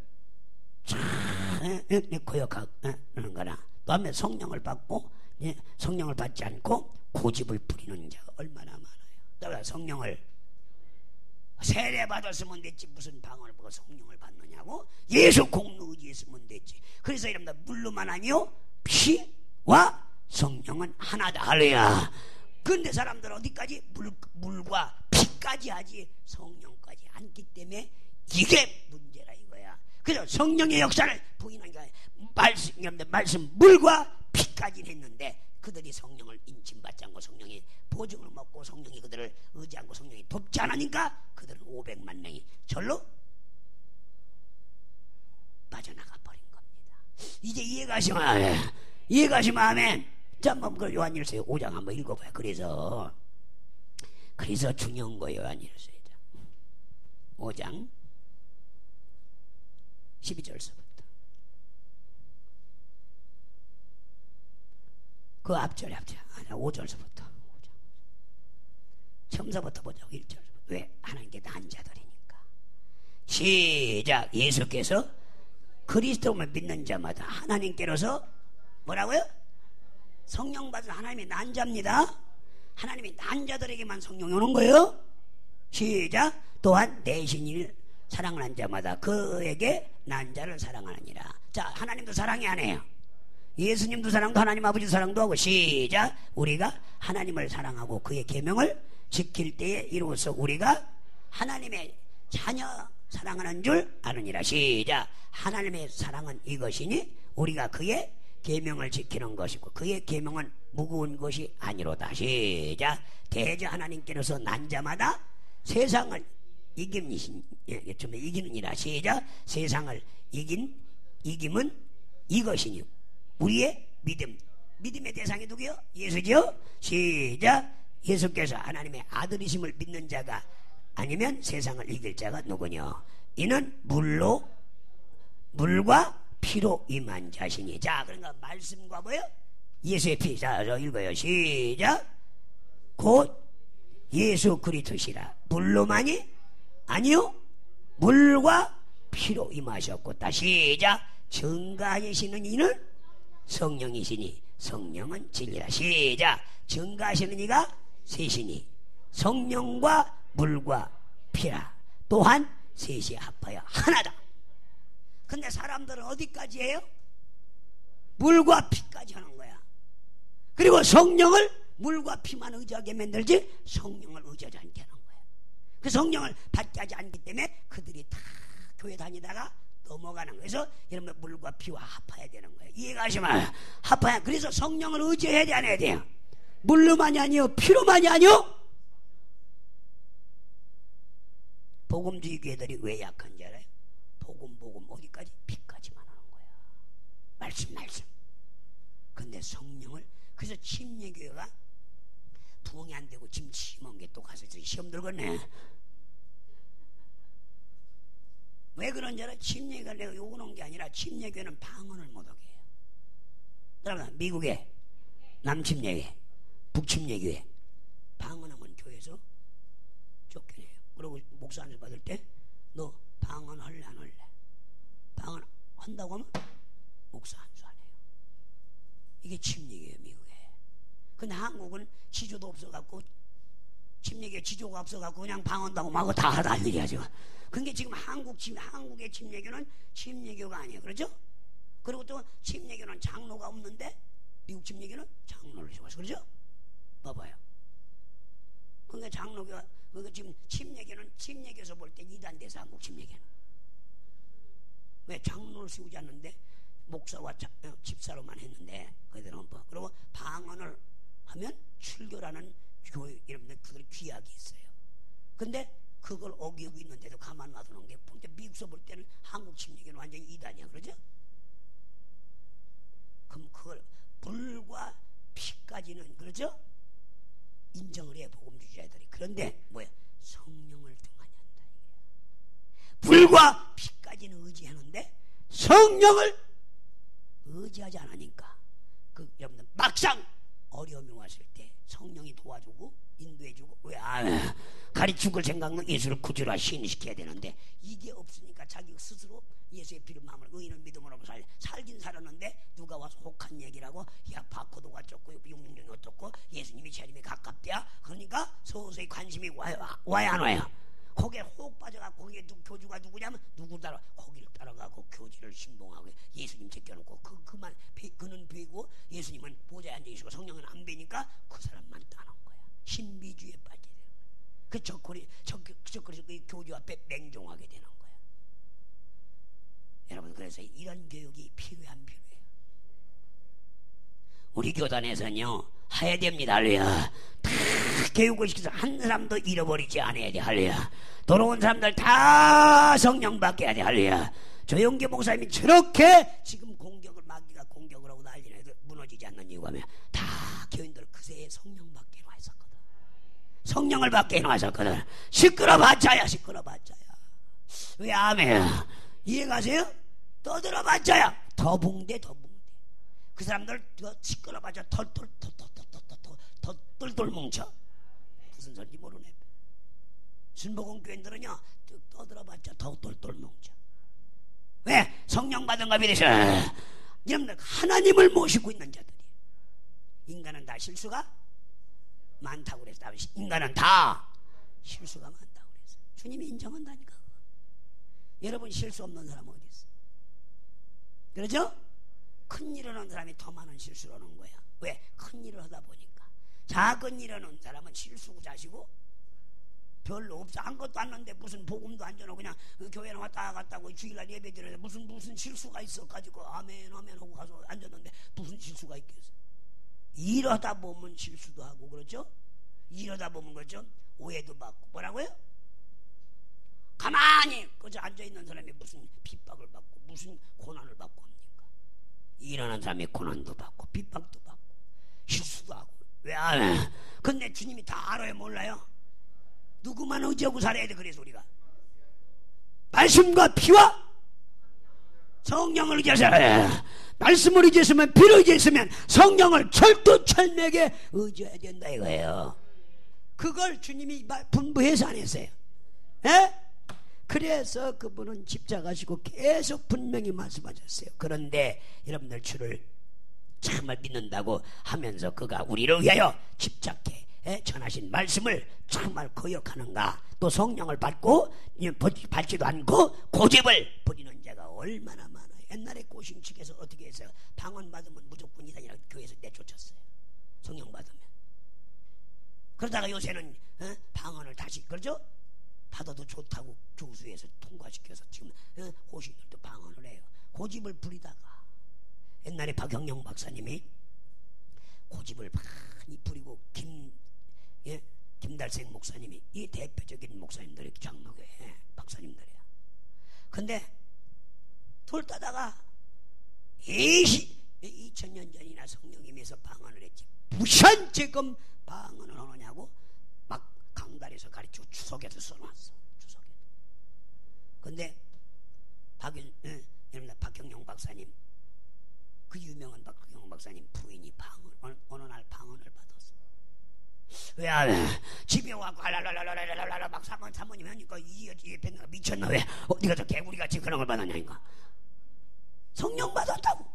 거역하는 거나 또 한번 성령을 받고 성령을 받지 않고 고집을 부리는 자가 얼마나 많아요. 또 성령을 세례 받았으면 됐지 무슨 방언을 보고 성령을 받느냐고. 예수 공로 의지했으면 됐지. 그래서 여러분들 물로만 아니요 피와 성령은 하나다. 할렐루야. 근데 사람들은 어디까지? 물과 피까지 하지 성령까지 않기 때문에 이게 문제라 이거야. 그래서 성령의 역사를 부인하니까 말씀 물과 피까지 했는데 그들이 성령을 인침받지 않고 성령의 보증을 먹고 성령이 그들을 의지 않고 성령이 돕지 않으니까 그들은 500만 명이 절로 빠져나가 버린 겁니다. 이제 이해가시면 아멘. 자, 한번 그 요한일서 5장 한번 읽어봐요. 그래서 중요한 거예요. 요한일서 5장 12절서부터 그 앞절에 5절서부터 처음서부터 보자. 1절서부터. 왜? 하나님께 난 자들이니까. 시작. 예수께서 그리스도를 믿는 자마다 하나님께로서 뭐라고요? 성령 받은 하나님의 난 자입니다. 하나님의 난 자들에게만 성령이 오는 거예요. 시작. 또한 내 신인을 사랑하는 자마다 그에게 난 자를 사랑하느니라. 자, 하나님도 사랑이 안 해요. 예수님도 사랑도 하나님 아버지 사랑도 하고. 시작. 우리가 하나님을 사랑하고 그의 계명을 지킬 때에 이로써 우리가 하나님의 자녀 사랑하는 줄 아느니라. 시작. 하나님의 사랑은 이것이니 우리가 그의 계명을 지키는 것이고 그의 계명은 무거운 것이 아니로다. 시작. 대저 하나님께로서 난 자마다 세상을 이기느니라. 시작. 세상을 이김은 이것이니 우리의 믿음의 대상이 누구요? 예수죠. 시작. 예수께서 하나님의 아들이심을 믿는 자가 아니면 세상을 이길 자가 누구냐? 이는 물과 피로 임한 자시니. 자, 그러니까 말씀과 뭐요? 예수의 피. 자, 저 읽어요. 시작. 곧 예수 그리스도시라. 물로만이 아니요, 물과 피로 임하셨고. 다시 시작. 증가하시는 이는 성령이시니 성령은 진리라. 시작. 증가하시는 이가 셋이니 성령과 물과 피라. 또한 셋이 합하여 하나다. 근데 사람들은 어디까지 해요? 물과 피까지 하는 거야. 그리고 성령을 물과 피만 의지하게 만들지 성령을 의지하지 않게 하는 거야. 그 성령을 받지 않기 때문에 그들이 다 교회 다니다가 넘어가는 거예요. 그래서 여러분 물과 피와 합해야 되는 거예요. 이해가 하시면 합해야. 그래서 성령을 의지해야 돼, 안 해야 돼요? 물로만이 아니요, 피로만이 아니요. 복음주의 교회들이 왜 약한지 알아요? 복음 어디까지? 피까지만 하는 거야. 말씀. 근데 성령을, 그래서 침례교회가 부흥이 안 되고 지금 심한 게 또 가서 시험 들겠네. 왜 그런지 알아? 침례교회가 내가 요구하는 게 아니라 침례교회는 방언을 못하게 해요. 여러분, 미국에 남침례교회, 북침례교회 방언하면 교회에서 쫓겨내요. 그리고 목사 안수 받을 때 너 방언 할래 안 할래? 방언 한다고 하면 목사 안수 안 해요. 이게 침례교회 미국에. 근데 한국은 지조도 없어갖고, 침례교회 지조가 없어갖고 그냥 방언다고 막 다 하다 할 일이야 지금. 그게 지금 한국의 침례교는 침례교가 아니에요. 그렇죠? 그리고 또 침례교는 장로가 없는데 미국 침례교는 장로를 세워서. 그렇죠? 봐봐요. 그러니까 장로교가, 그러니까 지금 침례교는 침례교에서 볼 때 이단돼서 한국 침례교는. 왜 장로를 세우지 않는데 목사와 집사로만 했는데 그들은 뭐. 그리고 방언을 하면 출교라는 교회 이름들 그들 귀약이 있어요. 근데 그걸 어기고 있는데도 가만 놔두는 게, 근데 미국서 볼 때는 한국 침례교는 완전히 이단이야. 그러죠? 그럼 그걸 물과 피까지는, 그렇죠? 인정을 해요, 복음주의자들이. 그런데 뭐야? 성령을 등한히 한다. 물과 피까지는 의지하는데 성령을 의지하지 않으니까 여러분들 막상 어려움이 왔을 때 성령이 도와주고 인도해주고. 왜? 가르치고 생각은 예수를 구주라 시인시켜야 되는데 이게 없으니까 자기 스스로 예수의 피를 마음을 의인을 믿음으로 살긴 살았는데 누가 와서 혹한 얘기라고, 야 바코드가 어쩌고 용용이 어쩌고 예수님이 재림에 가깝대야. 그러니까 서서히 관심이 와야 안 와요? 거기에 혹 빠져가고 거기에 교주가 누구냐면 누구 따라 거기를 따라가고 교주를 신봉하고 예수님 제껴놓고 그는 베고 예수님은 보좌에 앉아있고 성령은 안 베니까 그 사람만 따는 거야. 신비주의에 빠지게 되는 거야. 그 그래서 그 교주 앞에 맹종하게 되는 거야. 여러분, 그래서 이런 교육이 필요해요. 우리 교단에서는요 해야 됩니다. 할렐루야. 다 교육을 시켜서 한 사람도 잃어버리지 않아야 돼. 할렐루야. 돌아온 사람들 다 성령 받게 해야 돼. 할렐루야. 조영기 목사님이 저렇게 지금 마귀가 공격을 하고 난리나 해도 무너지지 않는 이유가 뭐야? 다 교인들 그새 성령 받게 해놨었거든. 성령을 받게 해놨었거든. 시끄러봤자야. 왜 아멘? 이해가세요? 떠들어봤자야. 더 붕대. 그 사람들 시끄러봤자 털 뭉쳐. 무슨 소리인지 모르네. 순복음 교인들은요 떠들어봤자 더 똘똘 뭉쳐. 왜? 성령 받은 가 믿으셔. 여러분들 하나님을 모시고 있는 자들이. 인간은 다 실수가 많다고 그랬어. 인간은 다 실수가 많다고 그랬어. 주님이 인정한다니까. 여러분 실수 없는 사람 어디 있어? 그렇죠? 큰 일을 하는 사람이 더 많은 실수를 하는 거야. 왜? 큰 일을 하다 보니까. 작은 일을 하는 사람은 실수고 자시고 별로 없어. 아무것도 안 하는데 무슨 복음도 안 전하고 그냥 교회는 왔다 갔다 하고 주일날 예배 드려야 무슨 실수가 있어가지고 아멘 아멘 하고 가서 앉았는데 무슨 실수가 있겠어. 일하다 보면 실수도 하고 그렇죠? 일하다 보면 그렇죠? 오해도 받고 뭐라고요? 가만히 그저 앉아있는 사람이 무슨 핍박을 받고 무슨 고난을 받고 합니까? 일하는 사람이 고난도 받고 핍박도 받고 실수도 하고 왜 안 해? 근데 주님이 다 알아요 몰라요? 누구만 의지하고 살아야 돼. 그래서 우리가 말씀과 피와 성령을 의지해서 말씀을 의지했으면 피를 의지했으면 성령을 철두철미하게 의지해야 된다 이거예요. 그걸 주님이 분부해서 안 했어요. 에? 그래서 그분은 집착하시고 계속 분명히 말씀하셨어요. 그런데 여러분들 주를 정말 믿는다고 하면서 그가 우리를 위하여 집착해 전하신 말씀을 정말 거역하는가, 또 성령을 받지도 않고 고집을 부리는 자가 얼마나 많아요. 옛날에 고심측에서 어떻게 했어요? 방언 받으면 무조건 이단이라 교회에서 내쫓았어요. 성령 받으면. 그러다가 요새는 방언을 다시 그러죠? 받아도 좋다고 교수에서 통과시켜서 지금 고심들도 방언을 해요. 고집을 부리다가 옛날에 박영영 박사님이 고집을 많이 부리고 김달생 목사님이 이 대표적인 목사님들이 장로교회 박사님들이야. 근데 돌 따다가 2000년 전이나 성령님에서 방언을 했지 무시한 지금 방언을 하느냐고 막 강단에서 가르치고 주석에도 써놨어. 주석에도. 근데 박경영 박사님, 그 유명한 박경영 박사님 부인이 어느 날 방언을 받았어. 왜 안 해? 집에 와서 알랄랄랄랄랄랄랄 막 사모님 하니까 이 뱃나가 미쳤나? 왜 어디가 저 개구리같이 그런 걸 받았냐니까. 성령 받았다고.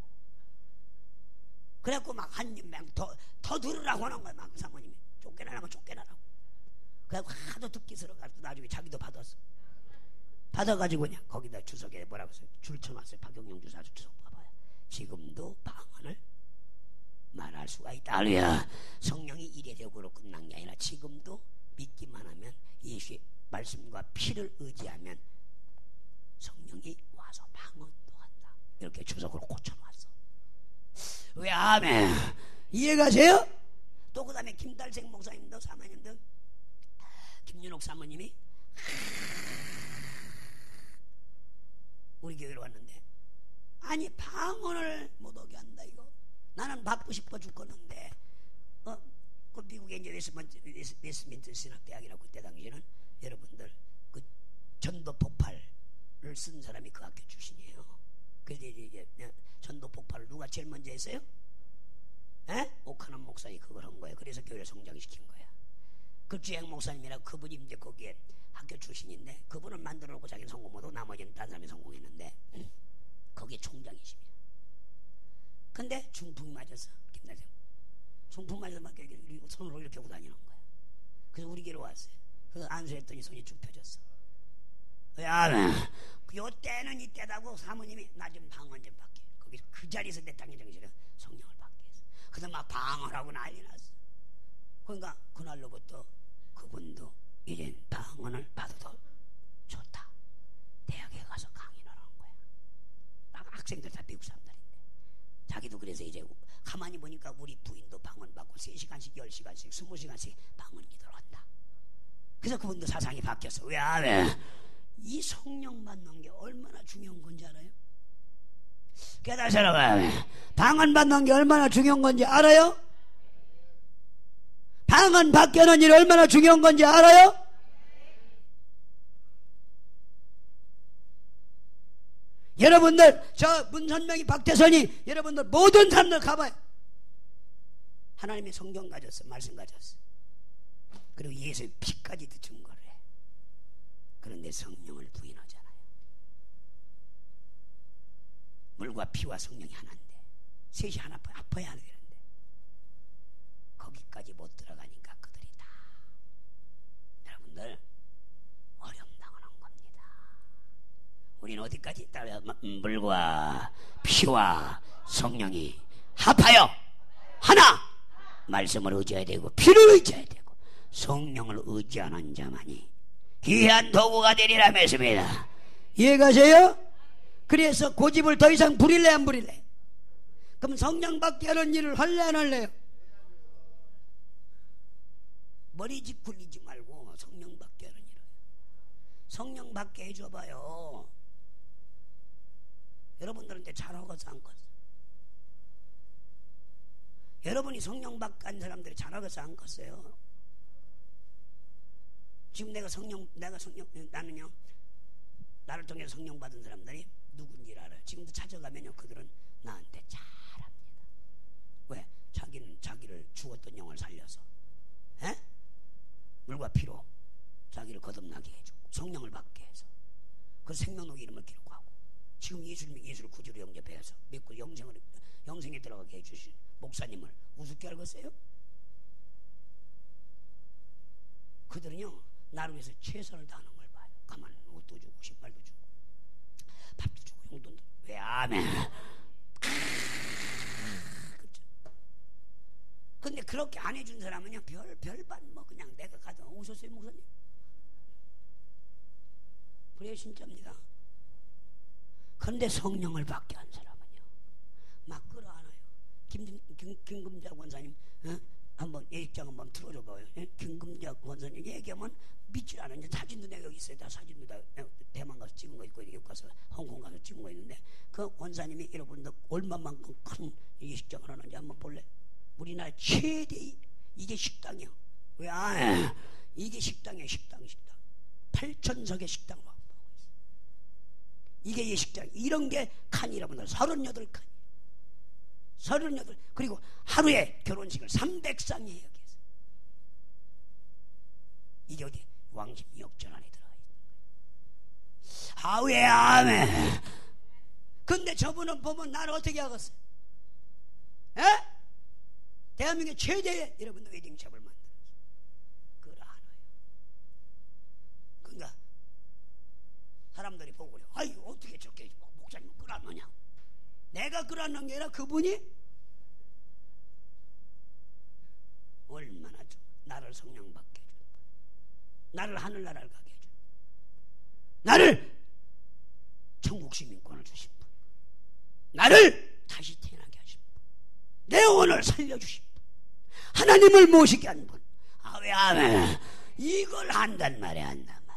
그래갖고 막 한 명 더 들으라고 하는 거야. 막 사모님이 쫓겨나라면 쫓겨나라고. 그래갖고 하도 듣기 싫어가지고 나중에 자기도 받았어. 받아가지고 그냥 거기다 주석에 뭐라고 써요? 줄 쳐놨어요. 박영영 주사 주석 봐봐요. 지금도 방언을 말할 수가 있다. 할렐루야. 성령이 이례적으로 끝난 게 아니라 지금도 믿기만 하면 예수의 말씀과 피를 의지하면 성령이 와서 방언도 한다. 이렇게 주석으로 꽂혀놨어. 왜 아멘. 이해가세요? 또 그 다음에 김달생 목사님도 사모님도 김윤옥 사모님이 우리 교회로 왔는데 아니 방언을 못하게 한다 이거. 나는 받고 싶어 죽겠는데 그 미국에 이제 웨스트민스터 신학대학이라고 그때 당시에는 여러분들 그 전도 폭발을 쓴 사람이 그 학교 출신이에요. 그래서 이제 전도 폭발을 누가 제일 먼저 했어요? 오카남 목사님이 그걸 한 거예요. 그래서 교회를 성장시킨 거야. 그 주행 목사님이라고 그분이 이제 거기에 학교 출신인데 그분은 만들어 놓고 자기는 성공 못하고 나머지는 다른 사람이 성공했는데 거기에 총장이십니다. 근데 중풍이 맞았어. 김달생 중풍 맞아서 막 손으로 이렇게 하고 다니는 거야. 그래서 우리 교회로 왔어요. 그래서 안수했더니 손이 쭉 펴졌어. 야, 요때는 이때다고 사모님이 나 좀 방언 좀 받게. 거기 그 자리에서 내 땅에 정신에 성령을 받게 했어. 그래서 막 방언하고 난리 났어. 그러니까 그날로부터 그분도 이젠 방언을 받아도 좋다. 대학에 가서 강의를 하는 거야. 막 학생들 다 미국 사람들인데. 자기도 그래서 이제 가만히 보니까 우리 부인도 방언 받고 3시간씩 10시간씩 20시간씩 방언 기도를 한다. 그래서 그분도 사상이 바뀌었어. 왜 안 해? 이 성령 받는 게 얼마나 중요한 건지 알아요? 깨달으셔라. 방언 받는 게 얼마나 중요한 건지 알아요? 방언 받게 하는 일이 얼마나 중요한 건지 알아요? 여러분들 저 문선명이 박태선이 여러분들 모든 사람들 가봐요. 하나님의 성경 가졌어. 말씀 가졌어. 그리고 예수의 피까지도 증거를 해. 그런데 성령을 부인하잖아요. 물과 피와 성령이 하나인데 셋이 하나 합해야 되는데 거기까지 못 들어가니까 그들이 다 여러분들 어려움당하는 겁니다. 우리는 어디까지 따라 물과 피와 성령이 합하여 하나 말씀을 의지해야 되고 피를 의지해야 되고 성령을 의지하는 자만이 귀한 도구가 되리라 했습니다. 이해가세요? 그래서 고집을 더 이상 부릴래 안 부릴래? 그럼 성령 받게 하는 일을 할래 안 할래요? 머리짓 굴리지 말고 성령 받게 하는 일을 성령 받게 해줘봐요. 여러분들한테 잘하겠어 안 컸어? 여러분이 성령 받게 한 사람들이 잘하겠어 안 컸어요? 지금 나는요 나를 통해 성령 받은 사람들이 누군지 알아요. 지금도 찾아가면요 그들은 나한테 잘합니다. 왜? 자기는 자기를 죽었던 영을 살려서 에? 물과 피로 자기를 거듭나게 해주고 성령을 받게 해서 그 생명록 이름을 기록하고 지금 예수님이 예수를 구주로 영접해서 믿고 영생에 들어가게 해주신 목사님을 우습게 알겠어요? 그들은요 나를 위해서 최선을 다하는 걸 봐요. 가만 옷도 주고 신발도 주고 밥도 주고 용돈도 주고. 왜 아멘. 그렇죠. 근데 그렇게 안 해준 사람은요 별반 뭐 그냥 내가 가서 오셨어요 목사님? 그래요 진짜입니다. 그런데 성령을 받게 한 사람은요 막 끌어안아요. 김금자 권사님 한번 예식장 한번 틀어줘봐요. 김금자 권사님 얘기하면 믿질 않아요. 사진도 내가 여기 있어요. 다 사진도 다 대만 가서 찍은 거 있고 여기 가서 홍콩 가서 찍은 거 있는데 그 권사님이 여러분들 얼마만큼 큰 예식장을 하는지 한번 볼래? 우리나라 최대 이게 식당이요. 왜? 이게 식당이에요. 식당 8,000석의 식당으로 하고 있어요. 이게 예식장. 이런 게 칸이라면 38칸. 38 그리고 하루에 결혼식을 300쌍이 해요. 이게 어디 왕십 역전 안에 들어가 있는 거예요. 하우에 아멘. 근데 저분은 보면 나를 어떻게 하겠어요? 에? 대한민국 최대의 여러분들 웨딩샵을 만들었어요. 그걸 안 와요. 그러니까 사람들이 보고 그래요. 아이 어떻게 저렇게 목사님 끌어안느냐? 내가 끌어안는 게 아니라 그분이 얼마나 나를 성령 받게 해주는 거예요. 나를 하늘나라를 가게 해주는 거예요. 나를 천국 시민권을 주신 분, 나를 다시 태어나게 하신 분, 내 영혼을 살려주신 분, 하나님을 모시게 한 분. 왜 아멘. 이걸 한단 말이야.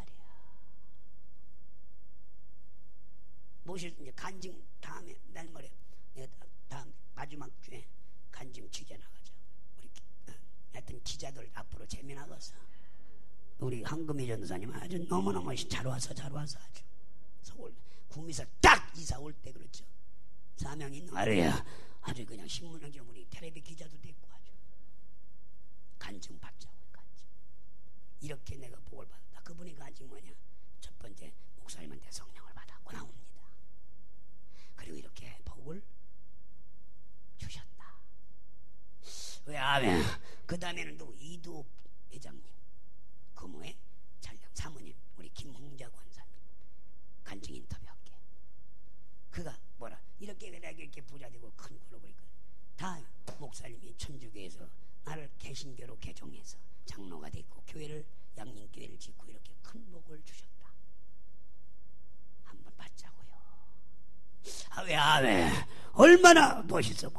모실 이제 간증 다음에 날 모레 내가 다음 마지막 주에 간증 취재 나가자. 우리 하여튼 기자들 앞으로 재미나겠어. 우리 황금희 전도사님 아주 너무너무 잘 와서 아주 서울 구미서 딱 이사 올 때 그렇죠. 사명 있는 말이야. 아주 그냥 신문하게 우리 텔레비 기자도 됐고 아주 간증 받자고요. 간증. 이렇게 내가 복을 받았다. 그분이 간증 뭐냐? 첫 번째 목사님한테 성령을 받았고 나옵니다. 그리고 이렇게 복을 주셨다. 왜 아멘. 그 다음에는 누구? 이두 회장님, 금호의 전령 사모님, 우리 김홍자 권사님 간증 인터뷰할게. 그가 뭐라 이렇게 내가 이렇게 부자되고 큰 그룹을 다 목사님이 천주교에서 나를 개신교로 개종해서 장로가 됐고 교회를 양림교회를 짓고 이렇게 큰 복을 주셨다. 한번 받자고요. 왜 아멘. 얼마나 멋있어.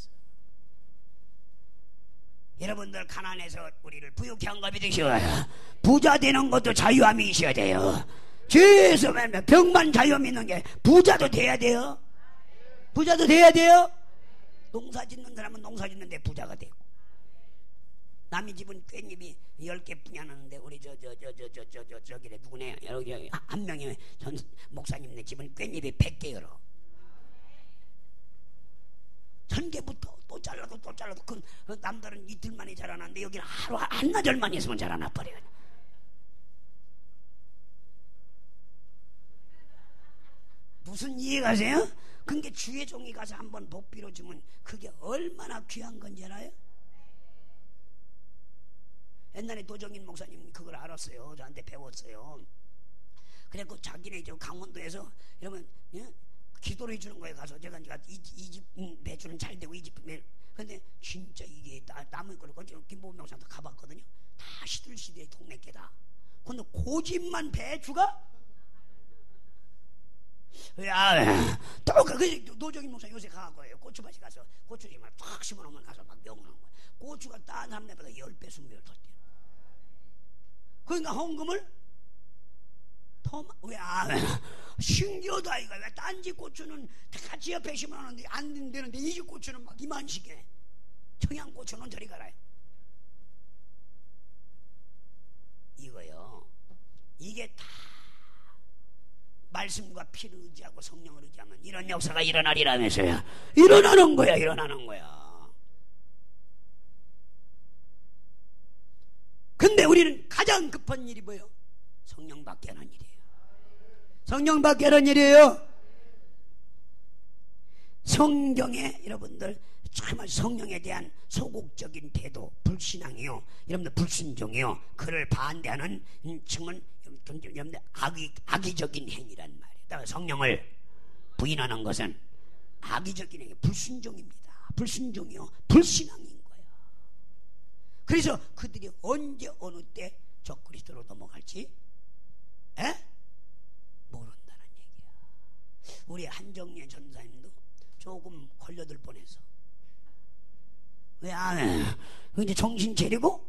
여러분들 가난해서 우리를 부유케 한 것이 되셔야 부자 되는 것도 자유함이 있어야 돼요. 죄에서 병만 자유함 있는 게 부자도 돼야 돼요. 부자도 돼야 돼요. 농사 짓는 사람은 농사 짓는데 부자가 되고, 남의 집은 깻잎이 10개뿐이 안 하는데 우리 저기래 누구네 여기 한 명이 전 목사님네 집은 깻잎이 100개여러. 1000개부터 또 잘라도 그 남들은 이틀 만에 자라나는데 여기는 하루 한나절만 있으면 자라나 버려요. 무슨 이해가세요? 그게 주의 종이 가서 한번 복 빌어주면 그게 얼마나 귀한 건지 알아요? 옛날에 도정인 목사님 그걸 알았어요. 저한테 배웠어요. 그래갖고 자기네 저 강원도에서 여러분 기도를 해주는 거에 가서 제가 이 집 배추는 잘 되고 이 집 근데 진짜 이게 나무 있고 김보은 명상도 가봤거든요. 다 시들시들의 동네 개다. 근데 고집만 배추가 그 노정인 목사 요새 강한 거예요. 고추밭에 가서 고추잎을 탁 심어놓으면 가서 막 명하는 거예요. 고추가 딴 사람들보다 10배 20배를 더 뛰어. 그러니까 헌금을 신기하다 이거. 왜 딴 집 고추는 같이 옆에 심어놓는데 안 되는데 이 집 고추는 막 이만식에. 청양고추는 저리 가라. 이거요. 이게 다 말씀과 피를 의지하고 성령을 의지하면 이런 역사가 일어나리라면서요. 일어나는 거야. 근데 우리는 가장 급한 일이 뭐예요? 성령 받게 하는 일이에요. 성령 받게 하는 일이에요. 성경에 여러분들 정말 성령에 대한 소극적인 태도, 불신앙이요, 여러분들 불순종이요, 그를 반대하는 정말 여러분들 악의적인 행위란 말이에요. 따라서 성령을 부인하는 것은 악의적인 행위, 불순종입니다. 불순종이요, 불신앙인 거예요. 그래서 그들이 언제 어느 때 적그리스도로 넘어갈지 모른다는 얘기야. 우리 한정예 전사님도 조금 걸려들 뻔해서 왜 안 해? 이제 정신 차리고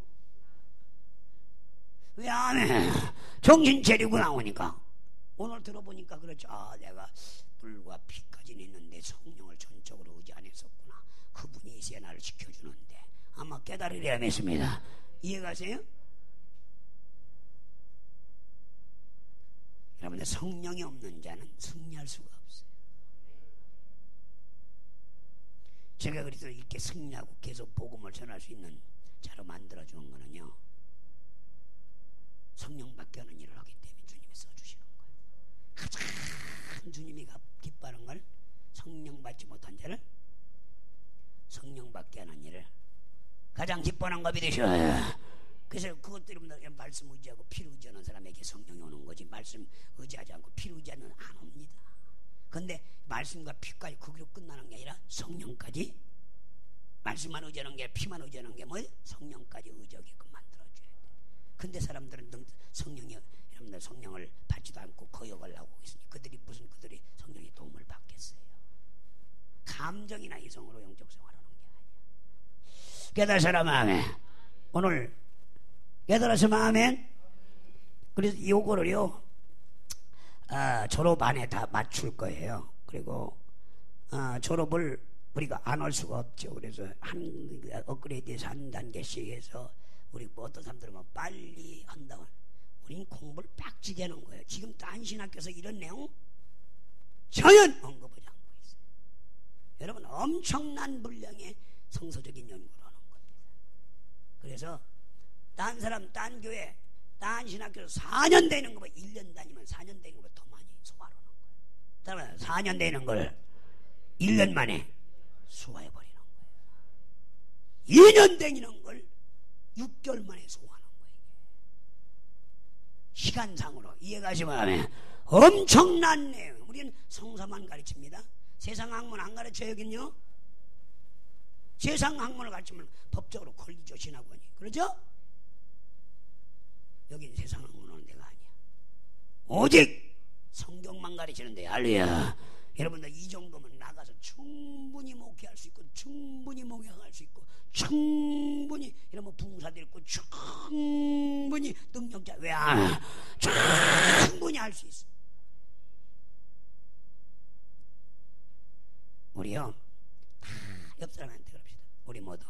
왜 안 해? 정신 차리고 나오니까 오늘 들어보니까 그렇죠. 내가 물과 피까지는 있는데 성령을 전적으로 의지 안 했었구나. 그분이 이제 나를 지켜주는데 아마 깨달으려야 했습니다. 이해가세요? 여러분들 성령이 없는 자는 승리할 수가 없어요. 제가 그래서 이렇게 승리하고 계속 복음을 전할 수 있는 자로 만들어주는 거는요, 성령 받게 하는 일을 하기 때문에 주님이 써주시는 거예요. 가장 주님이 기뻐하는 걸 성령 받지 못한 자를 성령 받게 하는 일을 가장 기뻐하는 거 믿으셔요. 그래서 그것 때문에 말씀 의지하고 피를 의지하는 사람에게 성령이 오는 거지, 말씀 의지하지 않고 피를 의지하는 안 옵니다. 근데 말씀과 피까지 거기로 끝나는 게 아니라 성령까지, 말씀만 의지하는 게 피만 의지하는 게 뭐예요? 성령까지 의지하게끔 만들어줘야 돼. 근데 사람들은 성령이, 여러분들 성령을 받지도 않고 거역을 하고 있으니 그들이 성령의 도움을 받겠어요. 감정이나 이성으로 영적 생활하는 게 아니야. 깨달은 사람 아멘. 오늘 깨달았으면 아멘. 그래서 요거를요 졸업 안에 다 맞출 거예요. 그리고 졸업을 우리가 안 할 수가 없죠. 그래서 업그레이드해서 한 단계씩 해서 우리 뭐 어떤 사람들은 뭐 빨리 한다고, 우리는 공부를 빡지게 하는 거예요. 지금 딴 신학교에서 이런 내용 전혀 언급하지 않고 있어요. 여러분 엄청난 분량의 성서적인 연구를 하는 겁니다. 그래서 딴 사람, 딴 교회, 딴 신학교에서 4년 되는 거보다 1년 다니면 4년 되는 거보다 더 많이 소화하는 거예요. 따라서 4년 되는 걸 1년 만에 소화해버리는 거예요. 2년 되는 걸 6개월 만에 소화하는 거예요. 시간상으로 이해가시면 하면 엄청난 내용. 우리는 성서만 가르칩니다. 세상 학문 안 가르쳐요. 여긴요, 세상 학문을 가르치면 법적으로 걸리죠, 신학원이. 그러죠? 여기는 세상 학문하는 데가 아니야. 오직 성경만 가르치는 데야. 할렐루야. 여러분들 이 정도면 나가서 충분히 목회할 수 있고, 충분히 목회할 수 있고, 충분히 이런 뭐 부흥사도 있고, 충분히 능력자 왜 안 해? 충분히 할 수 있어. 우리요 다 옆 사람한테 그럽시다. 우리 모두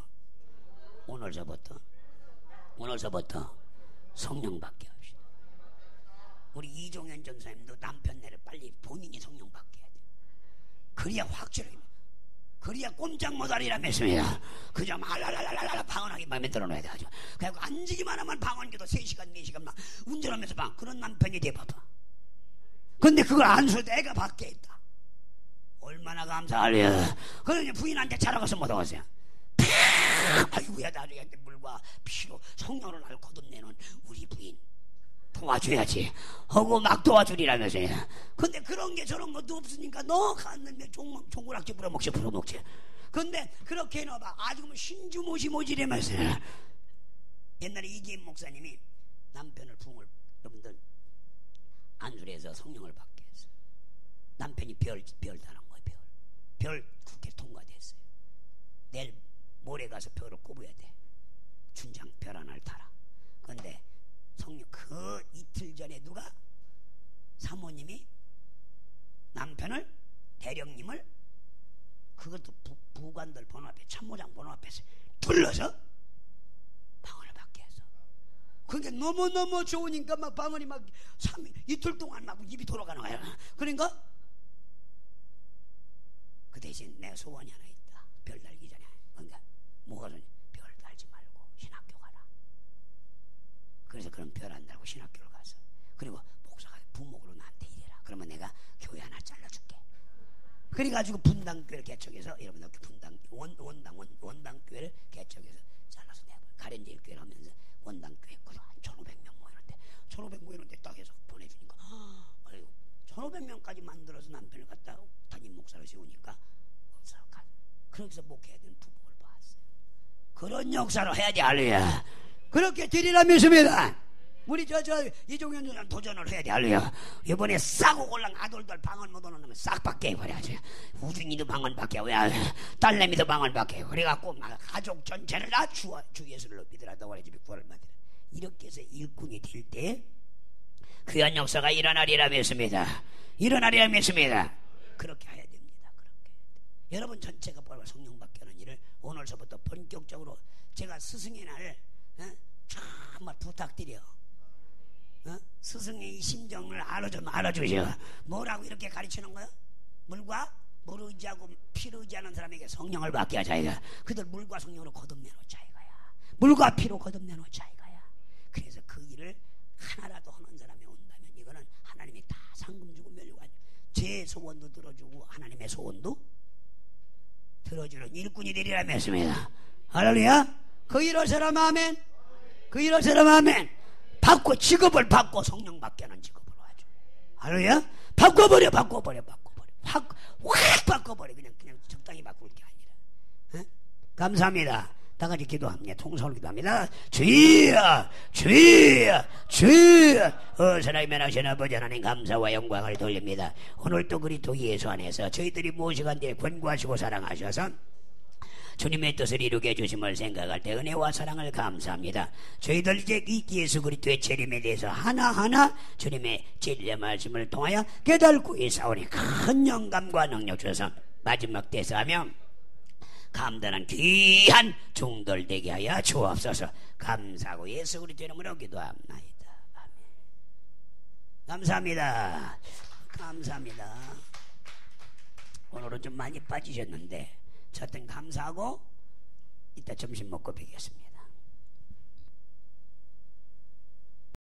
오늘서부터 성령 받게 합시다. 우리 이종현 전사님도 남편 내를 빨리 본인이 성령 받게 해야 돼. 그래야 확실하게, 그래야 꼼짝 못하리라면서요. 그저 말랄랄랄랄 방언하게 만들어 놓아야 돼. 그래서 앉기만 하면 방언기도 3시간 4시간 막 운전하면서 그런 남편이 돼봐봐. 근데 그걸 안 써도 애가 밖에 있다. 얼마나 감사할래요. 그러니 부인한테 자랑해서 못 하겠어요. 아이고야, 나중에 물과 피로 성령으로 나를 거듭내는 우리 부인 도와줘야지 하고 막 도와주리라면서요. 근데 그런 게 저런 것도 없으니까 너 갔는데 종구락지 부려먹지. 근데 그렇게 해놔봐 아주 뭐 신주모시모지라면서. 옛날에 이기인 목사님이 남편을 부흥을 여러분들 안수리에서 성령을 받게 했어요. 남편이 별 달한 거예요. 별 국회 통과됐어요. 내일 모레 가서 별을 꼽아야 돼. 춘장 별 하나를 달아. 근데 성령 그 이틀 전에 누가 사모님이 남편을 대령님을 그것도 부관들 번호 앞에 참모장 번호 앞에서 불러서 방언을 받게 했어. 그게 너무너무 좋으니까 막 방언이 막 이틀 동안 막 입이 돌아가는 거야. 그러니까 그 대신 내 소원이 하나 있다. 별 달기 전에. 그러니까 뭐가 좋냐? 별 달지 말고 신학교 가라. 그래서 그럼 별 안 달고 신학교를 가서 그리고 목사가 부목으로 나한테 일해라. 그러면 내가 교회 하나 잘라줄게. 그래가지고 분당교회를 개척해서 여러분들 원당교회를 개척해서 잘라서 내가 가렌제일교회를 하면서 원당교회 한 1,500명 모이는데 1,500 모이는데 딱 해서 보내주니까 1,500명까지 만들어서 남편을 갖다 담임 목사로 세우니까 그렇게 해서 목회해야 되는 부복을 봤어요. 그런 역사로 해야지. 할렐루야. 그렇게 드리라면서입니다. 우리 이종현 전사는 도전을 해야 돼. 할렐루야. 이번에 싸고 골랑 아들들 방언 못 오는 놈은 싹 받게 해버려야지. 우중이도 방언 받게 왜 딸내미도 방언 받게 해. 그래갖고 막 가족 전체를 다 주 예수를 믿으라. 너와의 집이 구원을 받으라. 이렇게 해서 일꾼이 될 때 귀한 역사가 일어나리라 믿습니다. 일어나리라 믿습니다. 그렇게 해야 됩니다. 그렇게. 여러분 전체가 바로 성령 받게 하는 일을 오늘서부터 본격적으로 제가 스승의 날 정말 부탁드려. 스승의 이 심정을 알아주셔. 뭐라고 이렇게 가르치는 거야? 물과 물 의지하고 피를 의지하는 사람에게 성령을 받게 하자 이거야. 그들 물과 성령으로 거듭내놓자 이거야. 물과 피로 거듭내놓자 이거야. 그래서 그 일을 하나라도 하는 사람이 온다면 이거는 하나님이 다 상금 주고 멸류관 제 소원도 들어주고 하나님의 소원도 들어주는 일꾼이 되리라 했습니다. 할렐루야. 그 일을 사람 아멘. 그 일을 사람 아멘. 받고 직업을 받고 성령 받게 하는 직업으로 하죠. 할렐루야. 바꿔버려. 확 바꿔버려. 그냥 적당히 바꿀 게 아니라. 감사합니다. 다 같이 기도합니다. 통성으로 기도합니다. 주여 어서나 면하신 아버지 하나님 감사와 영광을 돌립니다. 오늘도 그리스도 예수 안에서 저희들이 무엇이간데 권고하시고 사랑하셔서 주님의 뜻을 이루게 해주심을 생각할 때 은혜와 사랑을 감사합니다. 저희들 이제 이 예수 그리스도의 재림에 대해서 하나하나 주님의 진리의 말씀을 통하여 깨닫고 있사오니 큰 영감과 능력 주셔서 마지막 대사하며 감당한 귀한 종들 되게 하여 주옵소서. 감사하고 예수 그리스도 이름으로 기도합나이다. 아멘. 감사합니다. 오늘은 좀 많이 빠지셨는데 저땐 감사하고 이따 점심 먹고 뵙겠습니다.